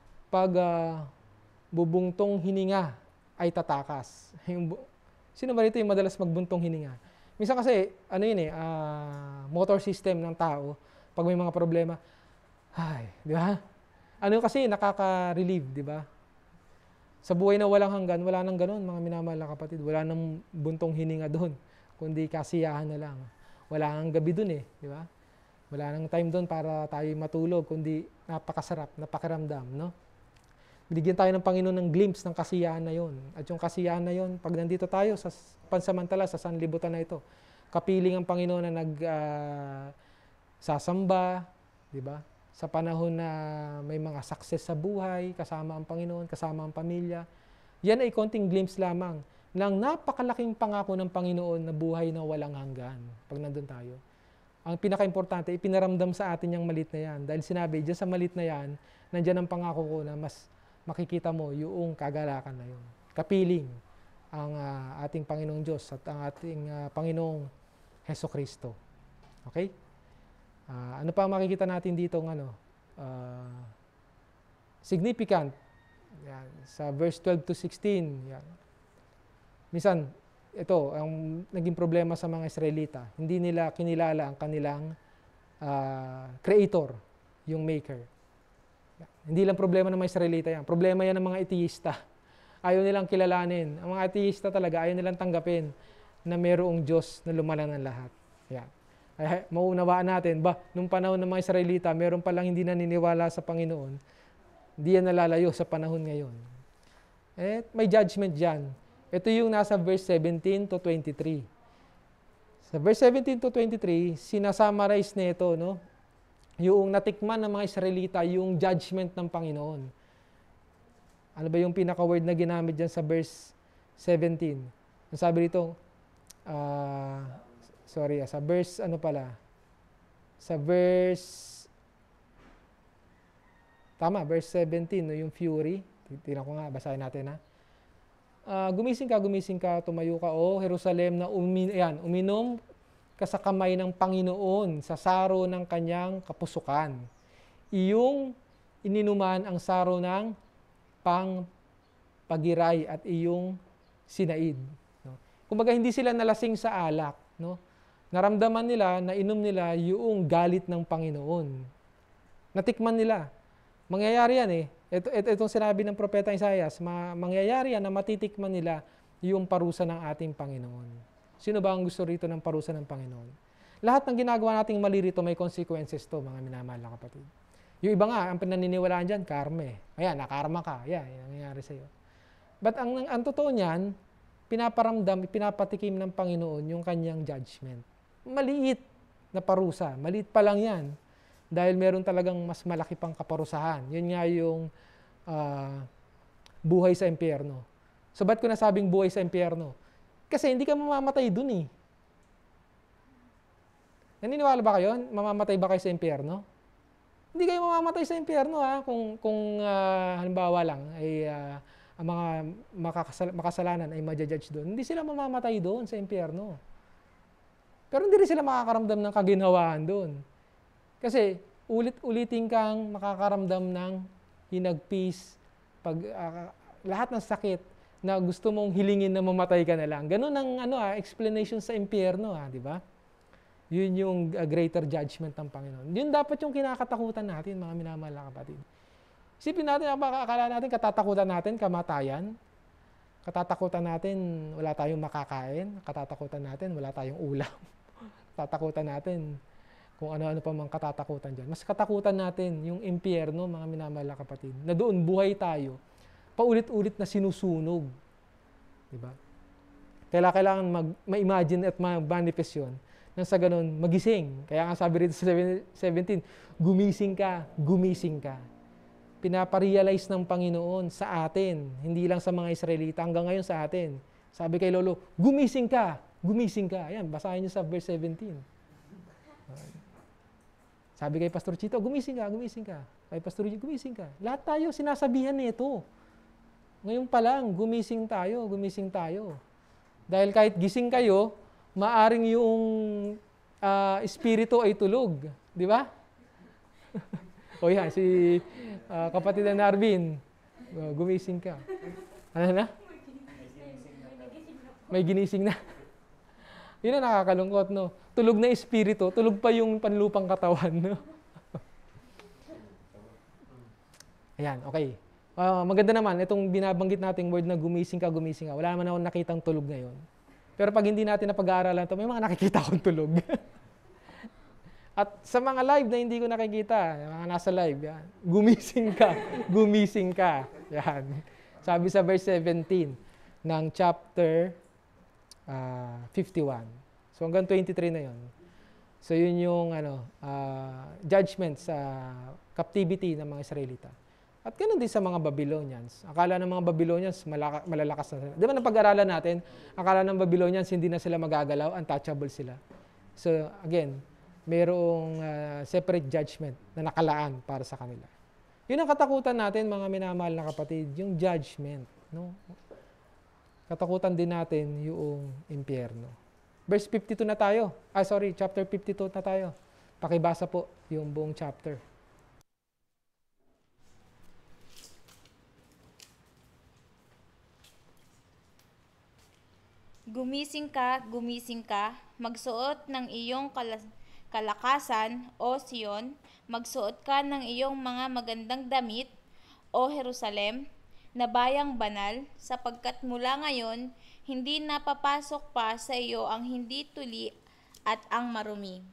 pagbubungtong hininga ay tatakas. Sino ba rito yung madalas magbuntong hininga? Minsan kasi, motor system ng tao, pag may mga problema, di ba? Kasi nakaka-relieve, di ba? Sa buhay na walang hanggan, wala nang ganun, mga minamahal na kapatid. Wala nang buntong hininga doon, kundi kasiyahan na lang. Wala nang gabi doon di ba? Wala nang time doon para tayo matulog, kundi napakasarap, napakiramdam, no? Binigyan tayo ng Panginoon ng glimpse ng kasiyahan na yon. At yung kasiyahan na yon, pag nandito tayo sa pansamantala, sa sanlibutan na ito, kapiling ang Panginoon na sasamba, di ba? Sa panahon na may mga success sa buhay, kasama ang Panginoon, kasama ang pamilya. Yan ay konting glimpse lamang ng napakalaking pangako ng Panginoon na buhay na walang hanggan pag nandun tayo. Ang pinaka-importante, ipinaramdam sa atin yung malit na yan. Dahil sinabi, dyan sa malit na yan, nandyan ang pangako ko na mas makikita mo yung kagalakan na yun. Kapiling ang ating Panginoong Diyos at ang ating Panginoong Heso Kristo. Okay? Ano pa makikita natin dito significant? Yan, sa verse 12 to 16. Yan. Minsan, ito, ang naging problema sa mga Israelita. Hindi nila kinilala ang kanilang creator, yung maker. Yan. Hindi lang problema ng mga Israelita yan. Problema yan ng mga ateista. Ayaw nilang kilalanin. Ang mga ateista talaga, ayaw nilang tanggapin na mayroong Diyos na lumala ng lahat. Yan. Ay, maunawaan natin, nung panahon ng mga Israelita, meron palang hindi naniniwala sa Panginoon, hindi yan nalalayo sa panahon ngayon. May judgment dyan. Ito yung nasa verse 17 to 23. Sa verse 17 to 23, sinasummarize nito, no? Yung natikman ng mga Israelita, yung judgment ng Panginoon. Ano ba yung pinaka-word na ginamit dyan sa verse 17? Ang sabi rito, sa verse, verse 17, no, yung fury. Tingnan ko nga, basahin natin, ha. Gumising ka, tumayo ka, o Jerusalem, na uminom ka sa kamay ng Panginoon sa saro ng kanyang kapusukan. Iyong ininuman ang saro ng pangpagiray at iyong sinaid. No? Kumbaga, hindi sila nalasing sa alak, no? Naramdaman nila, nainom nila yung galit ng Panginoon. Natikman nila. Mangyayari yan Itong sinabi ng Propeta Isaias, mangyayari yan na matitikman nila yung parusa ng ating Panginoon. Sino ba ang gusto rito ng parusa ng Panginoon? Lahat ng ginagawa nating mali rito may consequences to, mga minamahal na kapatid. Yung iba nga, ang pinaniniwalaan dyan, karma. Ayan, nakarma ka. Ayan, yung nangyayari sa'yo. But ang totoo niyan, pinapatikim ng Panginoon yung kanyang judgment. Maliit na parusa. Maliit pa lang yan. Dahil meron talagang mas malaki pang kaparusahan. Yun nga yung buhay sa impyerno. So ba't ko nasabing buhay sa impyerno? Kasi hindi ka mamamatay dun eh. Naniniwala ba kayo? Mamamatay ba kayo sa impyerno? Hindi kayo mamamatay sa impyerno ha. Kung halimbawa lang ay ang mga makasalanan ay ma-judge doon. Hindi sila mamamatay doon sa impyerno. Pero hindi rin sila makakaramdam ng kaginhawaan doon. Kasi ulit-ulitin kang makakaramdam ng hinagpis, lahat ng sakit na gusto mong hilingin na mamatay ka na lang. Ganun ang explanation sa impyerno, di ba? Yun yung greater judgment ng Panginoon. Yun dapat yung kinakatakutan natin, mga minamahal na kapatid. Isipin natin, akala natin katatakutan natin kamatayan. Katatakutan natin wala tayong makakain. Katatakutan natin wala tayong ulam. Katatakutan natin kung ano-ano pa mang katatakutan dyan. Mas katakutan natin yung impyerno, mga minamahal na kapatid, na doon buhay tayo, paulit-ulit na sinusunog. Diba? Kailangan ma-imagine at ma-manifest yun. Nang sa ganun, magising. Kaya nga sabi rito sa 17, gumising ka, gumising ka. Pinaparealize ng Panginoon sa atin, hindi lang sa mga Israelita, hanggang ngayon sa atin. Sabi kay Lolo, gumising ka, gumising ka. Ayan, basahin niyo sa verse 17. Sabi kay Pastor Chito, gumising ka, gumising ka. Kay Pastor Chito, gumising ka. Lahat tayo sinasabihan nito. Ngayon pa lang, gumising tayo, gumising tayo. Dahil kahit gising kayo, maaring yung espiritu ay tulog. Di ba? O yan, si kapatid na Narvin, gumising ka. Ano na? May ginising na. Yun ang nakakalungkot, no? Tulog na espiritu, tulog pa yung panlupang katawan, no? Ayan, okay. Maganda naman, itong binabanggit nating word na gumising ka, gumising ka. Wala naman akong nakitang tulog ngayon. Pero pag hindi natin napag-aaralan ito, may mga nakikita akong tulog. At sa mga live na hindi ko nakikita, mga nasa live, yan, gumising ka. Yan. Sabi sa verse 17 ng chapter 51. So hanggang 23 na yon. So yun yung judgment sa captivity ng mga Israelita. At ganoon din sa mga Babylonians. Akala ng mga Babylonians malalakas na sila. Di ba napag-aralan natin, akala ng Babylonians hindi na sila magagalaw, untouchable sila. So again, mayroong separate judgment na nakalaan para sa kanila. Yun ang katakutan natin, mga minamahal na kapatid, yung judgment. No? Katakutan din natin yung impyerno. Verse 52 na tayo. Chapter 52 na tayo. Pakibasa po yung buong chapter. Gumising ka, magsuot ng iyong kalakasan, O Sion, magsuot ka ng iyong mga magandang damit, O Jerusalem, na bayang banal, sapagkat mula ngayon, hindi napapasok pa sa iyo ang hindi tuli at ang marumi.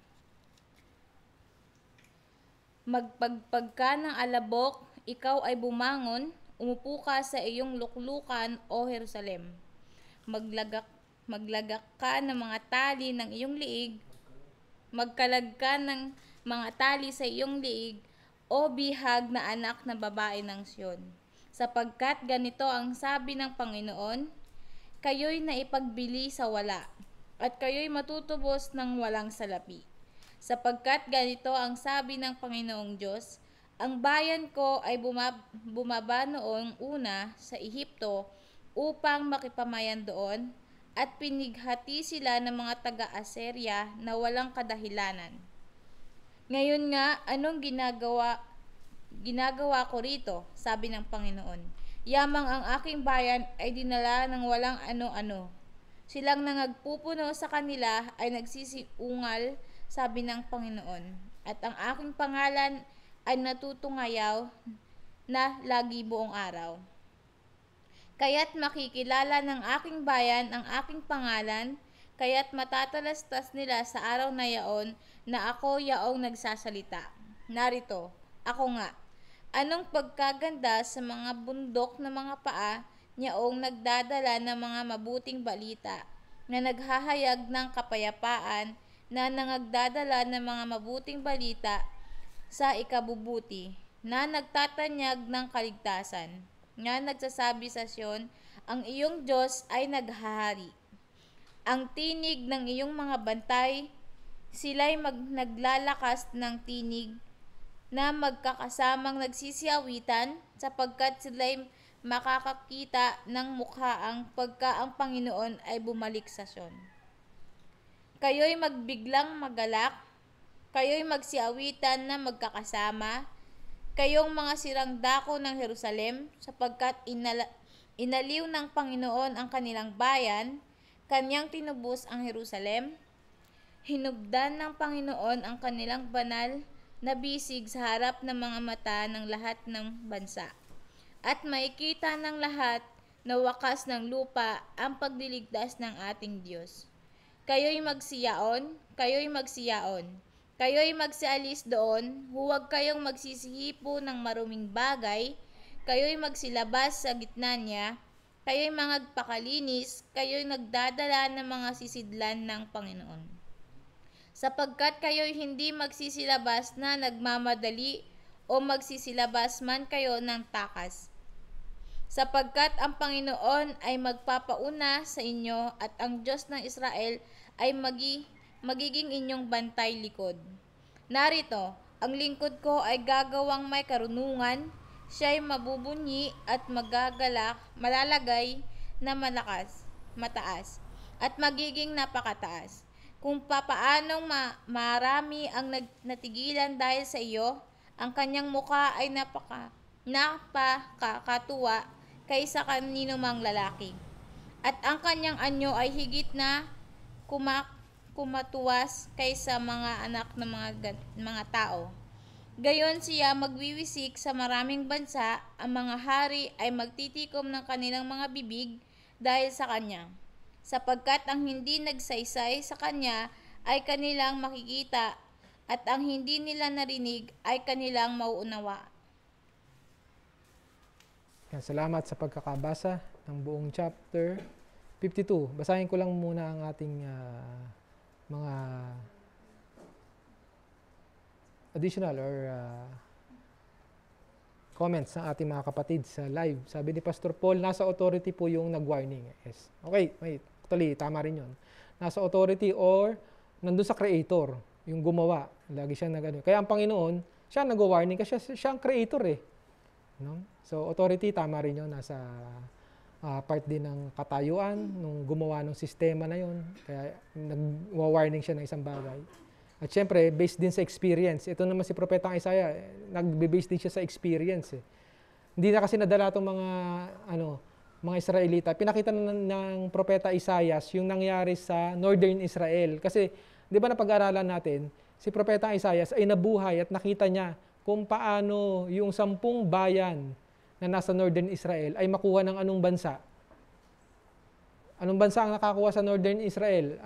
Magpagpag ka ng alabok, ikaw ay bumangon, umupo ka sa iyong luklukan, O Jerusalem. Maglagak ka ng mga tali ng iyong liig, magkalag ka ng mga tali sa iyong liig, O bihag na anak na babae ng Sion. Sapagkat ganito ang sabi ng Panginoon, kayo'y naipagbili sa wala, at kayo'y matutubos ng walang salapi. Sapagkat ganito ang sabi ng Panginoong Diyos, ang bayan ko ay bumaba noong una sa Ehipto upang makipamayan doon, at pinighati sila ng mga taga-Assyria na walang kadahilanan. Ngayon nga, anong ginagawa ko rito, sabi ng Panginoon. Yamang ang aking bayan ay dinala ng walang ano-ano. Silang nangagpupuno sa kanila ay nagsisiungal, sabi ng Panginoon. At ang aking pangalan ay natutungayaw na lagi buong araw. Kaya't makikilala ng aking bayan ang aking pangalan, kaya't matatalastas nila sa araw na yaon na ako yaong nagsasalita. Narito, ako nga. Anong pagkaganda sa mga bundok na mga paa, yaong nagdadala ng mga mabuting balita, na naghahayag ng kapayapaan, na nangagdadala ng mga mabuting balita sa ikabubuti, na nagtatanyag ng kaligtasan. nga nagsasabi sa Sion, ang iyong Diyos ay naghahari. Ang tinig ng iyong mga bantay, sila'y naglalakas ng tinig na magkakasamang nagsisiawitan, sapagkat sila'y makakakita ng mukhaang pagka ang Panginoon ay bumalik sa Sion. Kayo'y magbiglang magalak, kayo'y magsiawitan na magkakasama, kayong mga sirang dako ng Jerusalem, sapagkat inaliw ng Panginoon ang kanilang bayan, kanyang tinubos ang Jerusalem, hinubdan ng Panginoon ang kanilang banal na bisig sa harap ng mga mata ng lahat ng bansa. At makikita ng lahat na wakas ng lupa ang pagliligtas ng ating Diyos. Kayo'y magsiyaon, kayo'y magsialis doon, huwag kayong magsisihipo ng maruming bagay, kayo'y magsilabas sa gitna niya, kayo'y magpakalinis, kayo'y nagdadala ng mga sisidlan ng Panginoon. Sapagkat kayo'y hindi magsisilabas na nagmamadali o magsisilabas man kayo ng takas. Sapagkat ang Panginoon ay magpapauna sa inyo at ang Diyos ng Israel ay magiging inyong bantay likod. Narito, ang lingkod ko ay gagawang may karunungan, siya'y mabubunyi at malalagay na mataas, at magiging napakataas. Kung papaanong marami ang natigilan dahil sa iyo, ang kanyang mukha ay napakakatuwa kaysa kanino mang lalaki. At ang kanyang anyo ay higit na kumatuwas kaysa mga anak ng mga tao. Gayon siya magwiwisik sa maraming bansa, ang mga hari ay magtitikom ng kanilang mga bibig dahil sa kanya. Sapagkat ang hindi nagsaysay sa kanya ay kanilang makikita, at ang hindi nila narinig ay kanilang mauunawa. Salamat sa pagkakabasa ng buong chapter 52. Basahin ko lang muna ang ating mga additional or comments ng ating mga kapatid sa live. Sabi ni Pastor Paul, nasa authority po yung nag-warning. Yes. Okay, wait. Actually, tama rin yun. Nasa authority or nandun sa creator, yung gumawa. Lagi siya nag-ano. Kaya ang Panginoon, siya nag-warning kasi siya ang creator eh. No? So, authority, tama rin yun. Nasa part din ng katayuan, nung gumawa ng sistema na yun. Kaya nag-warning siya ng isang bagay. At syempre, based din sa experience. Ito naman si Propetang Isaiah, nagbe-base din siya sa experience eh. Hindi na kasi nadala itong mga Israelita. Pinakita ng Propeta Isaiah yung nangyari sa Northern Israel. Kasi, di ba napag-aralan natin, si Propeta Isaiah ay nabuhay at nakita niya kung paano yung 10 bayan na nasa Northern Israel ay makuha ng anong bansa. Anong bansa ang nakakuha sa Northern Israel?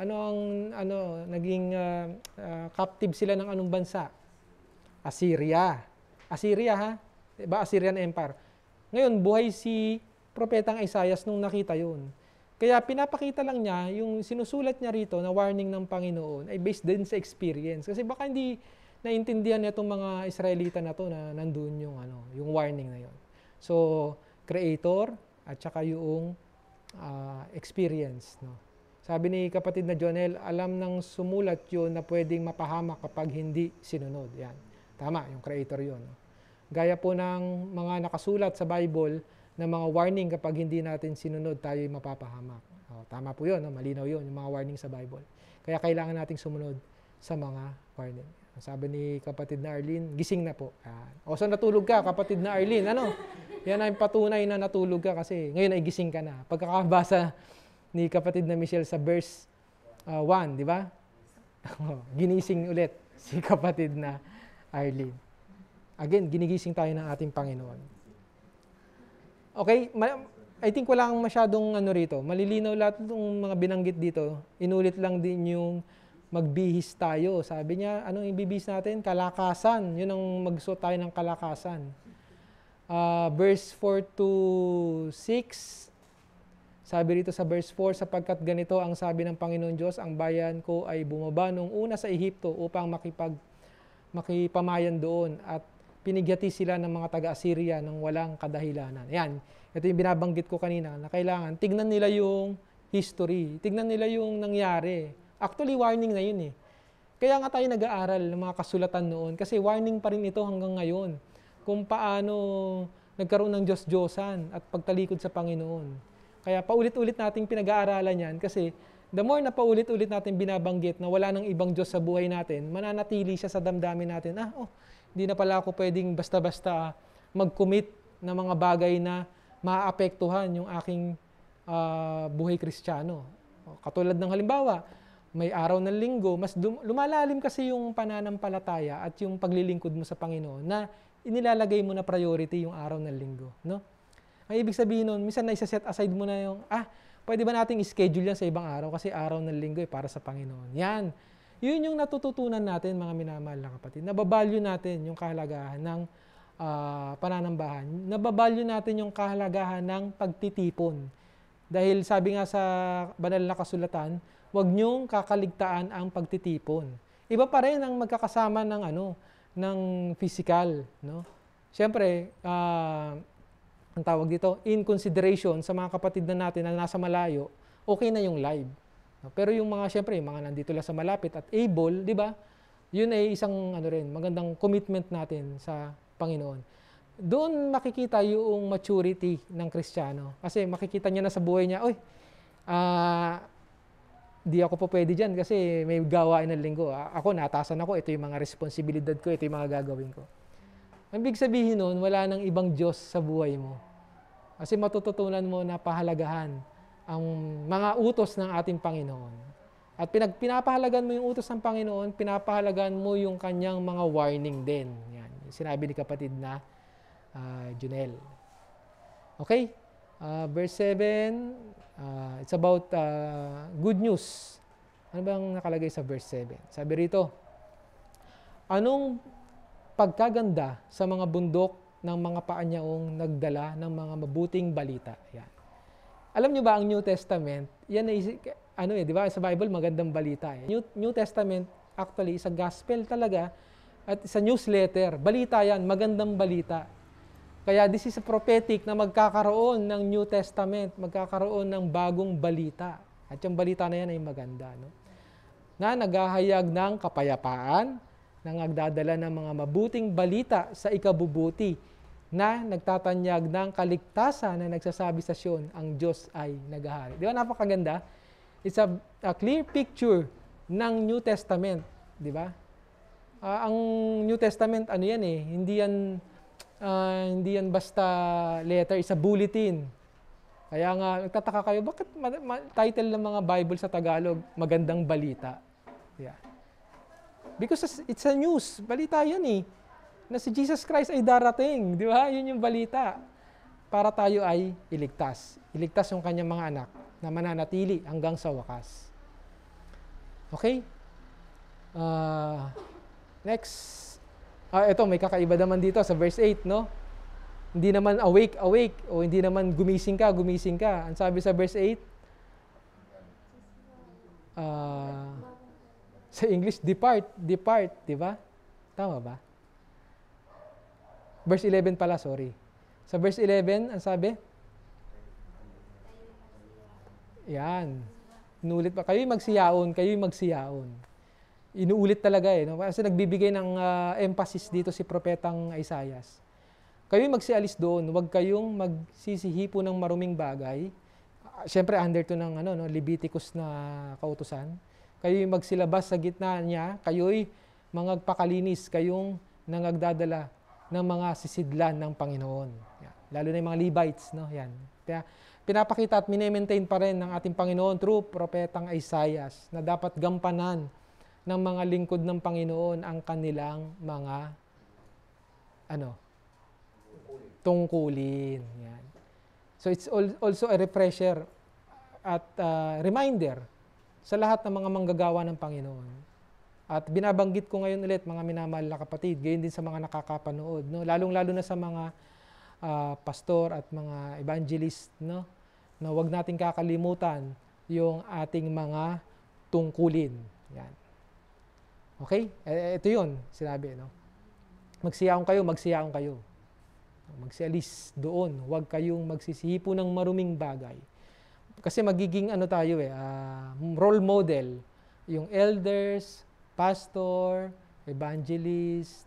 Naging captive sila ng anong bansa? Assyria. Assyria ha? Diba? Assyrian Empire. Ngayon, buhay si Propetang Isaiah nung nakita yun. Kaya pinapakita lang niya, yung sinusulat niya rito na warning ng Panginoon ay based din sa experience. Kasi baka hindi naintindihan niya itong mga Israelita na to na nandun yung warning na yun. So, creator at saka yung experience. No? Sabi ni kapatid na Jonel, alam ng sumulat yun na pwedeng mapahamak kapag hindi sinunod. Yan. Tama, yung creator yun. No? Gaya po ng mga nakasulat sa Bible na mga warning kapag hindi natin sinunod, tayo'y mapapahamak. Tama po yun, no? Malinaw yun, yung mga warning sa Bible. Kaya kailangan nating sumunod sa mga warning. Sabi ni kapatid na Arlene, gising na po. O so natulog ka, kapatid na Arlene. Yan ay patunay na natulog ka kasi ngayon ay gising ka na. Pagkakabasa ni kapatid na Michelle sa verse 1, di ba? Ginising ulit si kapatid na Arlene. Again, ginigising tayo ng ating Panginoon. Okay, I think wala kang masyadong rito. Malilinaw lahat ng mga binanggit dito. Inulit lang din yung magbihis tayo. Sabi niya, anong ibibihis natin? Kalakasan. Yun ang magsuot tayo ng kalakasan. Verse 4 to 6, sabi rito sa verse 4, sapagkat ganito ang sabi ng Panginoon Diyos, ang bayan ko ay bumaba nung una sa Ehipto upang makipamayan doon at pinigyati sila ng mga taga-Assyria ng walang kadahilanan. Yan, ito yung binabanggit ko kanina na kailangan tignan nila yung history, tignan nila yung nangyari. Actually, warning na yun eh. Kaya nga tayo nag-aaral ng mga kasulatan noon kasi warning pa rin ito hanggang ngayon kung paano nagkaroon ng Diyos-Diyosan at pagtalikod sa Panginoon. Kaya paulit-ulit nating pinag-aaralan yan kasi the more na paulit-ulit natin binabanggit na wala nang ibang Diyos sa buhay natin, mananatili siya sa damdamin natin, hindi na pala ako pwedeng basta-basta mag-commit ng mga bagay na maapektuhan yung aking buhay Kristiyano. Katulad ng halimbawa, may araw ng linggo, mas lumalalim kasi yung pananampalataya at yung paglilingkod mo sa Panginoon na inilalagay mo na priority yung araw ng linggo. No? Ang ibig sabihin nun, minsan na isa-set aside mo na yung, pwede ba nating schedule yan sa ibang araw kasi araw ng linggo para sa Panginoon. Yan. Yun yung natututunan natin, mga minamahal na kapatid. Nababalyo natin yung kahalagahan ng pananambahan. Nababalyo natin yung kahalagahan ng pagtitipon. Dahil sabi nga sa banal na kasulatan, huwag niyong kakaligtaan ang pagtitipon. Iba pa rin ang magkakasama ng physical, no? Siyempre, ang tawag dito, in consideration sa mga kapatid na natin na nasa malayo, okay na yung live. Pero yung mga, siyempre, yung mga nandito lang sa malapit at able, di ba? Yun ay isang magandang commitment natin sa Panginoon. Doon makikita yung maturity ng Kristiyano. Kasi makikita niya na sa buhay niya, di ako po pwede dyan kasi may gawain ng linggo. Ako, naatasan ako, ito yung mga responsibilidad ko, ito yung mga gagawin ko. Ang ibig sabihin nun, wala nang ibang Diyos sa buhay mo. Kasi matututunan mo na pahalagahan ang mga utos ng ating Panginoon. At pinapahalagan mo yung utos ng Panginoon, pinapahalagan mo yung kanyang mga warning din. Yan. Sinabi ni kapatid na Junel. Okay? Verse 7, it's about good news. Ano bang nakalagay sa verse 7? Sabi rito, anong pagkaganda sa mga bundok ng mga paanyaong nagdala ng mga mabuting balita. Yan. Alam nyo ba ang New Testament, yan ay, di ba, sa Bible magandang balita. New Testament actually is a gospel talaga at sa newsletter. Balita yan, magandang balita. Kaya this is a prophetic na magkakaroon ng New Testament, magkakaroon ng bagong balita. At yung balita na yan ay maganda. No? Na naghahayag ng kapayapaan, na nagdadala ng mga mabuting balita sa ikabubuti, na nagtatanyag ng kaligtasan na nagsasabi sa Sion, ang Diyos ay naghahari. Di ba napakaganda? It's a clear picture ng New Testament. Di ba? Ang New Testament, hindi yan basta letter, it's a bulletin. Kaya nga, nagtataka kayo, bakit title ng mga Bible sa Tagalog, Magandang Balita? Yeah. Because it's a news. Balita yan na si Jesus Christ ay darating. Di ba? Yun yung balita. Para tayo ay iligtas. Iligtas yung kanyang mga anak na mananatili hanggang sa wakas. Okay? Next. Ito, may kakaiba naman dito sa verse 8, no? Hindi naman awake, o hindi naman gumising ka. Ang sabi sa verse 8, sa English, depart, di ba? Tama ba? Verse 11 pala, sorry. Sa verse 11, ang sabi? Yan. Inulit pa. Kayo'y magsiyaon. Inuulit talaga no? Kasi nagbibigay ng emphasis dito si Propetang Isaias. Kayo'y magsialis doon. Huwag kayong magsisihipo ng maruming bagay. Siyempre, under to ng Leviticus na kautusan. Kayo'y magsilabas sa gitna niya. Kayo'y magpakalinis. Kayong nangagdadala ng mga sisidlan ng Panginoon. Yan. Lalo na yung mga Levites. No? Yan. Kaya pinapakita at minemaintain pa rin ng ating Panginoon through Propetang Isaias na dapat gampanan ng mga lingkod ng Panginoon ang kanilang mga tungkulin. Yan. So it's also a refresher at reminder sa lahat ng mga manggagawa ng Panginoon. At binabanggit ko ngayon ulit, mga minamahal na kapatid, gayon din sa mga nakakapanood, no? Lalong-lalo na sa mga pastor at mga evangelist, no? Na huwag nating kakalimutan yung ating mga tungkulin. Yan. Okay? Ito yun, sinabi, no? magsiyaon kayo, magsiyaon kayo. Magsialis doon, huwag kayong magsisihipo ng maruming bagay. Kasi magiging ano tayo role model, yung elders, pastor, evangelist,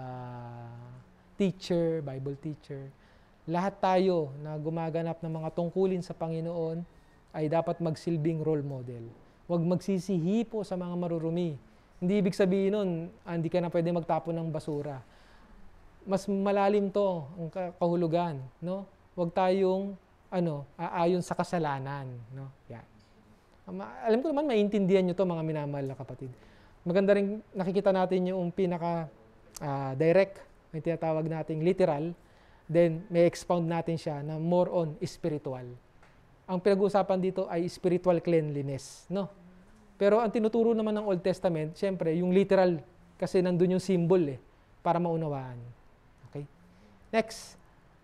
teacher, Bible teacher. Lahat tayo na gumaganap ng mga tungkulin sa Panginoon ay dapat magsilbing role model. Huwag magsisihipo sa mga marurumi. Hindi ibig sabihin nun, hindi ka na pwede magtapon ng basura. Mas malalim to ang kahulugan, no? Huwag tayong aayon sa kasalanan, no? Yan. Alam ko naman maintindihan niyo to, mga minamahal na kapatid. Maganda rin nakikita natin yung pinaka direct, may tinatawag nating literal, then may expound natin siya na more on spiritual. Ang pinag-uusapan dito ay spiritual cleanliness, no? Pero ang tinuturo naman ng Old Testament, syempre, yung literal, kasi nandun yung symbol para maunawaan. Okay? Next,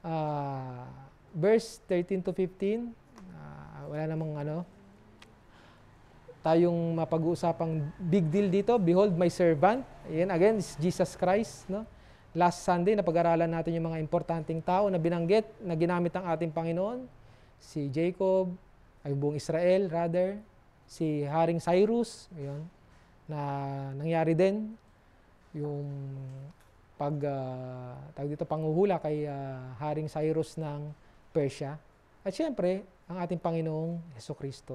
verse 13 to 15, wala namang tayong mapag-uusapang big deal dito. Behold, my servant. Ayan, again, is Jesus Christ, no? Last Sunday, napag-aralan natin yung mga importanteng tao na binanggit, na ginamit ng ating Panginoon. Si Jacob, ay buong Israel, rather. Si Haring Cyrus, yun, na nangyari din yung panghuhula kay Haring Cyrus ng Persia. At syempre, ang ating Panginoong Hesukristo.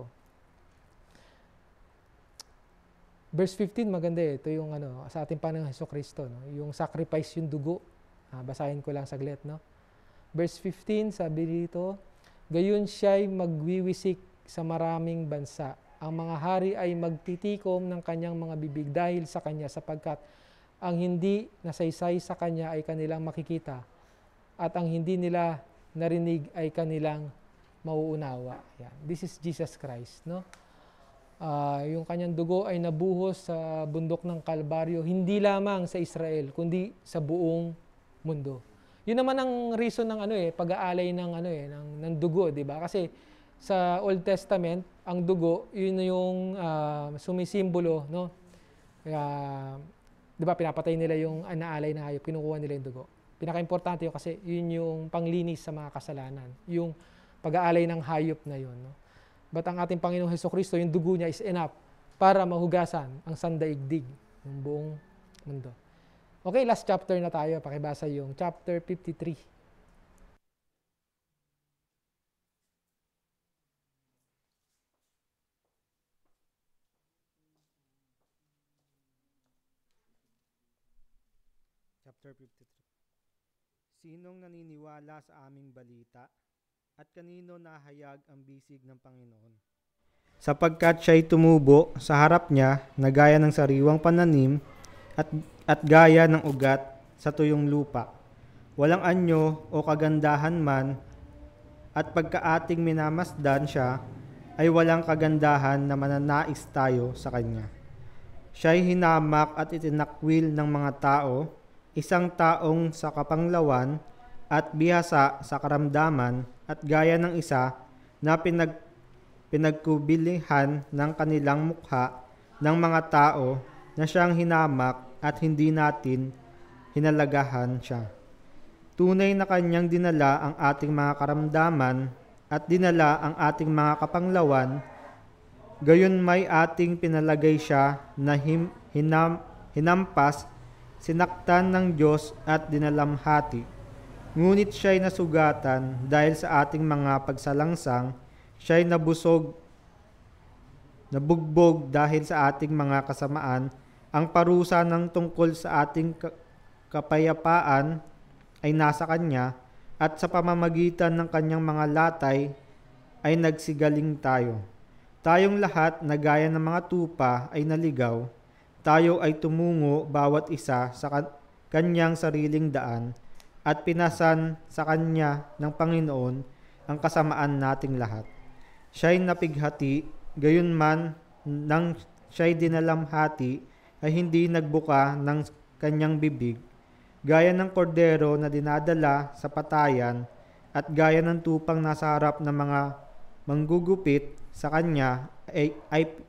Verse 15, maganda ito yung sa ating Panginoong Hesukristo, no? Yung sacrifice, yung dugo. Basahin ko lang saglit, no? Verse 15, sabi dito, gayon siya'y magwiwisik sa maraming bansa. Ang mga hari ay magtitikom ng kanyang mga bibig dahil sa kanya, sapagkat ang hindi nasaysay sa kanya ay kanilang makikita, at ang hindi nila narinig ay kanilang mauunawa. Yan. This is Jesus Christ, no? Yung kanyang dugo ay nabuhos sa bundok ng Kalbaryo, hindi lamang sa Israel, kundi sa buong mundo. Yun naman ang reason ng pag-aalay ng dugo, di ba? Kasi sa Old Testament, ang dugo, yun yung sumisimbolo, no? Kaya, di ba, pinapatay nila yung naalay na hayop, kinukuha nila yung dugo. Pinaka-importante yun kasi yun yung panglinis sa mga kasalanan, yung pag-aalay ng hayop na yun, no? But ang ating Panginoong Hesukristo, yung dugo niya is enough para mahugasan ang sandaigdig ng buong mundo. Okay, last chapter na tayo. Pakibasa yung chapter 53. Chapter 53. Sinong naniniwala sa aming balita? At kanino nahayag ang bisig ng Panginoon? Sapagkat siya'y tumubo sa harap niya na gaya ng sariwang pananim at gaya ng ugat sa tuyong lupa. Walang anyo o kagandahan man, at pagkaating minamasdan siya, ay walang kagandahan na mananais tayo sa kanya. Siya'y hinamak at itinakwil ng mga tao, isang taong sa kapanglawan at bihasa sa karamdaman, at gaya ng isa na pinagkubilihan ng kanilang mukha ng mga tao na siyang hinamak at hindi natin hinalagahan siya. Tunay na kanyang dinala ang ating mga karamdaman at dinala ang ating mga kapanglawan, gayon may ating pinalagay siya na hinampas, sinaktan ng Diyos at dinalamhati. Ngunit siya'y nasugatan dahil sa ating mga pagsalangsang, siya'y nabugbog dahil sa ating mga kasamaan. Ang parusa ng tungkol sa ating kapayapaan ay nasa kanya, at sa pamamagitan ng kanyang mga latay ay nagsigaling tayo. Tayong lahat na gaya ng mga tupa ay naligaw. Tayo ay tumungo bawat isa sa kanyang sariling daan, at pinasan sa kanya ng Panginoon ang kasamaan nating lahat. Siya'y napighati, gayon man nang siya'y dinalamhati ay hindi nagbuka ng kanyang bibig. Gaya ng kordero na dinadala sa patayan, at gaya ng tupang nasa harap ng mga manggugupit, sa kanya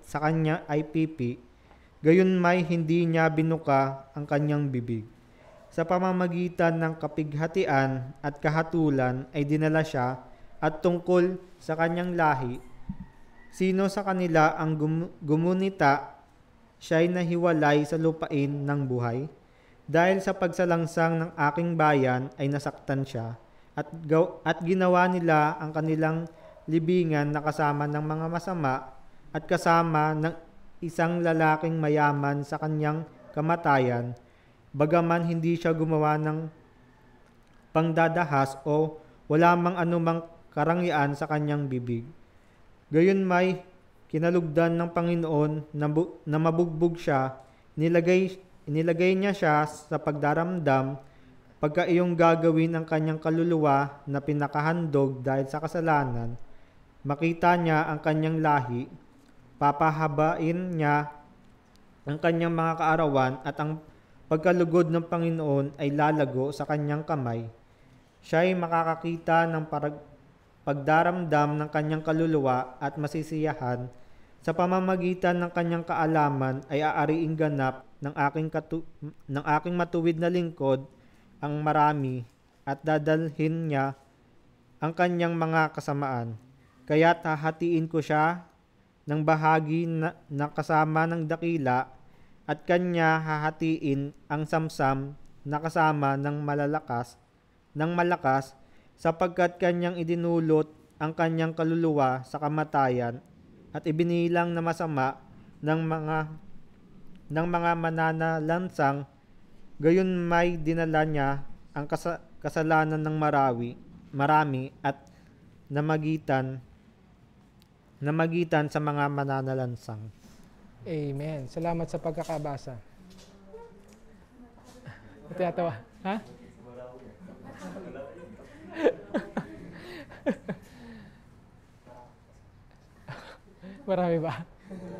ay pipi, gayon may hindi niya binuka ang kanyang bibig. sa pamamagitan ng kapighatian at kahatulan ay dinala siya at tungkol sa kanyang lahi, sino sa kanila ang gumunita, siya'y nahiwalay sa lupain ng buhay. Dahil sa pagsalangsang ng aking bayan ay nasaktan siya at ginawa nila ang kanilang libingan na kasama ng mga masama at kasama ng isang lalaking mayaman sa kanyang kamatayan, bagaman hindi siya gumawa ng pangdadahas o wala mang anumang karangyaan sa kanyang bibig. Gayon may kinalugdan ng Panginoon na mabugbog siya, inilagay niya siya sa pagdaramdam, pagka iyong gagawin ang kanyang kaluluwa na pinakahandog dahil sa kasalanan, makita niya ang kanyang lahi, papahabain niya ang kanyang mga kaarawan at ang pagkalugod ng Panginoon ay lalago sa kanyang kamay. Siya ay makakakita ng pagdaramdam ng kanyang kaluluwa at masisiyahan. Sa pamamagitan ng kanyang kaalaman ay aariing ganap ng aking matuwid na lingkod ang marami at dadalhin niya ang kanyang mga kasamaan. Kaya't hahatiin ko siya ng bahagi na kasama ng dakila at kanya hahatiin ang samsam na kasama ng malakas sapagkat kanyang idinulot ang kanyang kaluluwa sa kamatayan at ibinilang na masama ng mga mananalansang, gayon may dinala niya ang kasalanan ng marami at namagitan sa mga mananalansang. Amen. Salamat sa pagkakabasa. Tiyatawa. Ha? Marami ba?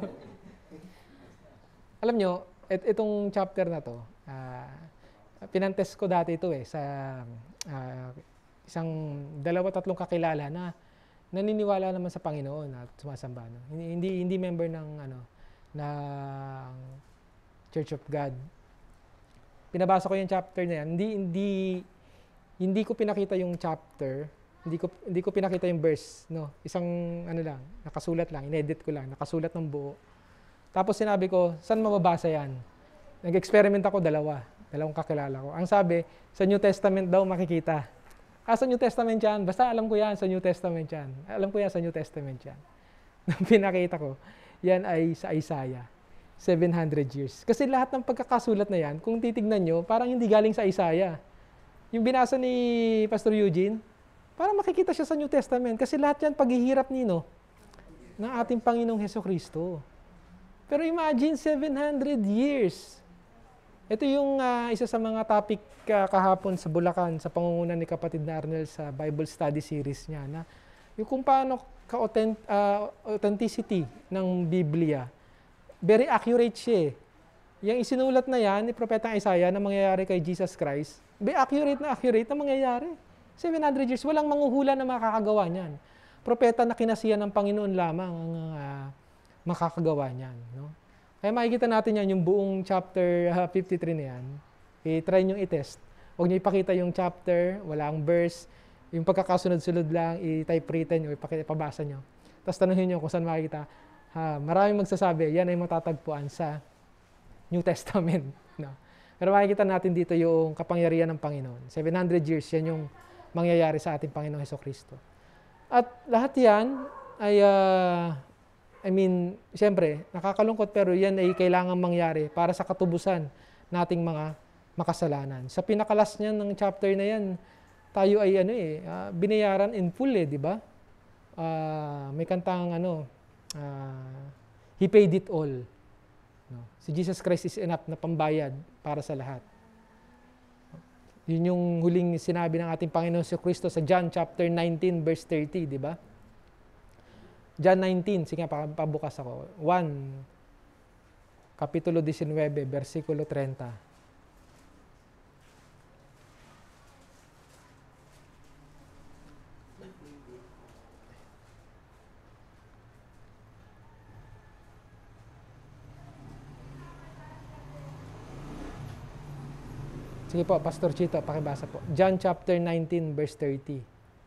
Alam nyo, itong chapter na to, pinantes ko dati ito sa isang 2-3 kakilala na naniniwala naman sa Panginoon at sumasamba. No? Hindi member ng ng Church of God. Pinabasa ko yung chapter na yan. Hindi ko pinakita yung chapter. Hindi ko pinakita yung verse, no. Isang lang, nakasulat lang, inedit ko lang, nakasulat ng buo. Tapos sinabi ko, saan mababasa yan? Nag-experiment ako dalawang kakilala ko. Ang sabi, sa New Testament daw makikita. Sa New Testament yan. Basta alam ko yan, sa New Testament yan. Alam ko yan, sa New Testament yan. Nung pinakita ko, yan ay sa Isaiah. 700 years. Kasi lahat ng pagkakasulat na yan, kung titignan nyo, parang hindi galing sa Isaiah. Yung binasa ni Pastor Eugene, parang makikita siya sa New Testament. Kasi lahat yan paghihirap ng ating Panginoong Hesukristo. Pero imagine, 700 years. Ito yung isa sa mga topic kahapon sa Bulacan, sa pangunguna ni kapatid na Arnel sa Bible Study Series niya, na yung kung paano authenticity ng Biblia. Very accurate siya. Yung isinulat na yan ni Propetang Isaiah na mangyayari kay Jesus Christ, accurate na mangyayari. 700 years, walang manghuhula na makakagawa niyan. Propeta na kinasiyan ng Panginoon lamang ang makakagawa niyan. No? Kaya makikita natin yan, yung buong chapter 53 na yan. I-try nyo i-test. Huwag nyo ipakita yung chapter, wala ang verse, yung pagkakasunod-sunod lang, i-type written nyo, ipabasa nyo. Tapos tanungin nyo kung saan makikita. Maraming magsasabi, yan ay matatagpuan sa New Testament. No? Pero makikita natin dito yung kapangyarihan ng Panginoon. 700 years, yan yung mangyayari sa ating Panginoong Hesukristo. At lahat yan ay, siyempre, nakakalungkot pero yan ay kailangang mangyari para sa katubusan nating mga makasalanan. Sa pinakalas niyan ng chapter na yan, tayo ay binayaran in full di ba? May kantang He paid it all. No? Si Jesus Christ is enough na pambayad para sa lahat. Yun yung huling sinabi ng ating Panginoon si Kristo sa John chapter 19 verse 30, di ba? John 19, sige nga, pabukas ako. 1, Kapitulo 19, versikulo 30. Sige po, Pastor Chito, pakibasa po. John chapter 19, verse 30.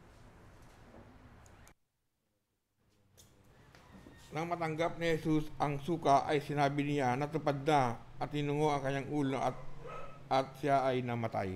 Nang matanggap ni Jesus ang suka ay sinabi niya, natupad na, at tinungo ang kanyang ulo at siya ay namatay.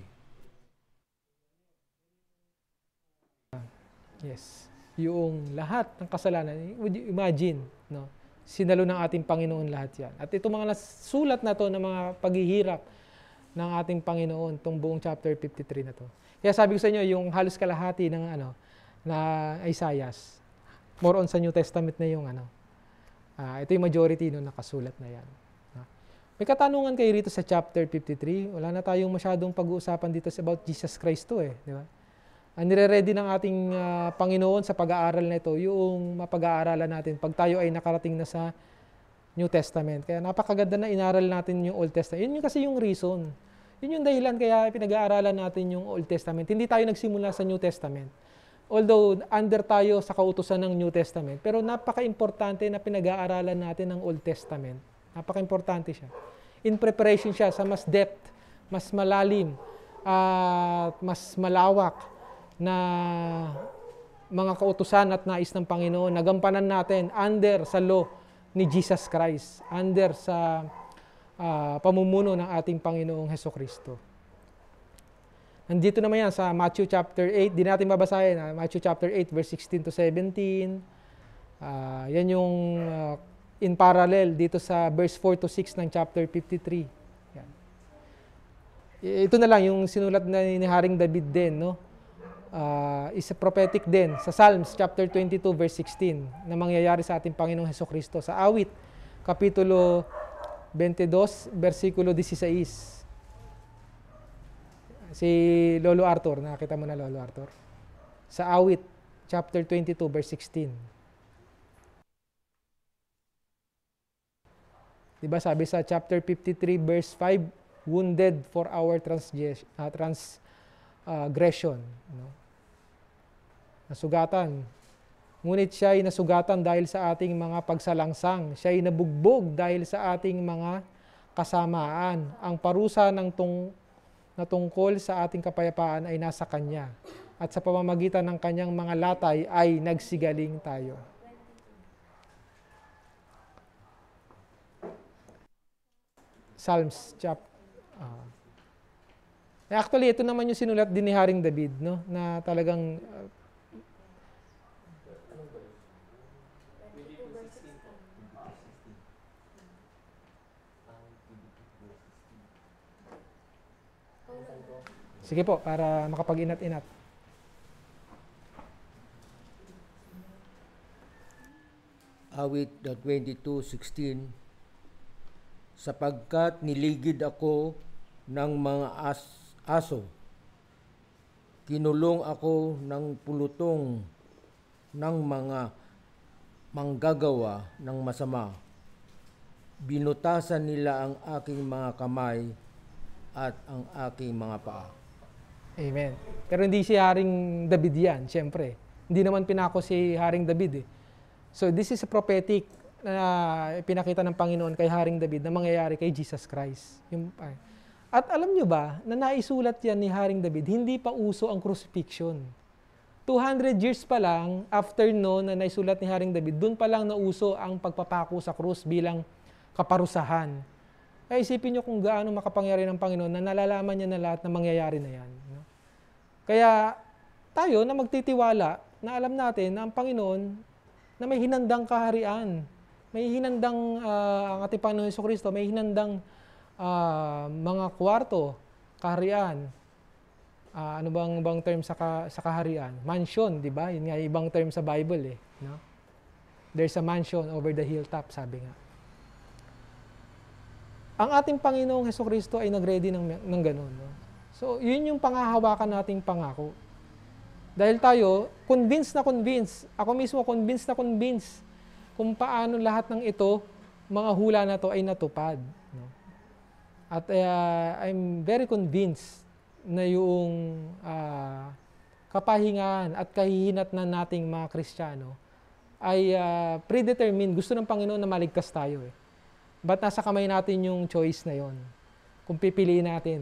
Yes. Yung lahat ng kasalanan, would you imagine, no? Sinalo ng ating Panginoon lahat yan. At itong mga sulat na to ng mga paghihirap ng ating Panginoon, itong buong chapter 53 na to. Kaya sabi ko sa inyo, yung halos kalahati ng na Isaias, more on sa New Testament na yung ito yung majority no nakasulat na yan. May katanungan kayo rito sa chapter 53. Wala na tayong masyadong pag-uusapan dito about Jesus Christ to di ba? Ang nire-ready ng ating Panginoon sa pag-aaral na ito, yung mapag-aaralan natin pag tayo ay nakarating na sa New Testament. Kaya napakaganda na inaral natin yung Old Testament. Yun yung kasi yung reason. Yun yung dahilan kaya pinag-aaralan natin yung Old Testament. Hindi tayo nagsimula sa New Testament. Although under tayo sa kautusan ng New Testament, pero napaka-importante na pinag-aaralan natin ng Old Testament. Napaka-importante siya. In preparation siya sa mas depth, mas malalim, at mas malawak na mga kautusan at nais ng Panginoon. Nagampanan natin under sa law ni Jesus Christ, under sa pamumuno ng ating Panginoong Hesukristo. Nandito naman yan sa Matthew chapter 8. Di natin babasahin. Matthew chapter 8 verse 16 to 17. Yan yung in parallel dito sa verse 4 to 6 ng chapter 53. Yan. Ito na lang yung sinulat na ni Haring David din, no? Is a prophetic din sa Psalms chapter 22 verse 16 na mangyayari sa ating Panginoong Hesukristo. Sa Awit, kapitulo 22, versikulo 16. Si Lolo Arthur, nakita mo na Lolo Arthur? Sa Awit, chapter 22, verse 16. Diba sabi sa chapter 53, verse 5, wounded for our transgression. No? Nasugatan. Ngunit siya ay nasugatan dahil sa ating mga pagsalangsang. Siya ay nabugbog dahil sa ating mga kasamaan. Ang parusa na tungkol sa ating kapayapaan ay nasa Kanya. At sa pamamagitan ng Kanyang mga latay ay nagsigaling tayo. Psalms chapter actually, ito naman yung sinulat din ni Haring David, no? Na talagang sige po, para makapag-inat-inat. Awit 22:16. Sapagkat niligid ako ng mga aso, kinulong ako ng pulutong ng mga manggagawa ng masama. Binutasan nila ang aking mga kamay at ang aking mga paa. Amen. Pero hindi si Haring David yan, siyempre. Hindi naman pinako si Haring David So this is a prophetic na pinakita ng Panginoon kay Haring David na mangyayari kay Jesus Christ. At alam nyo ba, na naisulat yan ni Haring David, hindi pa uso ang crucifixion. 200 years pa lang after noon na naisulat ni Haring David, doon pa lang nauso ang pagpapako sa krus bilang kaparusahan. Ay isipin nyo kung gaano makapangyari ng Panginoon na nalalaman niya na lahat na mangyayari na yan. No? Kaya tayo na magtitiwala na alam natin na ang Panginoon na may hinandang kaharian, may hinandang ang ating Panginoon Jesucristo, may hinandang mga kwarto, kaharian. Ano bang term sa kaharian? Mansion, di ba? Yun nga ibang term sa Bible no? There's a mansion over the hilltop, sabi nga. Ang ating Panginoong Hesukristo ay nag-ready ng ganun. No? So, yun yung pangahawakan nating pangako. Dahil tayo, convinced, ako mismo convinced kung paano lahat ng ito, mga hula na to ay natupad. No? At I'm very convinced na yung kapahingahan at kahihinat na nating mga Kristiyano ay predetermined. Gusto ng Panginoon na maligtas tayo. Ba't nasa kamay natin yung choice na yon? Kung pipiliin natin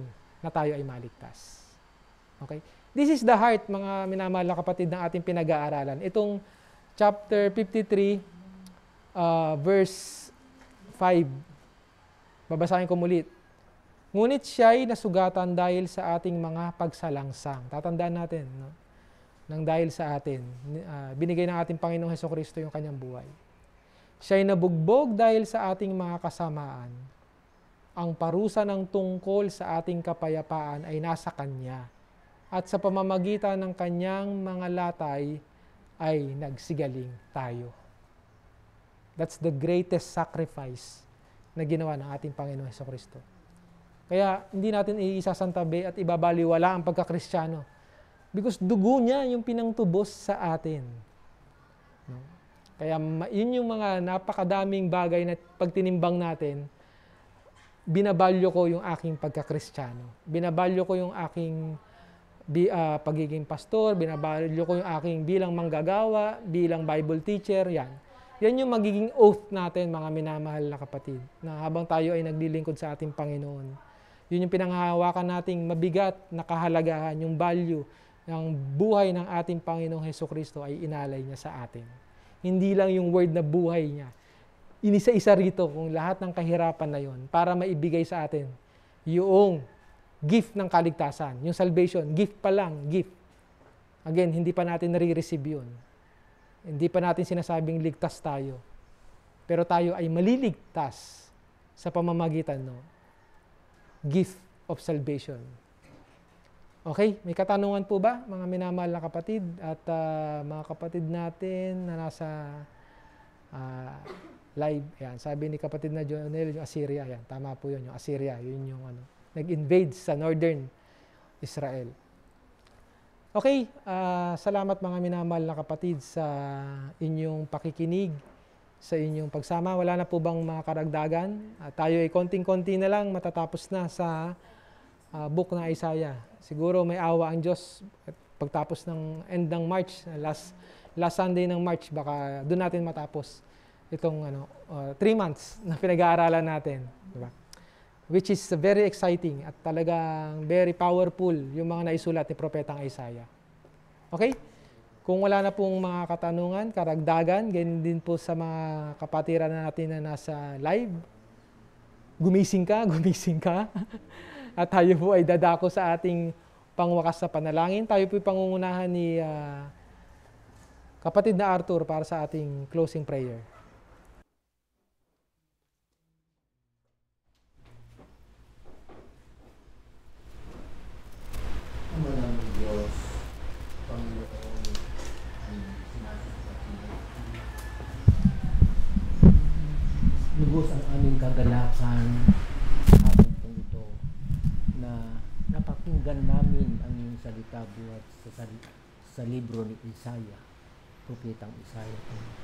na tayo ay maligtas. Okay? This is the heart, mga minamahal na kapatid, ng ating pinag-aaralan. Itong chapter 53, verse 5. Babasahin ko mulit. Ngunit siya'y nasugatan dahil sa ating mga pagsalangsang. Tatandaan natin, no? Nang dahil sa atin. Binigay ng ating Panginoong Hesukristo yung kanyang buhay. Siya'y nabugbog dahil sa ating mga kasamaan. Ang parusa ng tungkol sa ating kapayapaan ay nasa Kanya. At sa pamamagitan ng Kanyang mga latay ay nagsigaling tayo. That's the greatest sacrifice na ginawa ng ating Panginoong Hesukristo. Kaya hindi natin isasantabi at ibabaliwala ang pagkakristyano. Because dugo niya yung pinangtubos sa atin. No? Kaya yun yung mga napakadaming bagay na pagtinimbang natin, binabalyo ko yung aking pagkakristyano. Binabalyo ko yung aking pagiging pastor, binabalyo ko yung aking bilang manggagawa, bilang Bible teacher, yan. Yan yung magiging oath natin, mga minamahal na kapatid, na habang tayo ay naglilingkod sa ating Panginoon. Yun yung pinanghahawakan nating mabigat na kahalagahan, yung value, yung buhay ng ating Panginoong Hesukristo ay inalay niya sa atin. Hindi lang yung word na buhay niya. Inisa-isa rito kung lahat ng kahirapan na yon para maibigay sa atin yung gift ng kaligtasan. Yung salvation, gift pa lang, gift. Again, hindi pa natin nare-receive yun. Hindi pa natin sinasabing ligtas tayo. Pero tayo ay maliligtas sa pamamagitan no gift of salvation. Okay? May katanungan po ba, mga minamahal na kapatid at mga kapatid natin na nasa live? Ayan, sabi ni kapatid na Jonel, yung Assyria. Ayan, tama po yun, yung Assyria. Yun yung nag-invade sa northern Israel. Okay, salamat mga minamahal na kapatid sa inyong pakikinig, sa inyong pagsama. Wala na po bang mga karagdagan? Tayo ay konting-konti na lang matatapos na sa book ng Isaiah. Siguro may awa ang Diyos at pagtapos ng end ng March, last Sunday ng March, baka doon natin matapos itong 3 months na pinag-aaralan natin. Diba? Which is very exciting at talagang very powerful yung mga naisulat ni Propetang Isaiah. Okay? Kung wala na pong mga katanungan, karagdagan, ganyan din po sa mga kapatiran natin na nasa live. Gumising ka. At tayo po ay dadako sa ating pangwakas na panalangin. Tayo po ay pangungunahan ni kapatid na Arthur para sa ating closing prayer. Lubos ang aming kagalakan hapon pong ito na napakinggan namin ang iyong salita buhat sa libro ni Isaiah, Propetang Isaiah.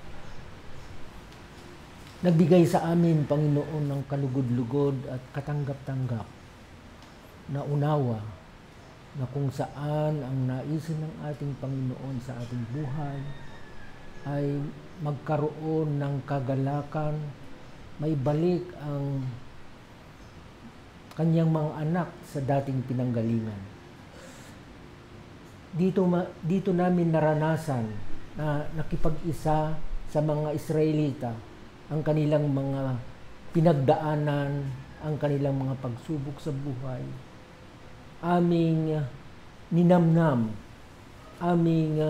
Nagbigay sa amin, Panginoon, ng kalugod-lugod at katanggap-tanggap na unawa na kung saan ang naisin ng ating Panginoon sa ating buhay ay magkaroon ng kagalakan, may balik ang kanyang mga anak sa dating pinanggalingan. Dito namin naranasan na nakipag-isa sa mga Israelita ang kanilang mga pinagdaanan, ang kanilang mga pagsubok sa buhay. Aming ninamnam, aming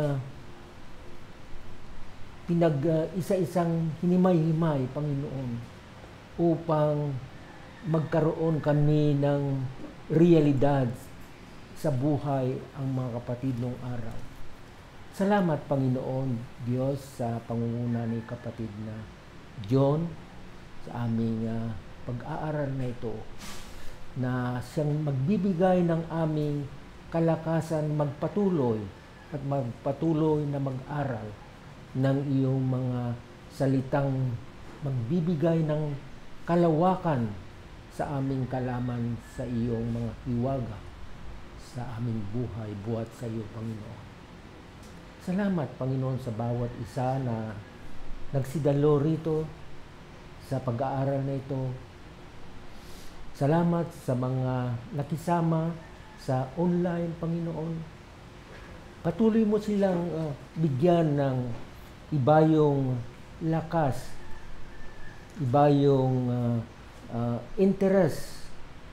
pinag-isa-isang hinimay-himay, Panginoon, upang magkaroon kami ng realidad sa buhay ang mga kapatid ng araw. Salamat, Panginoon Diyos, sa pangunguna ni kapatid na Jon sa aming pag-aaral na ito, na siyang magbibigay ng aming kalakasan magpatuloy at magpatuloy na mag-aral ng iyong mga salitang magbibigay ng kalawakan sa aming kalaman sa iyong mga hiwaga sa aming buhay buhat sa iyo, Panginoon. Salamat, Panginoon, sa bawat isa na nagsidalo rito sa pag-aaral na ito. Salamat sa mga nakisama sa online, Panginoon. Patuloy mo silang bigyan ng ibayong lakas, ibayong interest,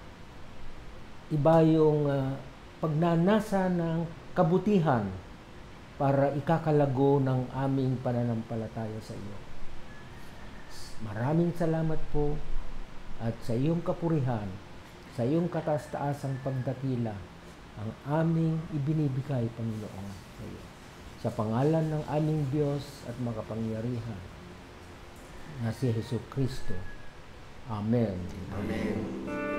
ibayong pagnanasa ng kabutihan para ikakalago ng aming pananampalataya sa iyo. Maraming salamat po at sa iyong kapurihan, sa iyong kataas-taasang pagdakila, ang aming ibinibigay, Panginoon, sa iyo. Sa pangalan ng aming Diyos at makapangyarihan na si Jesucristo. Amen. Amen.